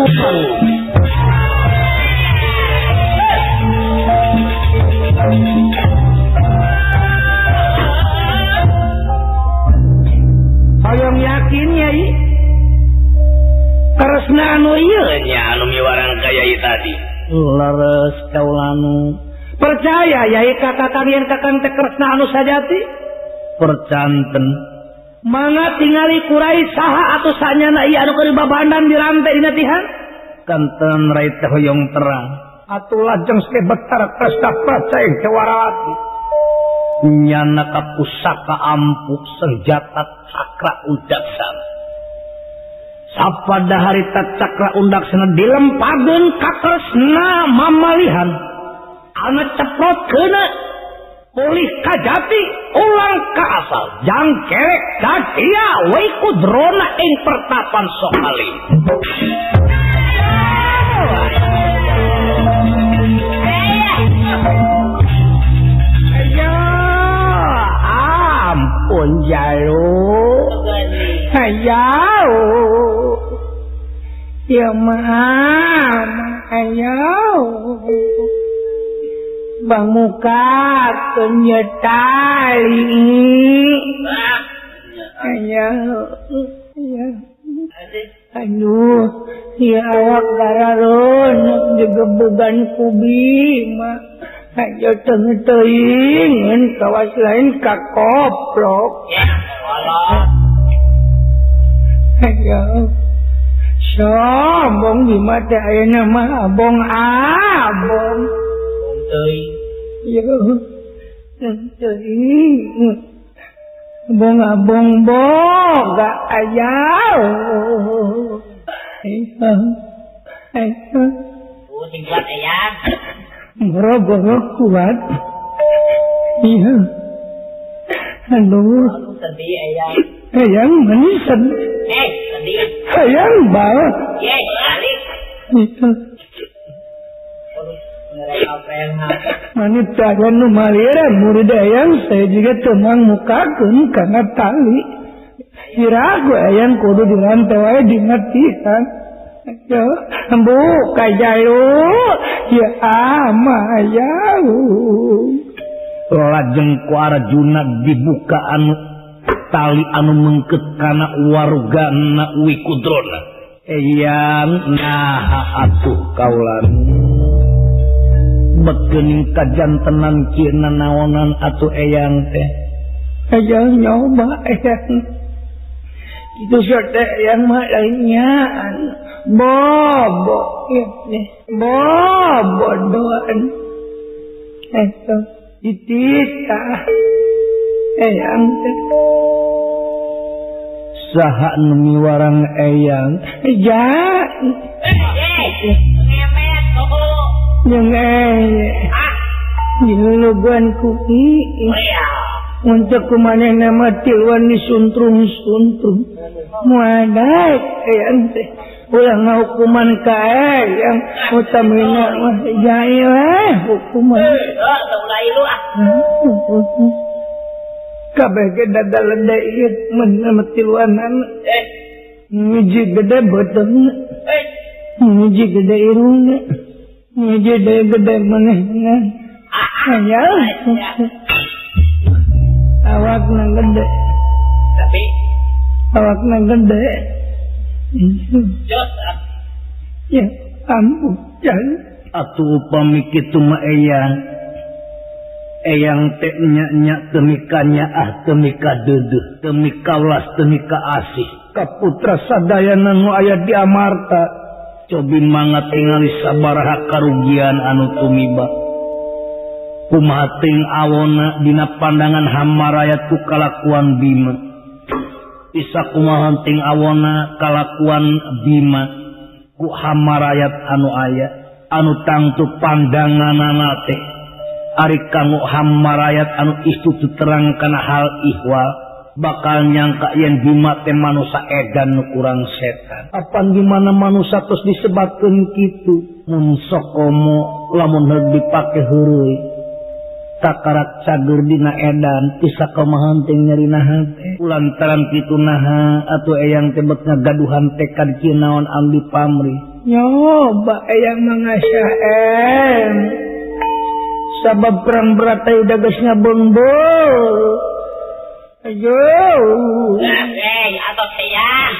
Hayang yakin Yai Kresna anu ieu nya anu miwarang kaya ieu tadi leres kaulanu percaya Yai kakang yen kakang teh Kresna anu sajati percanten mangga tingali kurai saha atuh sanyana ieu anu keur babandan dirantai dina tihang kanten rai teh hoyong terang atuh lajeng Sri Betara Kresna Prajan Dwarawati nyana ka pusaka ampuk senjata cakra undaksana sapada harita cakra undaksana dilempageun ka Kresna mamalihan anu ceprotkeuna pulih ka jati ulang ka asal jangkerek dadia we kudrona ing pertapan Sohali ampun jalo hayau ya maaf hayau bang muka penyetali hayau aduh ya awak dararon digebugan kubi mah ayo teuing kawas lain ka koplok ya Allah ayo sombong di mata ayeuna mah abong abong teuing yo teuing abong abong boga ayau ayo tinggal ayam Boro-boro kuat. Iya. Aduh. Sedih ayam. Ayam manis. Sedih. Ayam bal. Balik. Iya. Manit tagan nu malira murid ayam saya juga temang mukakeun kana tali. Iragu ayam kudu dirantai wae dina tihang. Yo, bu kajalu ya ama ya. Lajeng ku Arjuna dibuka anu tali anu mengket kana warugana Wikudrona. Eyang naha atuh kaulan. Bekeun kajantenan kieu naonan atuh eyang teh. Eyang nyoba eyang. Itu sudah yang malainya bobo bobo doan itu ditita eyang saha nu miwarang eyang ya yang nyulugan kuki Muncul kumaneh nama tiluan ni suntrum-suntrum. Muadak yang teh. Ulah ngahukuman kae yang utamina mah jaya hukuman. Mulai lu ah. Kabeh ge dadalede ieu mun tiluanan. Hiji gede beuteungna. Hiji gede irungna. Hiji gede manehna. Aya. Awakna gede. Tapi awakna gede. jos Ya ampun jangan. Atuh upami kitu mah eyang teh nya temikanya temika deudeuk temika ulas temika asih Ka putra sadayana nu aya di amarta cobi mangga tingali sabaraha karugian anu tumiba kumaha teuing awona dina pandangan hamarayat ku kalakuan Bima bisa kumaha teuing awona kalakuan Bima ku hamarayat anu aya anu tangtu pandanganana teh ari kanggo hamarayat anu istu terangkan hal ihwal bakal nyangka yen Bima teh manusia edan nu kurang setan apan gimana manusia terus disebabkeun kitu mun sokomo lamun heug dipake heureuy takarak cager dina edan bisa kumaha teh nyarina hate lantaran kitu naha atuh eyang teh bet ngagaduhan tekad kieu naon ambi pamrih nyoba eyang mangasah sabab perang berat teh udah geus ngabongbol. Ayo. Atau sayang.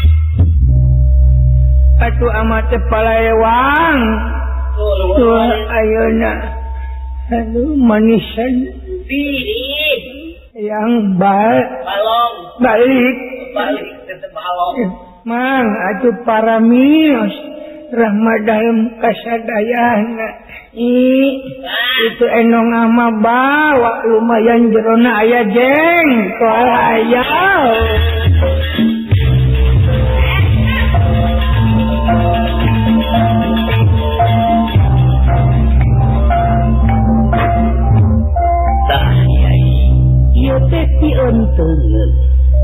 Atuh amat teh palewang. Tuh ayeuna. Aduh manisan. Pirit. Yang balong. Balik tetep balong. Mang atuh paramios rahmadalem kasadayana. Itu enong ama bawa lumayan jerona aya jeng kuala aya tah ieu teh pieunteueun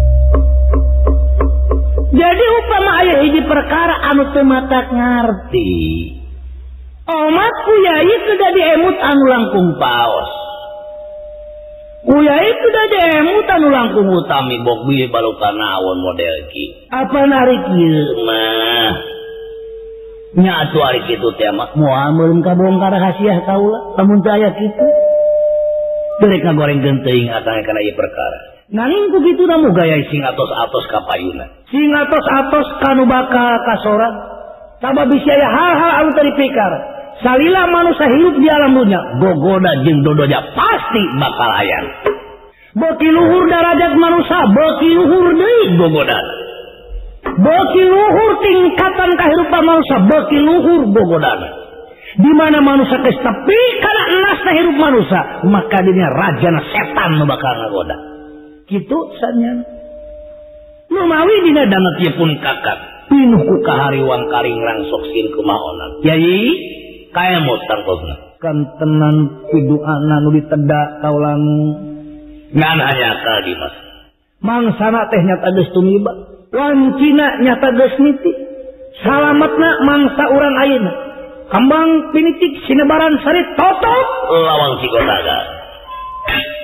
jadi upama aya hiji perkara anu teu matak ngarti omat kuyai sudah diemut anu langkung paos. Kuyai sudah diemut anu langkung utami bok bieu balutan naon model ki. Apa narik kieu mah? Nya atuh ari kitu teh mah moal meureun kabongkar rahasiah kaula lamun teu aya kitu. Derek ngagorengkeun teuing akang kana ieu perkara. Nanging ku kitu na muga aya sing atos-atos ka payuna. Sing atos-atos kanu bakal kasoran. Sabab bisi aya hal-hal anu teu dipikar. Salila manusia hidup di alam dunia gogoda jeung dodonya pasti bakal aya beuki luhur darajat manusia beuki luhur deui gogoda beuki luhur tingkatan kahirupan manusia beuki luhur gogoda di mana manusia geus tepi kana elasna hirup manusia maka dirinya rajana setan nu bakal ngagoda kitu sanyan nu mawi dina dana ieu pun kakak pinuh ku kahariwang karing rangsok sin kumaonan yai kaya mau tangkosna kan tenan piduana nu ditedak kaulanu ngan hanya akal Dimas mangsana teh nyata geus tumiba wancina nyata geus niti salametna mangsa urang ayeuna kembang pinitik sinebaran sari totop lawang si godaga